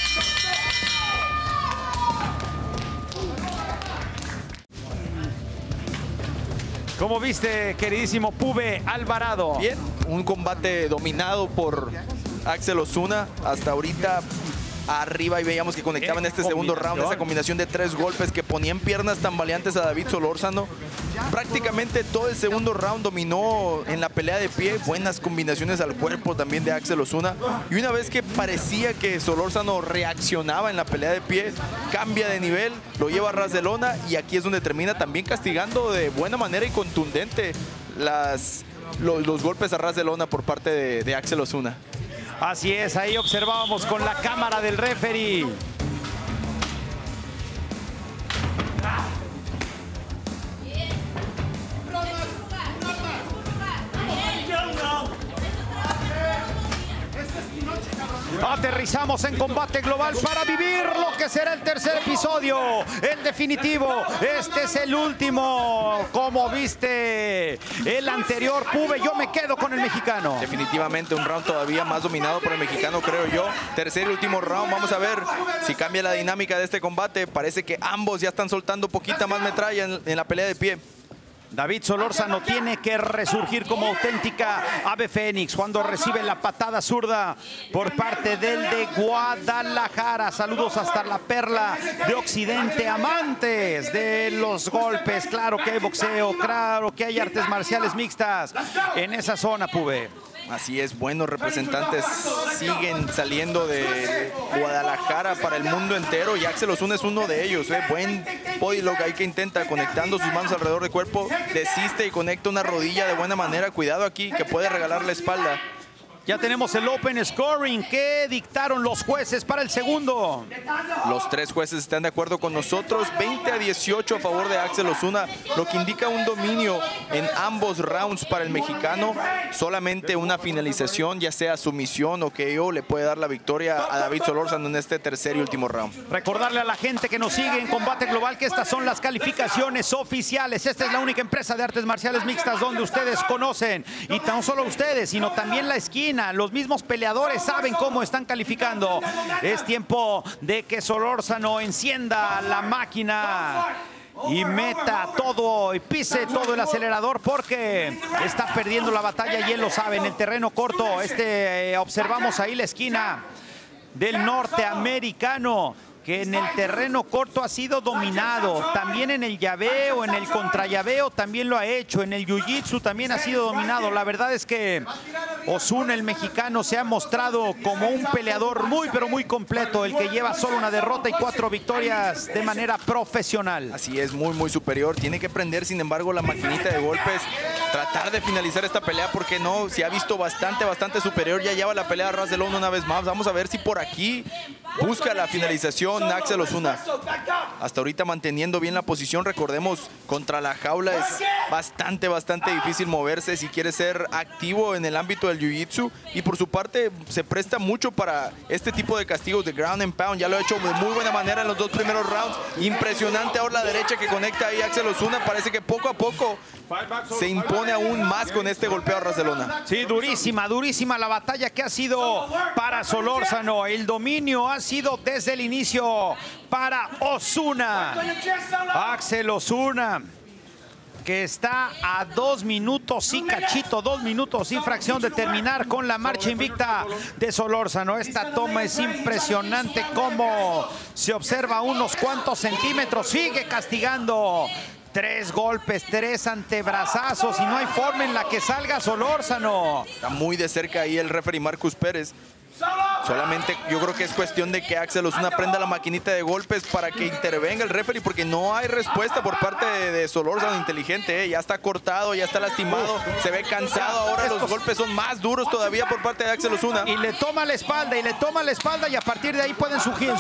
Speaker 4: ¿Cómo viste, queridísimo Pube Alvarado?
Speaker 5: Bien, un combate dominado por Axel Osuna. Hasta ahorita arriba y veíamos que conectaban este segundo round, esa combinación de 3 golpes que ponían piernas tambaleantes a David Solórzano. Prácticamente todo el segundo round dominó en la pelea de pie, buenas combinaciones al cuerpo también de Axel Osuna. Y una vez que parecía que Solórzano reaccionaba en la pelea de pie, cambia de nivel, lo lleva a ras de lona y aquí es donde termina también castigando de buena manera y contundente los golpes a ras de lona por parte de Axel Osuna.
Speaker 4: Así es, ahí observábamos con la cámara del referee. Aterrizamos en Combate Global para vivir lo que será el tercer episodio, el definitivo. Este es el último. Como viste el anterior, Pube, yo me quedo con el mexicano.
Speaker 5: Definitivamente un round todavía más dominado por el mexicano, creo yo. Tercer y último round, vamos a ver si cambia la dinámica de este combate. Parece que ambos ya están soltando poquita más metralla en la pelea de pie.
Speaker 4: David Solórzano tiene que resurgir como auténtica ave fénix cuando recibe la patada zurda por parte del de Guadalajara. Saludos hasta la perla de Occidente, amantes de los golpes. Claro que hay boxeo, claro que hay artes marciales mixtas en esa zona, Pube.
Speaker 5: Así es, buenos representantes siguen saliendo de Guadalajara para el mundo entero y Axel Osuna es uno de ellos. Buen body lock ahí que intenta conectando sus manos alrededor del cuerpo, desiste y conecta una rodilla de buena manera. Cuidado aquí que puede regalar la espalda.
Speaker 4: Ya tenemos el open scoring que dictaron los jueces para el segundo.
Speaker 5: Los 3 jueces están de acuerdo con nosotros. 20-18 a favor de Axel Osuna, lo que indica un dominio en ambos rounds para el mexicano. Solamente una finalización, ya sea sumisión o KO, le puede dar la victoria a David Solórzano en este tercer y último round.
Speaker 4: Recordarle a la gente que nos sigue en Combate Global que estas son las calificaciones oficiales. Esta es la única empresa de artes marciales mixtas donde ustedes conocen, y no solo ustedes, sino también la esquina. Los mismos peleadores saben cómo están calificando. Es tiempo de que Solórzano encienda la máquina y meta todo y pise todo el acelerador porque está perdiendo la batalla y él lo sabe. En el terreno corto, observamos ahí la esquina del norteamericano, que en el terreno corto ha sido dominado. También en el llaveo, en el contrallaveo también lo ha hecho. En el jiu-jitsu también ha sido dominado. La verdad es que Osuna, el mexicano, se ha mostrado como un peleador muy, pero muy completo. El que lleva solo una derrota y 4 victorias de manera profesional.
Speaker 5: Así es, muy, muy superior. Tiene que prender, sin embargo, la maquinita de golpes. Tratar de finalizar esta pelea, porque no, se ha visto bastante superior. Ya lleva la pelea a ras de lona una vez más. Vamos a ver si por aquí busca la finalización Axel Osuna. Hasta ahorita manteniendo bien la posición. Recordemos, contra la jaula es bastante difícil moverse si quiere ser activo en el ámbito del jiu-jitsu. Y por su parte se presta mucho para este tipo de castigos de ground and pound. Ya lo ha hecho de muy buena manera en los 2 primeros rounds. Impresionante ahora la derecha que conecta ahí Axel Osuna. Parece que poco a poco se impone aún más con este golpeo a ras de lona.
Speaker 4: Sí, durísima la batalla que ha sido para Solórzano. El dominio ha sido desde el inicio para Osuna. Axel Osuna, que está a 2 minutos y cachito, 2 minutos y fracción de terminar con la marcha invicta de Solórzano. Esta toma es impresionante, como se observa unos cuantos centímetros. Sigue castigando. 3 golpes, 3 antebrazazos y no hay forma en la que salga Solórzano.
Speaker 5: Está muy de cerca ahí el referee Marcus Pérez. Solamente yo creo que es cuestión de que Axel Osuna prenda la maquinita de golpes para que intervenga el referee, porque no hay respuesta por parte de Solórzano inteligente. Ya está cortado, ya está lastimado, se ve cansado. Ahora los golpes son más duros todavía por parte de Axel Osuna.
Speaker 4: Y le toma la espalda, y a partir de ahí pueden surgir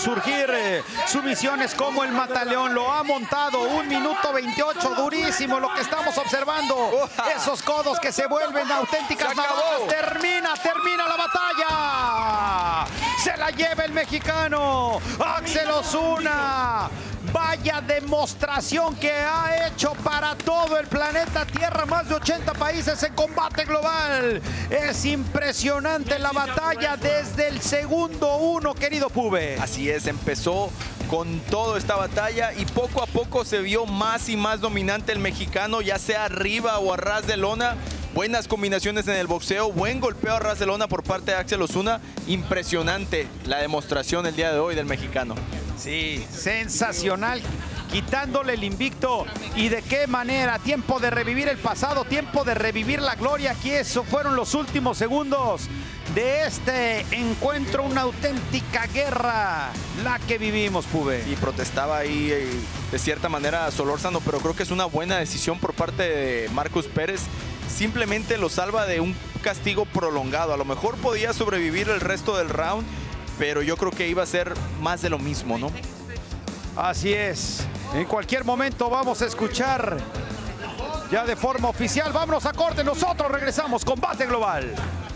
Speaker 4: sumisiones como el mataleón. Lo ha montado, 1 minuto 28, durísimo lo que estamos observando. Esos codos que se vuelven auténticas navajas. Termina la batalla. Se la lleva el mexicano Axel Osuna. Vaya demostración que ha hecho para todo el planeta Tierra. Más de 80 países en Combate Global. Es impresionante la batalla desde el segundo 1, querido Pube.
Speaker 5: Así es, empezó con toda esta batalla y poco a poco se vio más y más dominante el mexicano, ya sea arriba o a ras de lona. buenas combinaciones en el boxeo, buen golpeo a ras de lona por parte de Axel Osuna. Impresionante la demostración el día de hoy del mexicano.
Speaker 4: Sí, sensacional, quitándole el invicto. ¿Y de qué manera? Tiempo de revivir el pasado, tiempo de revivir la gloria. Aquí eso fueron los últimos segundos de este encuentro, una auténtica guerra la que vivimos, Pube.
Speaker 5: Y protestaba ahí de cierta manera Solórzano, pero creo que es una buena decisión por parte de Marcus Pérez. Simplemente lo salva de un castigo prolongado. A lo mejor podía sobrevivir el resto del round, pero yo creo que iba a ser más de lo mismo, ¿no?
Speaker 4: Así es. En cualquier momento vamos a escuchar ya de forma oficial. Vámonos a corte, nosotros regresamos. Combate Global.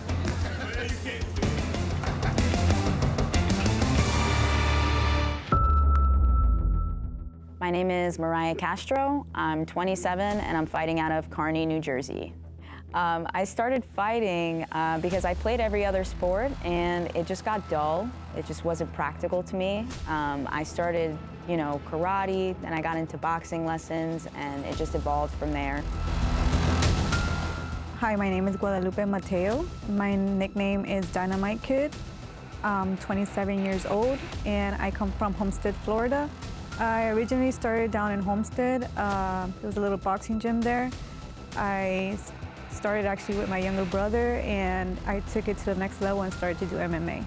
Speaker 15: My name is Mariah Castro. I'm 27 and I'm fighting out of Kearney, New Jersey. I started fighting because I played every other sport and it just got dull. It just wasn't practical to me. I started, you know, karate, then I got into boxing lessons and it just evolved from there.
Speaker 16: Hi, my name is Guadalupe Mateo. My nickname is Dynamite Kid. I'm 27 years old and I come from Homestead, Florida. I originally started down in Homestead. There was a little boxing gym there. I started actually with my younger brother and I took it to the next level and started to do MMA.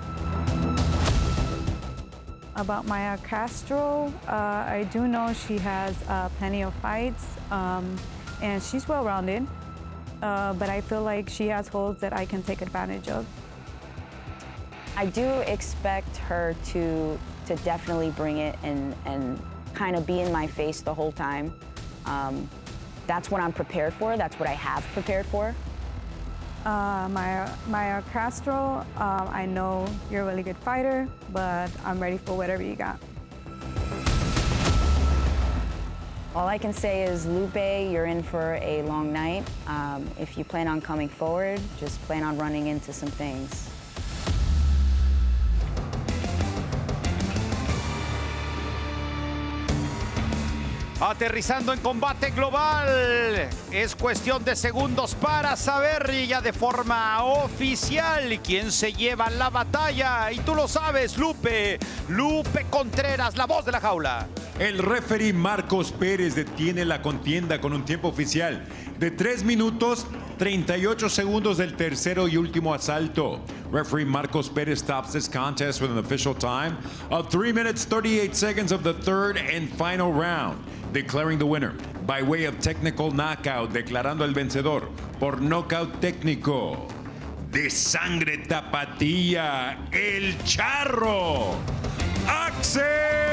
Speaker 16: About Maya Castro, I do know she has plenty of fights and she's well-rounded, but I feel like she has holes that I can take advantage of.
Speaker 15: I do expect her to definitely bring it and kind of be in my face the whole time. That's what I'm prepared for. That's what I have prepared for.
Speaker 16: Maya Castro, I know you're a really good fighter, but I'm ready for whatever you got.
Speaker 15: All I can say is, Lupe, you're in for a long night. If you plan on coming forward, just plan on running into some things.
Speaker 4: Aterrizando en Combate Global. Es cuestión de segundos para saber ya de forma oficial quién se lleva la batalla. Y tú lo sabes, Lupe Contreras, la voz de la jaula.
Speaker 1: El referee Marcos Pérez detiene la contienda con un tiempo oficial de 3 minutos 38 segundos del tercero y último asalto. Referee Marcos Pérez stops this contest with an official time of 3 minutes 38 seconds of the third and final round, declaring the winner by way of technical knockout, declarando el vencedor por knockout técnico de sangre tapatía, el charro, Axel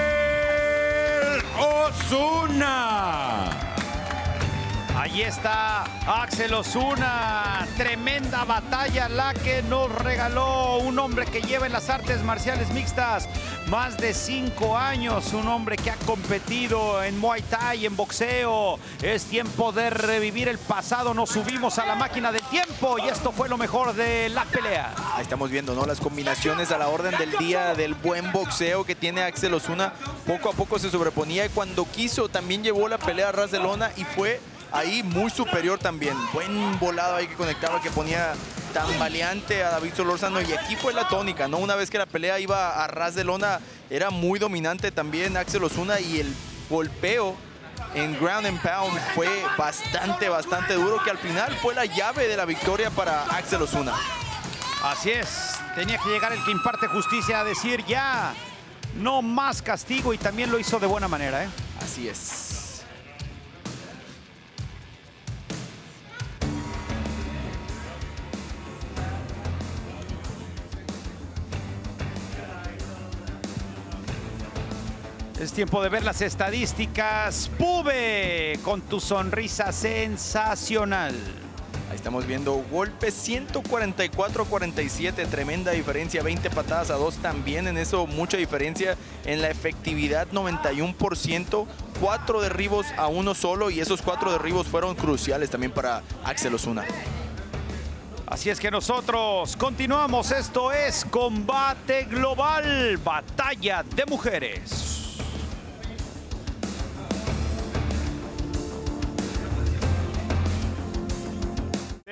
Speaker 1: Osuna.
Speaker 4: Ahí está Axel Osuna, tremenda batalla la que nos regaló un hombre que lleva en las artes marciales mixtas más de 5 años, un hombre que ha competido en Muay Thai, en boxeo. Es tiempo de revivir el pasado, nos subimos a la máquina del tiempo y esto fue lo mejor de la pelea.
Speaker 5: Ahí estamos viendo, ¿no? Las combinaciones a la orden del día, del buen boxeo que tiene Axel Osuna. Poco a poco se sobreponía y cuando quiso también llevó la pelea a ras de lona y fue ahí muy superior también. Buen volado ahí que conectaba, que ponía tambaleante a David Solórzano. Y aquí fue la tónica, ¿no? Una vez que la pelea iba a ras de lona, era muy dominante también Axel Osuna. Y el golpeo en ground and pound fue bastante duro, que al final fue la llave de la victoria para Axel Osuna.
Speaker 4: Así es, tenía que llegar el que imparte justicia a decir ya, no más castigo, y también lo hizo de buena manera, ¿eh?
Speaker 5: Así es.
Speaker 4: Es tiempo de ver las estadísticas. Pube, con tu sonrisa sensacional.
Speaker 5: Ahí estamos viendo golpes 144-47, tremenda diferencia, 20 patadas a 2 también, en eso mucha diferencia en la efectividad, 91%, 4 derribos a 1 solo, y esos 4 derribos fueron cruciales también para Axel Osuna.
Speaker 4: Así es que nosotros continuamos, esto es Combate Global, batalla de mujeres.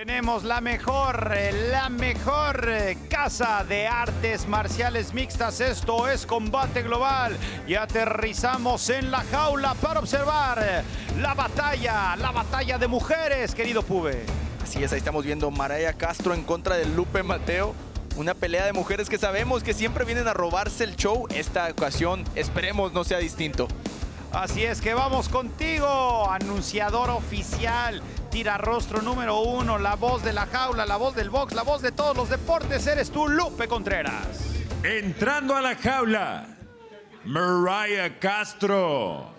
Speaker 4: Tenemos la mejor casa de artes marciales mixtas. Esto es Combate Global y aterrizamos en la jaula para observar la batalla de mujeres, querido Pube.
Speaker 5: Así es, ahí estamos viendo Maraya Castro en contra de Lupe Mateo. Una pelea de mujeres que sabemos que siempre vienen a robarse el show. Esta ocasión esperemos no sea distinto.
Speaker 4: Así es que vamos contigo, anunciador oficial, tirarrostro número 1, la voz de la jaula, la voz del box, la voz de todos los deportes. Eres tú, Lupe Contreras.
Speaker 1: Entrando a la jaula, Maraya Castro.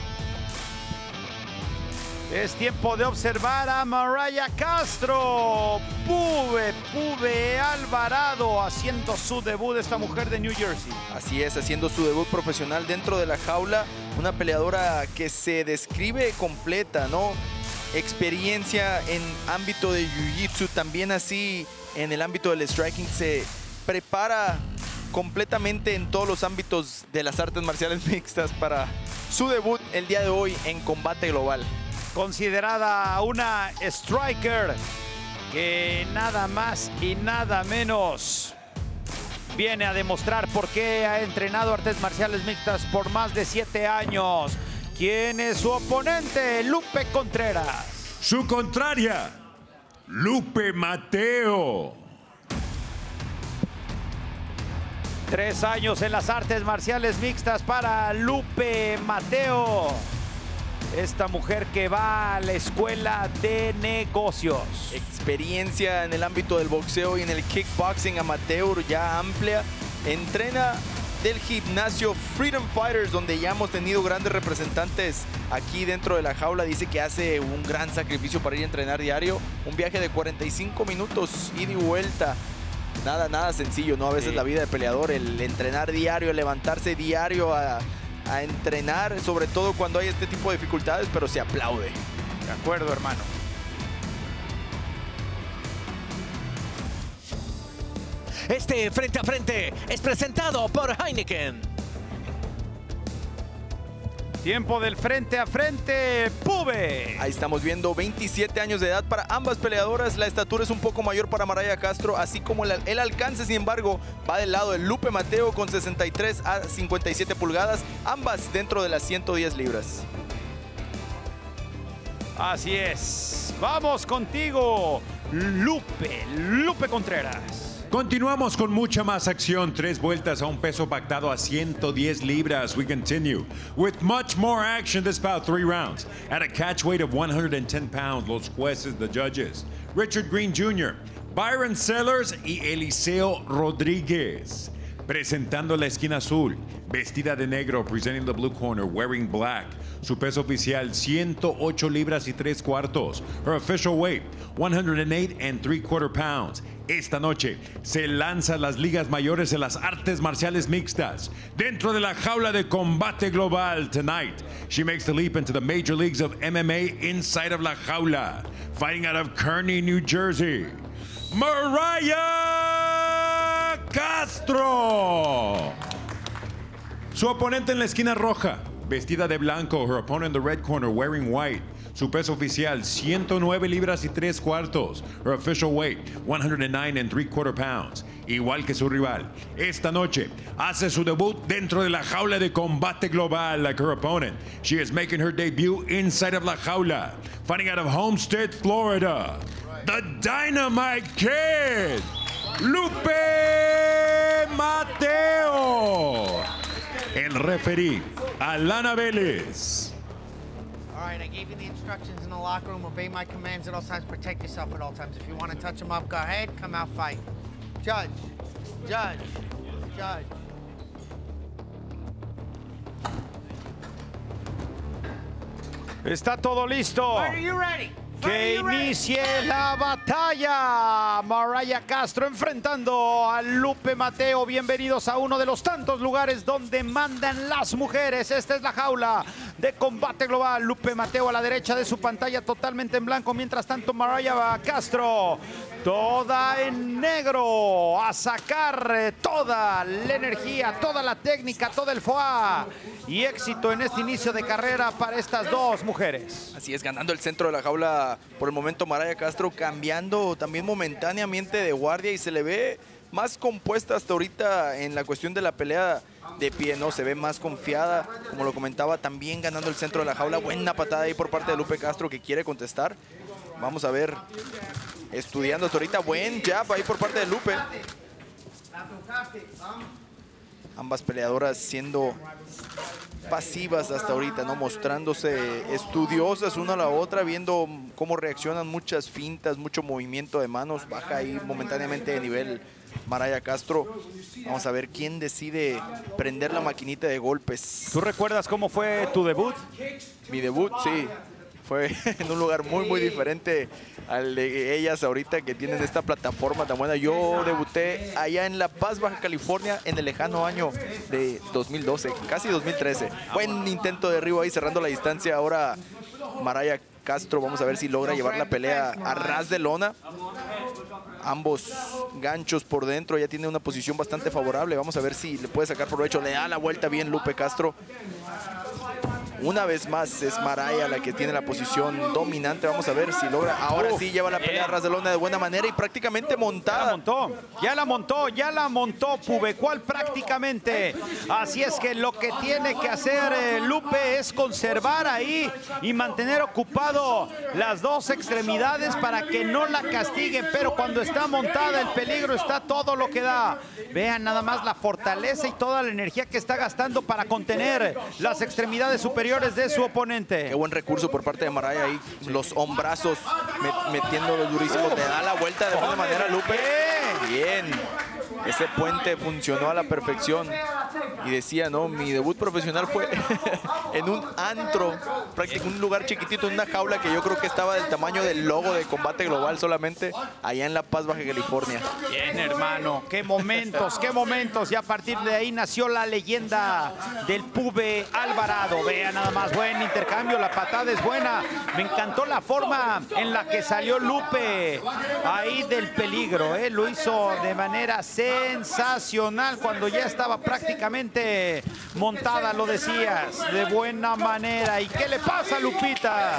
Speaker 4: Es tiempo de observar a Maraya Castro. Pube Alvarado haciendo su debut, esta mujer de New Jersey.
Speaker 5: Así es, haciendo su debut profesional dentro de la jaula. Una peleadora que se describe completa, ¿no? Experiencia en ámbito de Jiu-Jitsu, también así en el ámbito del striking. Se prepara completamente en todos los ámbitos de las artes marciales mixtas para su debut el día de hoy en Combate Global.
Speaker 4: Considerada una striker que nada más y nada menos viene a demostrar por qué ha entrenado artes marciales mixtas por más de 7 años. ¿Quién es su oponente? Lupe Contreras.
Speaker 1: Su contraria, Lupe Mateo.
Speaker 4: 3 años en las artes marciales mixtas para Lupe Mateo. Esta mujer que va a la escuela de negocios.
Speaker 5: Experiencia en el ámbito del boxeo y en el kickboxing amateur ya amplia. Entrena del gimnasio Freedom Fighters, donde ya hemos tenido grandes representantes aquí dentro de la jaula. Dice que hace un gran sacrificio para ir a entrenar diario. Un viaje de 45 minutos, ida y vuelta. Nada sencillo, ¿no? A veces la vida de peleador, el entrenar diario, el levantarse diario a entrenar, sobre todo cuando hay este tipo de dificultades, pero se aplaude.
Speaker 4: De acuerdo, hermano.
Speaker 2: Este frente a frente es presentado por Heineken.
Speaker 4: Tiempo del frente a frente, Pube.
Speaker 5: Ahí estamos viendo 27 años de edad para ambas peleadoras. La estatura es un poco mayor para Maraya Castro, así como el alcance, sin embargo, va del lado de Lupe Mateo con 63 a 57 pulgadas, ambas dentro de las 110 libras.
Speaker 4: Así es. Vamos contigo, Lupe Contreras.
Speaker 1: Continuamos con mucha más acción. 3 vueltas a un peso pactado a 110 libras. We continue with much more action this bout. 3 rounds at a catch weight of 110 pounds. Los jueces, the judges, Richard Green Jr., Byron Sellers y Eliseo Rodríguez. Presentando la esquina azul, vestida de negro, presenting the blue corner, wearing black. Su peso oficial, 108 libras y 3 cuartos. Her official weight, 108 3/4 pounds. Esta noche se lanza a las ligas mayores de las artes marciales mixtas. Dentro de la jaula de Combate Global tonight, she makes the leap into the major leagues of MMA inside of la jaula. Fighting out of Kearney, New Jersey, Maraya Castro. Su oponente en la esquina roja, vestida de blanco. Her opponent in the red corner, wearing white. Su peso oficial, 109 libras y 3 cuartos. Her official weight, 109 3/4 pounds. Igual que su rival, esta noche hace su debut dentro de la jaula de Combate Global. Like her opponent, she is making her debut inside of la jaula. Fighting out of Homestead, Florida, the Dynamite Kid, Lupe Mateo. El referee, Alana Vélez.
Speaker 6: All right, I gave you the instructions in the locker room. Obey my commands at all times. Protect yourself at all times. If you want to touch them up, go ahead. Come out, fight. Judge.
Speaker 4: Está todo listo.
Speaker 6: Fighter, you ready?
Speaker 4: Que inicie la batalla. está Mariah Castro enfrentando a Lupe Mateo. Bienvenidos a uno de los tantos lugares donde mandan las mujeres. Esta es la jaula de Combate Global. Lupe Mateo a la derecha de su pantalla, totalmente en blanco. Mientras tanto, Mariah Castro toda en negro, a sacar toda la energía, toda la técnica, todo el foie. Y éxito en este inicio de carrera para estas dos mujeres.
Speaker 5: Así es, ganando el centro de la jaula por el momento Mariah Castro, cambiando también momentáneamente de guardia y se le ve más compuesta hasta ahorita en la cuestión de la pelea de pie, ¿no? Se ve más confiada, como lo comentaba, también ganando el centro de la jaula. Buena patada ahí por parte de Lupe Castro que quiere contestar. Vamos a ver, estudiando hasta ahorita, buen jab ahí por parte de Lupe. Ambas peleadoras siendo pasivas hasta ahorita, ¿no? Mostrándose estudiosas una a la otra, viendo cómo reaccionan, muchas fintas, mucho movimiento de manos. Baja ahí momentáneamente de nivel Mariah Castro. Vamos a ver quién decide prender la maquinita de golpes.
Speaker 4: ¿Tú recuerdas cómo fue tu debut?
Speaker 5: Mi debut, sí. Fue en un lugar muy diferente al de ellas ahorita, que tienen esta plataforma tan buena. Yo debuté allá en La Paz, Baja California, en el lejano año de 2012, casi 2013. Buen intento de derribo ahí, cerrando la distancia. Ahora Mariah Castro, vamos a ver si logra llevar la pelea a ras de lona. Ambos ganchos por dentro, ya tiene una posición bastante favorable. Vamos a ver si le puede sacar provecho. Le da la vuelta bien Lupe Castro. Una vez más es Mariah la que tiene la posición dominante. Vamos a ver si logra. Ahora sí lleva la pelea a ras de lona de buena manera y prácticamente montada.
Speaker 4: Ya la montó Pubecual prácticamente. Así es que lo que tiene que hacer Lupe es conservar ahí y mantener ocupado las dos extremidades para que no la castiguen. Pero cuando está montada, el peligro está todo lo que da. Vean nada más la fortaleza y toda la energía que está gastando para contener las extremidades superiores de su oponente.
Speaker 5: Qué buen recurso por parte de Mariah ahí. Los hombrazos metiéndolos durísimos. Le da la vuelta de buena manera Lupe. Bien. Ese puente funcionó a la perfección. Y decía, no, mi debut profesional fue en un antro, prácticamente un lugar chiquitito, en una jaula que yo creo que estaba del tamaño del logo de Combate Global solamente, allá en La Paz, Baja California.
Speaker 4: Bien, hermano, qué momentos, qué momentos. Y a partir de ahí nació la leyenda del Pube Alvarado. Vean nada más, buen intercambio, la patada es buena. Me encantó la forma en la que salió Lupe ahí del peligro, ¿eh? Lo hizo de manera sensacional cuando ya estaba prácticamente montada, lo decías, de buena manera. ¿Y qué le pasa a Lupita?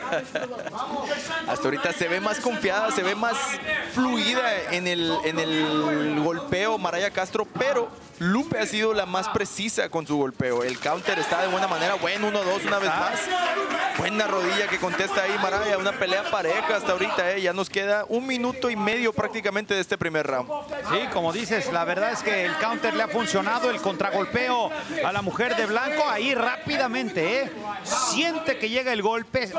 Speaker 5: Hasta ahorita se ve más confiada, se ve más fluida en el golpeo Mariah Castro, pero Lupe ha sido la más precisa con su golpeo. El counter está de buena manera. Bueno, 1-2 una vez más. Buena rodilla que contesta ahí Mariah. Una pelea pareja hasta ahorita. Ya nos queda 1 minuto y medio prácticamente de este primer round.
Speaker 4: Sí, como dices, la verdad es que el counter le ha funcionado. El contragolpeo a la mujer de blanco ahí rápidamente. Siente que llega el golpe.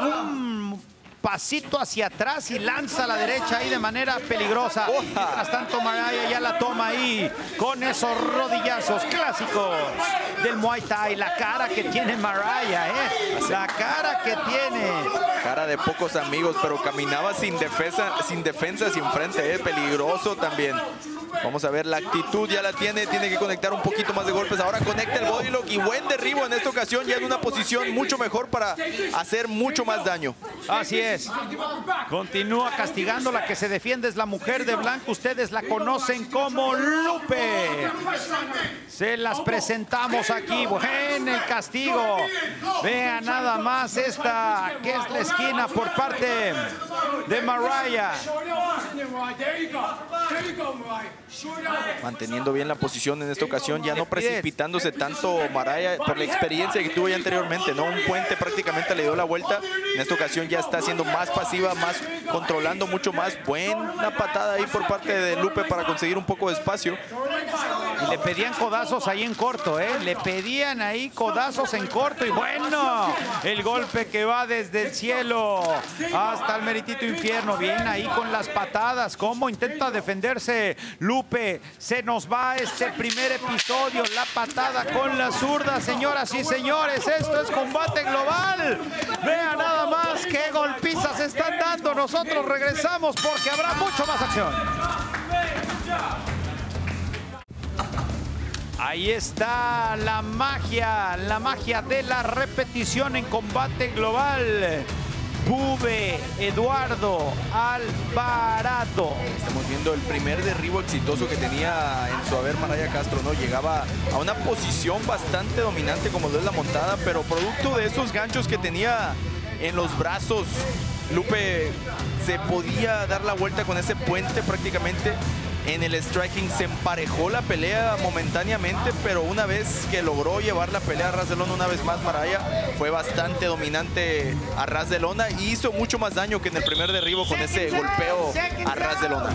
Speaker 4: Pasito hacia atrás y lanza a la derecha ahí de manera peligrosa. Mientras tanto, Mariah ya la toma ahí con esos rodillazos clásicos del Muay Thai. La cara que tiene Mariah, la cara que tiene.
Speaker 5: Cara de pocos amigos, pero caminaba sin defensa, sin frente, peligroso también. Vamos a ver, la actitud ya la tiene que conectar un poquito más de golpes. Ahora conecta el body lock y buen derribo en esta ocasión, ya en una posición mucho mejor para hacer mucho más daño.
Speaker 4: Así es. Continúa castigando, la que se defiende es la mujer de blanco. Ustedes la conocen como Lupe. Se las presentamos aquí. Buen el castigo. Vean nada más esta que es la esquina por parte de Mariah.
Speaker 5: Manteniendo bien la posición en esta ocasión, ya no precipitándose tanto Mariah por la experiencia que tuvo ya anteriormente, ¿no? Un puente prácticamente le dio la vuelta. En esta ocasión ya está siendo más pasiva, más controlando mucho más. Buena patada ahí por parte de Lupe para conseguir un poco de espacio.
Speaker 4: Y le pedían codazos ahí en corto, ¿eh? Le pedían ahí codazos en corto. Y bueno, el golpe que va desde el cielo hasta el meritito infierno. Bien ahí con las patadas. ¿Cómo intenta defenderse Lupe? Se nos va este primer episodio. La patada con la zurda, señoras y señores. Esto es Combate Global. Vean nada más qué golpizas están dando. Nosotros regresamos porque habrá mucho más acción. Ahí está la magia de la repetición en Combate Global. Pube Eduardo Alvarado.
Speaker 5: Estamos viendo el primer derribo exitoso que tenía en su haber Maraya Castro, ¿no? Llegaba a una posición bastante dominante como lo es la montada, pero producto de esos ganchos que tenía en los brazos, Lupe se podía dar la vuelta con ese puente prácticamente. En el striking se emparejó la pelea momentáneamente, pero una vez que logró llevar la pelea a ras de lona una vez más, Maraya fue bastante dominante a ras de lona y hizo mucho más daño que en el primer derribo con ese golpeo a ras de lona.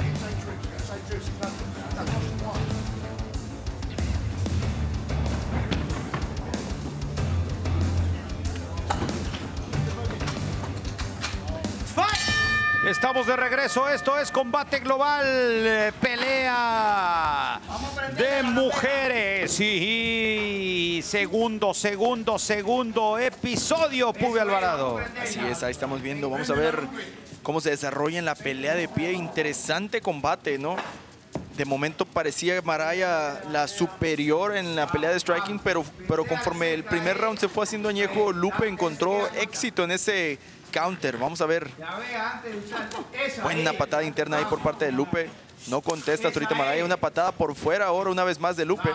Speaker 4: Estamos de regreso, esto es Combate Global, pelea de mujeres y segundo episodio, Pube Alvarado.
Speaker 5: Así es, ahí estamos viendo, vamos a ver cómo se desarrolla en la pelea de pie, interesante combate, ¿no? De momento parecía Maraya la superior en la pelea de striking, pero conforme el primer round se fue haciendo añejo, Lupe encontró éxito en ese counter. Vamos a ver. Buena patada interna ahí por parte de Lupe. No contesta ahorita Maraya. Una patada por fuera ahora una vez más de Lupe.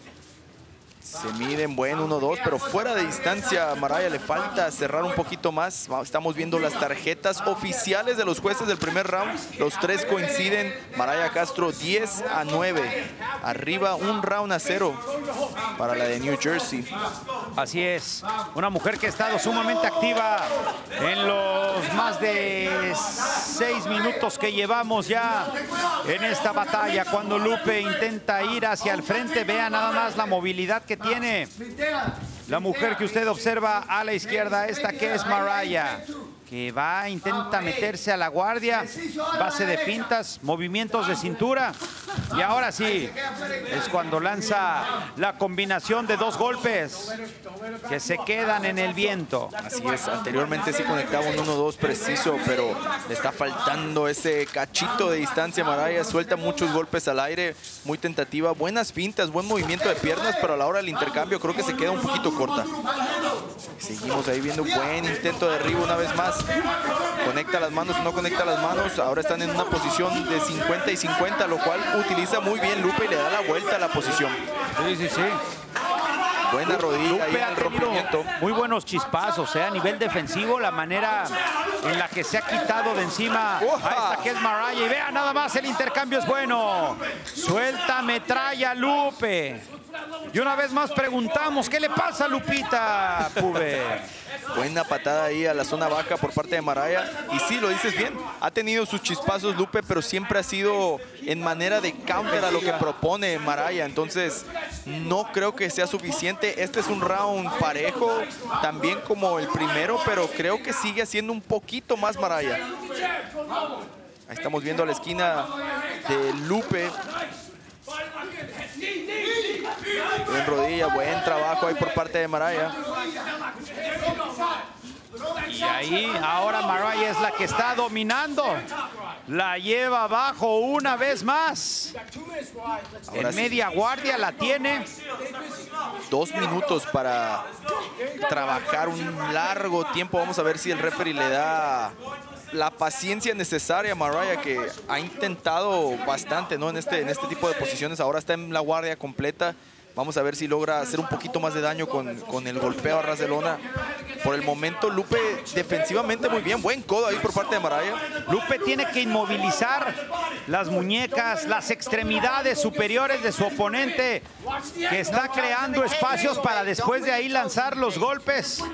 Speaker 5: Se miden buen 1-2, pero fuera de distancia Maraya le falta cerrar un poquito más. Estamos viendo las tarjetas oficiales de los jueces del primer round. Los tres coinciden. Maraya Castro 10-9. Arriba 1-0 para la de New Jersey.
Speaker 4: Así es. Una mujer que ha estado sumamente activa en los más de 6 minutos que llevamos ya en esta batalla. Cuando Lupe intenta ir hacia el frente, vea nada más la movilidad que tiene la mujer que usted observa a la izquierda, esta que es Maraya, que intenta meterse a la guardia, base de fintas, movimientos de cintura. Y ahora sí, es cuando lanza la combinación de dos golpes que se quedan en el viento.
Speaker 5: Así es, anteriormente sí conectaba un 1-2 preciso, pero le está faltando ese cachito de distancia. Maraya suelta muchos golpes al aire, muy tentativa, buenas fintas, buen movimiento de piernas, pero a la hora del intercambio creo que se queda un poquito corta. Seguimos ahí viendo buen intento de derribo una vez más. Conecta las manos o no conecta las manos. Ahora están en una posición de 50 y 50, lo cual utiliza muy bien Lupe y le da la vuelta a la posición.
Speaker 4: Sí.
Speaker 5: Buena rodilla
Speaker 4: Lupe
Speaker 5: ahí en el rompimiento.
Speaker 4: Muy buenos chispazos, a nivel defensivo, la manera en la que se ha quitado de encima a esta que es Maraya. Y vea nada más, el intercambio es bueno. Suelta metralla Lupe. Y una vez más preguntamos, ¿qué le pasa a Lupita, Pube?
Speaker 5: Buena patada ahí a la zona baja por parte de Maraya. Y sí, lo dices bien, ha tenido sus chispazos Lupe, pero siempre ha sido en manera de counter a lo que propone Maraya. Entonces, no creo que sea suficiente. Este es un round parejo, también como el primero, pero creo que sigue haciendo un poquito más Maraya. Ahí estamos viendo a la esquina de Lupe. En rodilla, buen trabajo ahí por parte de Maraya.
Speaker 4: Y ahí ahora Maraya es la que está dominando. La lleva abajo una vez más. Ahora en media guardia la tiene.
Speaker 5: 2 minutos para trabajar un largo tiempo. Vamos a ver si el referee le da la paciencia necesaria a Maraya, que ha intentado bastante, ¿no? en este tipo de posiciones. Ahora está en la guardia completa. Vamos a ver si logra hacer un poquito más de daño con el golpeo a ras de lona. Por el momento, Lupe defensivamente muy bien. Buen codo ahí por parte de Maraya.
Speaker 4: Lupe tiene que inmovilizar las muñecas, las extremidades superiores de su oponente, que está creando espacios para después de ahí lanzar los golpes.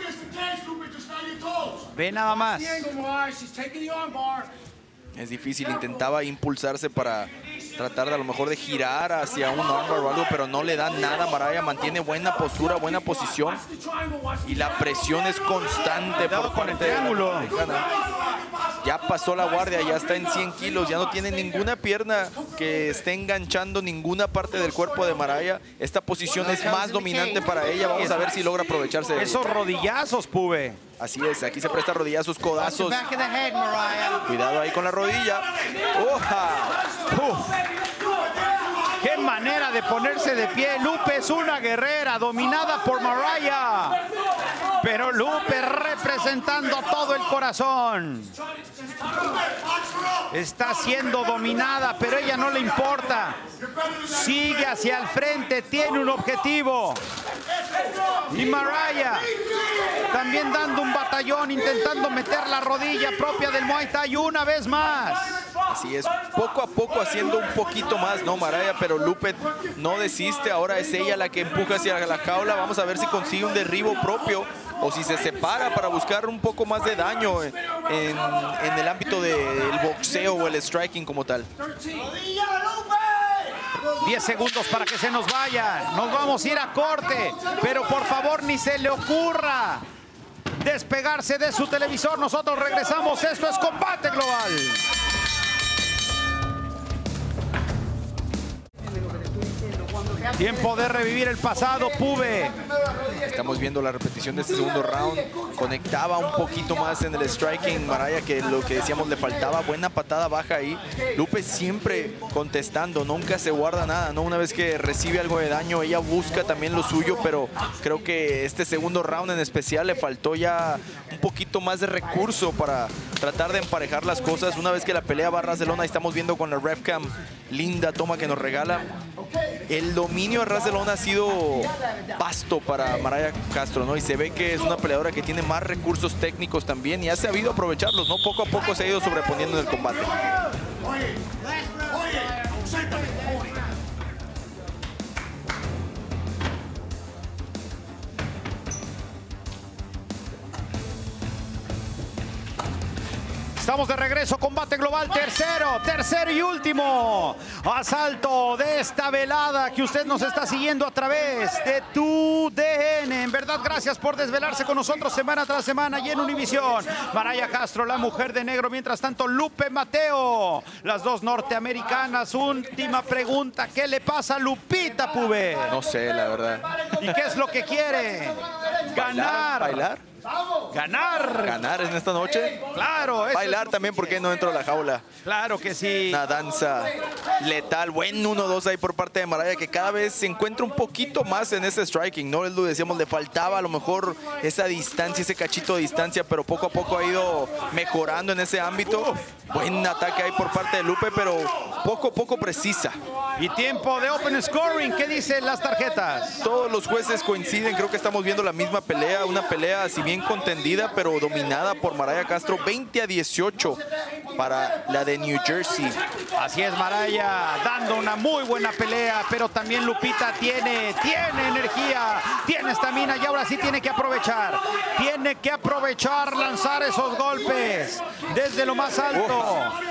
Speaker 4: Ve nada más.
Speaker 5: Es difícil, intentaba impulsarse para tratar de a lo mejor de girar hacia un armbar o algo, pero no le da nada. Mariah mantiene buena postura, buena posición y la presión es constante por parte de la americana. Ya pasó la guardia, ya está en 100 kilos, ya no tiene ninguna pierna que esté enganchando ninguna parte del cuerpo de Mariah. Esta posición es más dominante para ella. Vamos a ver si logra aprovecharse de
Speaker 4: esos rodillazos, Pube.
Speaker 5: Así es, aquí se presta rodillazos, codazos. Cuidado ahí con la rodilla. ¡Oja!
Speaker 4: ¡Qué manera de ponerse de pie! Lupe es una guerrera dominada por Mariah. Pero Lupe representando todo el corazón. Está siendo dominada, pero ella no le importa. Sigue hacia el frente, tiene un objetivo. Y Mariah también dando un batallón, intentando meter la rodilla propia del Muay Thai una vez más.
Speaker 5: Así es, poco a poco haciendo un poquito más, ¿no, Mariah? Pero Lupe no desiste, ahora es ella la que empuja hacia la jaula. Vamos a ver si consigue un derribo propio o si se separa para buscar un poco más de daño en el ámbito del boxeo o el striking como tal.
Speaker 4: 10 segundos para que se nos vaya. Nos vamos a ir a corte, pero por favor ni se le ocurra despegarse de su televisor. Nosotros regresamos. Esto es Combate Global. Tiempo de revivir el pasado, Pube.
Speaker 5: Estamos viendo la repetición de este segundo round. Conectaba un poquito más en el striking Mariah, que lo que decíamos le faltaba. Buena patada baja ahí. Lupe siempre contestando, nunca se guarda nada, ¿no? Una vez que recibe algo de daño, ella busca también lo suyo, pero creo que este segundo round en especial le faltó ya un poquito más de recurso para tratar de emparejar las cosas. Una vez que la pelea va a ras de lona, estamos viendo con la RevCam, linda toma que nos regala. El dominio a ras de lona ha sido vasto para Mariah Castro, ¿no? Y se ve que es una peleadora que tiene más recursos técnicos también y ha sabido aprovecharlos, ¿no? Poco a poco se ha ido sobreponiendo en el combate.
Speaker 4: Estamos de regreso, Combate Global, tercero y último asalto de esta velada que usted nos está siguiendo a través de tu DN. En verdad, gracias por desvelarse con nosotros semana tras semana y en Univisión. Mariah Castro, la mujer de negro, mientras tanto Lupe Mateo, las dos norteamericanas. Última pregunta, ¿qué le pasa a Lupita, Pube?
Speaker 5: No sé, la verdad.
Speaker 4: ¿Y qué es lo que quiere? Ganar.
Speaker 5: ¿Bailar?
Speaker 4: Ganar.
Speaker 5: Ganar en esta noche.
Speaker 4: Claro.
Speaker 5: Bailar también, ¿por qué no dentro de la jaula?
Speaker 4: Claro que sí.
Speaker 5: Una danza letal. Buen 1-2 ahí por parte de Mariah, que cada vez se encuentra un poquito más en ese striking, ¿no? Lo decíamos, le faltaba a lo mejor esa distancia, ese cachito de distancia, pero poco a poco ha ido mejorando en ese ámbito. Buen ataque ahí por parte de Lupe, pero poco precisa.
Speaker 4: Y tiempo de open scoring, ¿qué dicen las tarjetas?
Speaker 5: Todos los jueces coinciden, creo que estamos viendo la misma pelea, una pelea si bien contendida, pero dominada por Mariah Castro, 20-18 para la de New Jersey.
Speaker 4: Así es, Mariah dando una muy buena pelea, pero también Lupita tiene energía, tiene estamina y ahora sí tiene que aprovechar. Tiene que aprovechar, lanzar esos golpes desde lo más alto.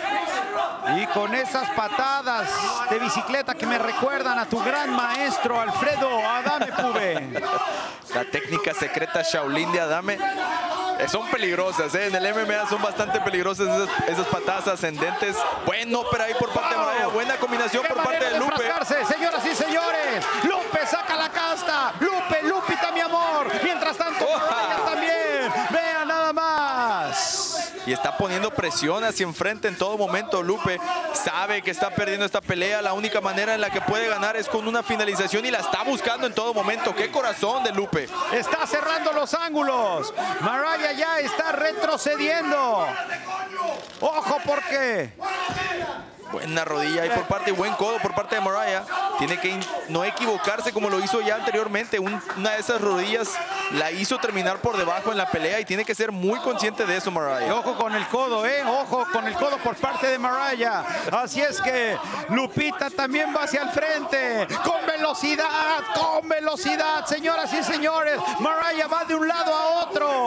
Speaker 4: Y con esas patadas de bicicleta que me recuerdan a tu gran maestro Alfredo Adame, Pube.
Speaker 5: La técnica secreta Shaolin de Adame. Son peligrosas, ¿eh? En el MMA son bastante peligrosas esas patadas ascendentes. Bueno, pero ahí por parte de Mariah. Buena combinación por parte de Lupe.
Speaker 4: Señoras y señores, Lupe saca la casta. Lupita, mi amor. Mientras tanto, Mariah también. Vean nada más.
Speaker 5: Y está poniendo presión hacia enfrente en todo momento. Lupe sabe que está perdiendo esta pelea. La única manera en la que puede ganar es con una finalización y la está buscando en todo momento. ¡Qué corazón de Lupe!
Speaker 4: Está cerrando los ángulos. Mariah ya está retrocediendo. Ojo, porque
Speaker 5: buena rodilla ahí por parte, buen codo por parte de Mariah. Tiene que no equivocarse como lo hizo ya anteriormente. Una de esas rodillas la hizo terminar por debajo en la pelea y tiene que ser muy consciente de eso, Mariah.
Speaker 4: Ojo con el codo, ojo con el codo por parte de Mariah. Así es que Lupita también va hacia el frente. Con velocidad, señoras y señores. Mariah va de un lado a otro. ¡Qué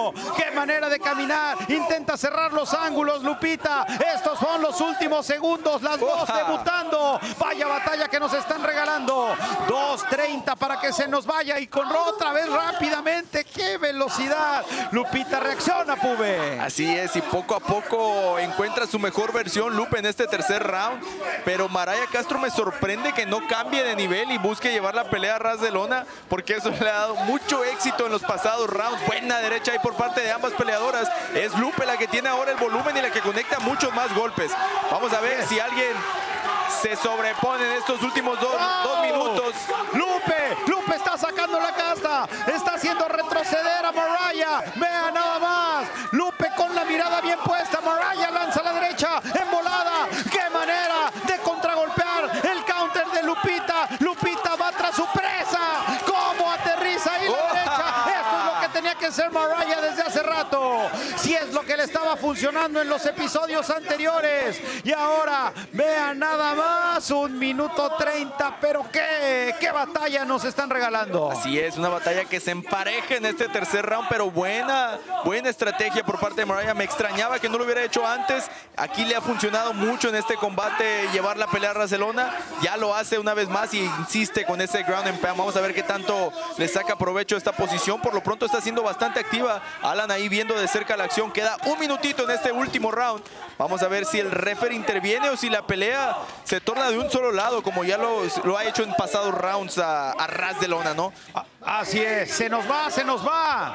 Speaker 4: ¡Qué manera de caminar! Intenta cerrar los ángulos, Lupita. Estos son los últimos segundos, las dos debutando. Vaya batalla que nos están regalando. 2:30 para que se nos vaya y con otra vez rápidamente. ¡Qué velocidad! Lupita reacciona, Pube.
Speaker 5: Así es, y poco a poco encuentra su mejor versión Lupe en este tercer round, pero Maraya Castro me sorprende que no cambie de nivel y busque llevar la pelea a ras de lona, porque eso le ha dado mucho éxito en los pasados rounds. Buena derecha ahí por parte de ambas peleadoras. Es Lupe la que tiene ahora el volumen y la que conecta muchos más golpes. Vamos a ver si alguien se sobrepone en estos últimos dos minutos.
Speaker 4: Lupe está sacando la casta, está haciendo retroceder a Maraya. Vea nada más, Lupe con la mirada bien puesta. Maraya lanza a la derecha en volada. ¡Qué manera de contragolpear el counter de Lupita! Lupita va tras su presa. ¿Cómo aterriza ahí la derecha? Esto es lo que tenía que ser Maraya desde hace rato. Si es lo que le estaba funcionando en los episodios anteriores. Y ahora, vean nada más, 1 minuto 30, pero qué batalla nos están regalando.
Speaker 5: Así es, una batalla que se empareja en este tercer round, pero buena estrategia por parte de Maraya. Me extrañaba que no lo hubiera hecho antes. Aquí le ha funcionado mucho en este combate llevar la pelea a ras de lona. Ya lo hace una vez más y insiste con ese ground and pound. Vamos a ver qué tanto le saca provecho a esta posición. Por lo pronto está siendo bastante activa. Alan ahí viendo de cerca la acción. Queda 1 minutito en este último round. Vamos a ver si el referee interviene o si la pelea se torna de un solo lado, como ya lo ha hecho en pasados rounds a ras de lona, ¿no?
Speaker 4: Así es, se nos va. Se nos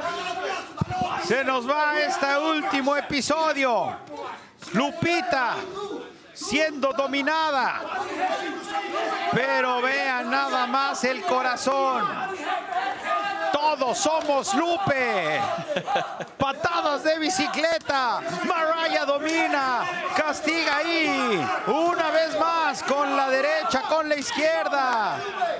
Speaker 4: va este último episodio. Lupita siendo dominada. Pero vean nada más el corazón. Todos somos Lupe. Patadas de bicicleta. Maraya domina. Castiga ahí. Una vez más con la derecha, con la izquierda.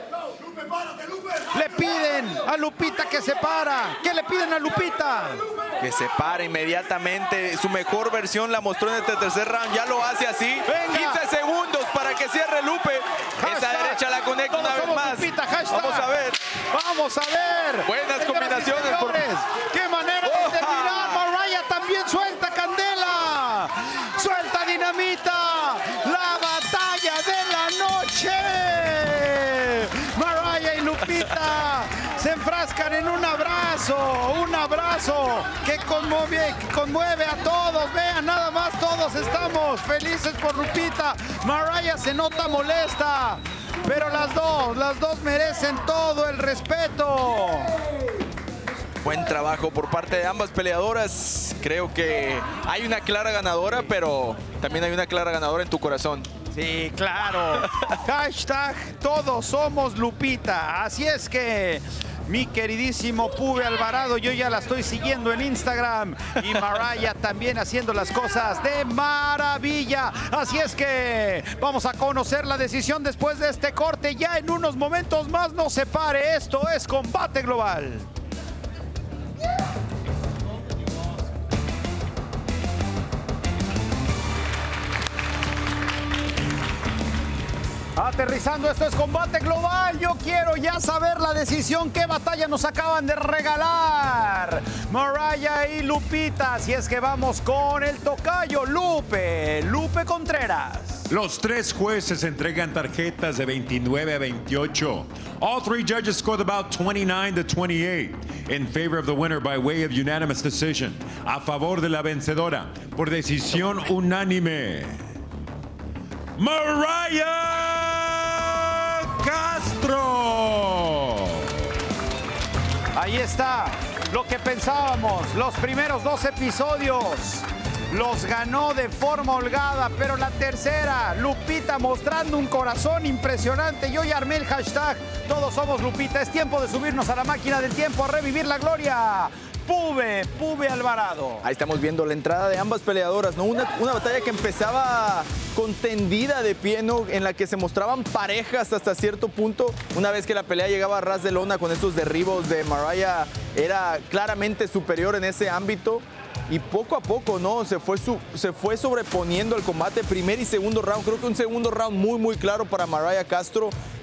Speaker 4: Le piden a Lupita que se para. ¿Qué le piden a Lupita?
Speaker 5: Que se pare inmediatamente. Su mejor versión la mostró en este tercer round. Ya lo hace así.
Speaker 4: Venga.
Speaker 5: 15 segundos para que cierre Lupe. Esa derecha la conecta una vez más.
Speaker 4: Lupita,
Speaker 5: vamos a ver.
Speaker 4: Vamos a ver.
Speaker 5: Buenas combinaciones.
Speaker 4: ¡Qué manera de terminar! Maraya también suelta candela. Suelta dinamita. La batalla de la noche. Maraya y Lupita se enfrascan en un abrazo que conmueve a todos. Vean nada más, todos estamos felices por Lupita. Maraya se nota molesta, pero las dos merecen todo el respeto.
Speaker 5: Buen trabajo por parte de ambas peleadoras. Creo que hay una clara ganadora, pero también hay una clara ganadora en tu corazón.
Speaker 4: Sí, claro. Hashtag todos somos Lupita. Así es que, mi queridísimo Pube Alvarado, yo ya la estoy siguiendo en Instagram. Y Maraya también haciendo las cosas de maravilla. Así es que vamos a conocer la decisión después de este corte. Ya en unos momentos más. No se pare. Esto es Combate Global. Aterrizando, esto es Combate Global. Yo quiero ya saber la decisión. ¿Qué batalla nos acaban de regalar Maraya y Lupita? Así es que vamos con el tocayo Lupe Contreras.
Speaker 1: Los 3 jueces entregan tarjetas de 29 a 28. All 3 judges scored about 29 to 28 in favor of the winner by way of unanimous decision. A favor de la vencedora por decisión unánime, Maraya Castro.
Speaker 4: Ahí está lo que pensábamos. Los primeros 2 episodios los ganó de forma holgada, pero la tercera, Lupita mostrando un corazón impresionante. Yo ya armé el hashtag Todos Somos Lupita. Es tiempo de subirnos a la máquina del tiempo a revivir la gloria. Pube Alvarado.
Speaker 5: Ahí estamos viendo la entrada de ambas peleadoras, ¿no? Una batalla que empezaba contendida de pie, ¿no? En la que se mostraban parejas hasta cierto punto. Una vez que la pelea llegaba a ras de lona con esos derribos de Maraya, era claramente superior en ese ámbito. Y poco a poco, ¿no? Se fue sobreponiendo el combate, primer y segundo round. Creo que un segundo round muy claro para Maraya Castro.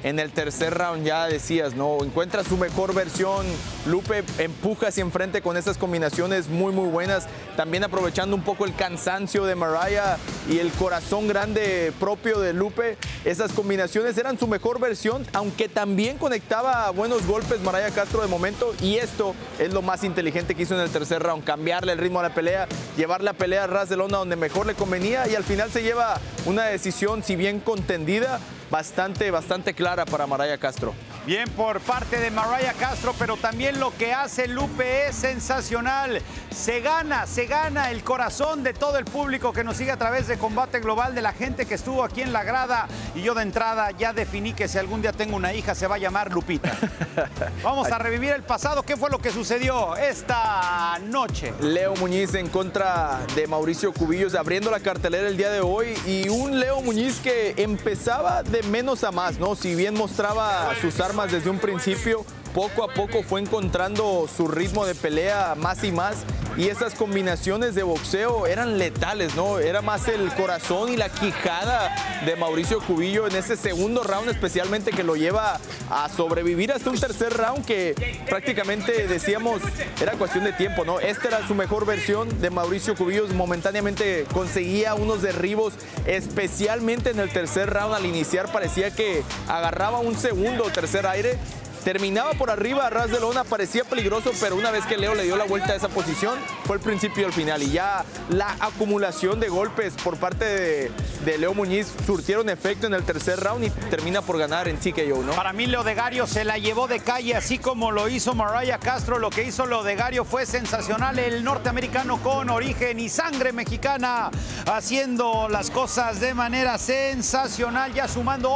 Speaker 5: en el tercer round ya decías, ¿no? Encuentra su mejor versión. Lupe empuja hacia enfrente con esas combinaciones muy buenas. También aprovechando un poco el cansancio de Mariah y el corazón grande propio de Lupe. Esas combinaciones eran su mejor versión, aunque también conectaba buenos golpes Mariah Castro de momento. Y esto es lo más inteligente que hizo en el tercer round. Cambiarle el ritmo a la pelea, llevar la pelea a ras de lona donde mejor le convenía. Y al final se lleva una decisión, si bien contendida, bastante clara para Mariah Castro.
Speaker 4: Bien por parte de Mariah Castro, pero también lo que hace Lupe es sensacional. Se gana el corazón de todo el público que nos sigue a través de Combate Global, de la gente que estuvo aquí en la grada. Y yo de entrada ya definí que si algún día tengo una hija se va a llamar Lupita. Vamos a revivir el pasado. ¿Qué fue lo que sucedió esta noche?
Speaker 5: Leo Muñiz en contra de Mauricio Cubillos, abriendo la cartelera el día de hoy. Y un Leo Muñiz que empezaba de menos a más, ¿no? Si bien mostraba sus armas desde un principio, poco a poco fue encontrando su ritmo de pelea más y más, y esas combinaciones de boxeo eran letales, ¿no? Era más el corazón y la quijada de Mauricio Cubillo en ese segundo round, especialmente, que lo lleva a sobrevivir hasta un tercer round que prácticamente decíamos era cuestión de tiempo, ¿no? Esta era su mejor versión de Mauricio Cubillo. Momentáneamente conseguía unos derribos, especialmente en el tercer round. Al iniciar parecía que agarraba un segundo o tercer aire. Terminaba por arriba a ras de lona, parecía peligroso, pero una vez que Leo le dio la vuelta a esa posición, fue el principio del final. Y ya la acumulación de golpes por parte de Leo Muñiz surtieron efecto en el tercer round y termina por ganar en TKO, ¿no?
Speaker 4: Para mí, Leodegario se la llevó de calle, así como lo hizo Mariah Castro. Lo que hizo Leodegario fue sensacional. El norteamericano con origen y sangre mexicana, haciendo las cosas de manera sensacional, ya sumando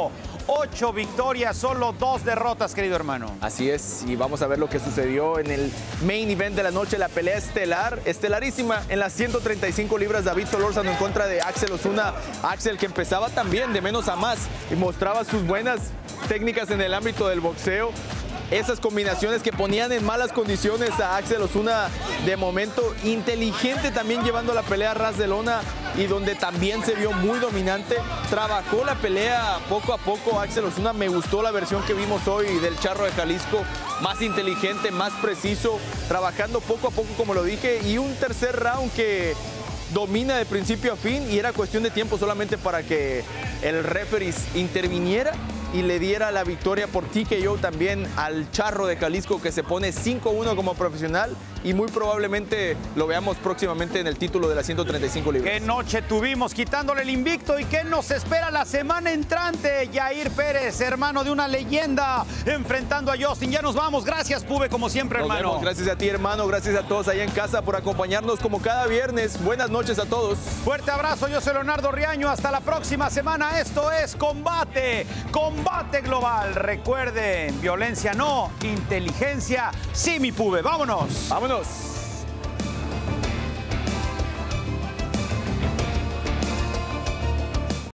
Speaker 4: 8 victorias, solo 2 derrotas, querido hermano.
Speaker 5: Así es, y vamos a ver lo que sucedió en el main event de la noche, la pelea estelarísima en las 135 libras. David Solórzano en contra de Axel Osuna. Axel, que empezaba también de menos a más y mostraba sus buenas técnicas en el ámbito del boxeo. Esas combinaciones que ponían en malas condiciones a Axel Osuna de momento. Inteligente también llevando la pelea a ras de lona, y donde también se vio muy dominante. Trabajó la pelea poco a poco Axel Osuna. Me gustó la versión que vimos hoy del Charro de Jalisco. Más inteligente, más preciso, trabajando poco a poco, como lo dije. Y un tercer round que domina de principio a fin, y era cuestión de tiempo solamente para que el referee interviniera y le diera la victoria por TKO también al Charro de Jalisco, que se pone 5-1 como profesional, y muy probablemente lo veamos próximamente en el título de las 135 libras.
Speaker 4: Qué noche tuvimos quitándole el invicto, y qué nos espera la semana entrante. Yair Pérez, hermano de una leyenda, enfrentando a Justin. Ya nos vamos. Gracias, Pube, como siempre,
Speaker 5: Nos
Speaker 4: hermano.
Speaker 5: vemos. Gracias a ti, hermano. Gracias a todos allá en casa por acompañarnos como cada viernes. Buenas noches a todos.
Speaker 4: Fuerte abrazo. Yo soy Leonardo Riaño. Hasta la próxima semana. Esto es Combate Global. Recuerden, violencia no, inteligencia sí, mi Pube. Vámonos.
Speaker 5: Vámonos.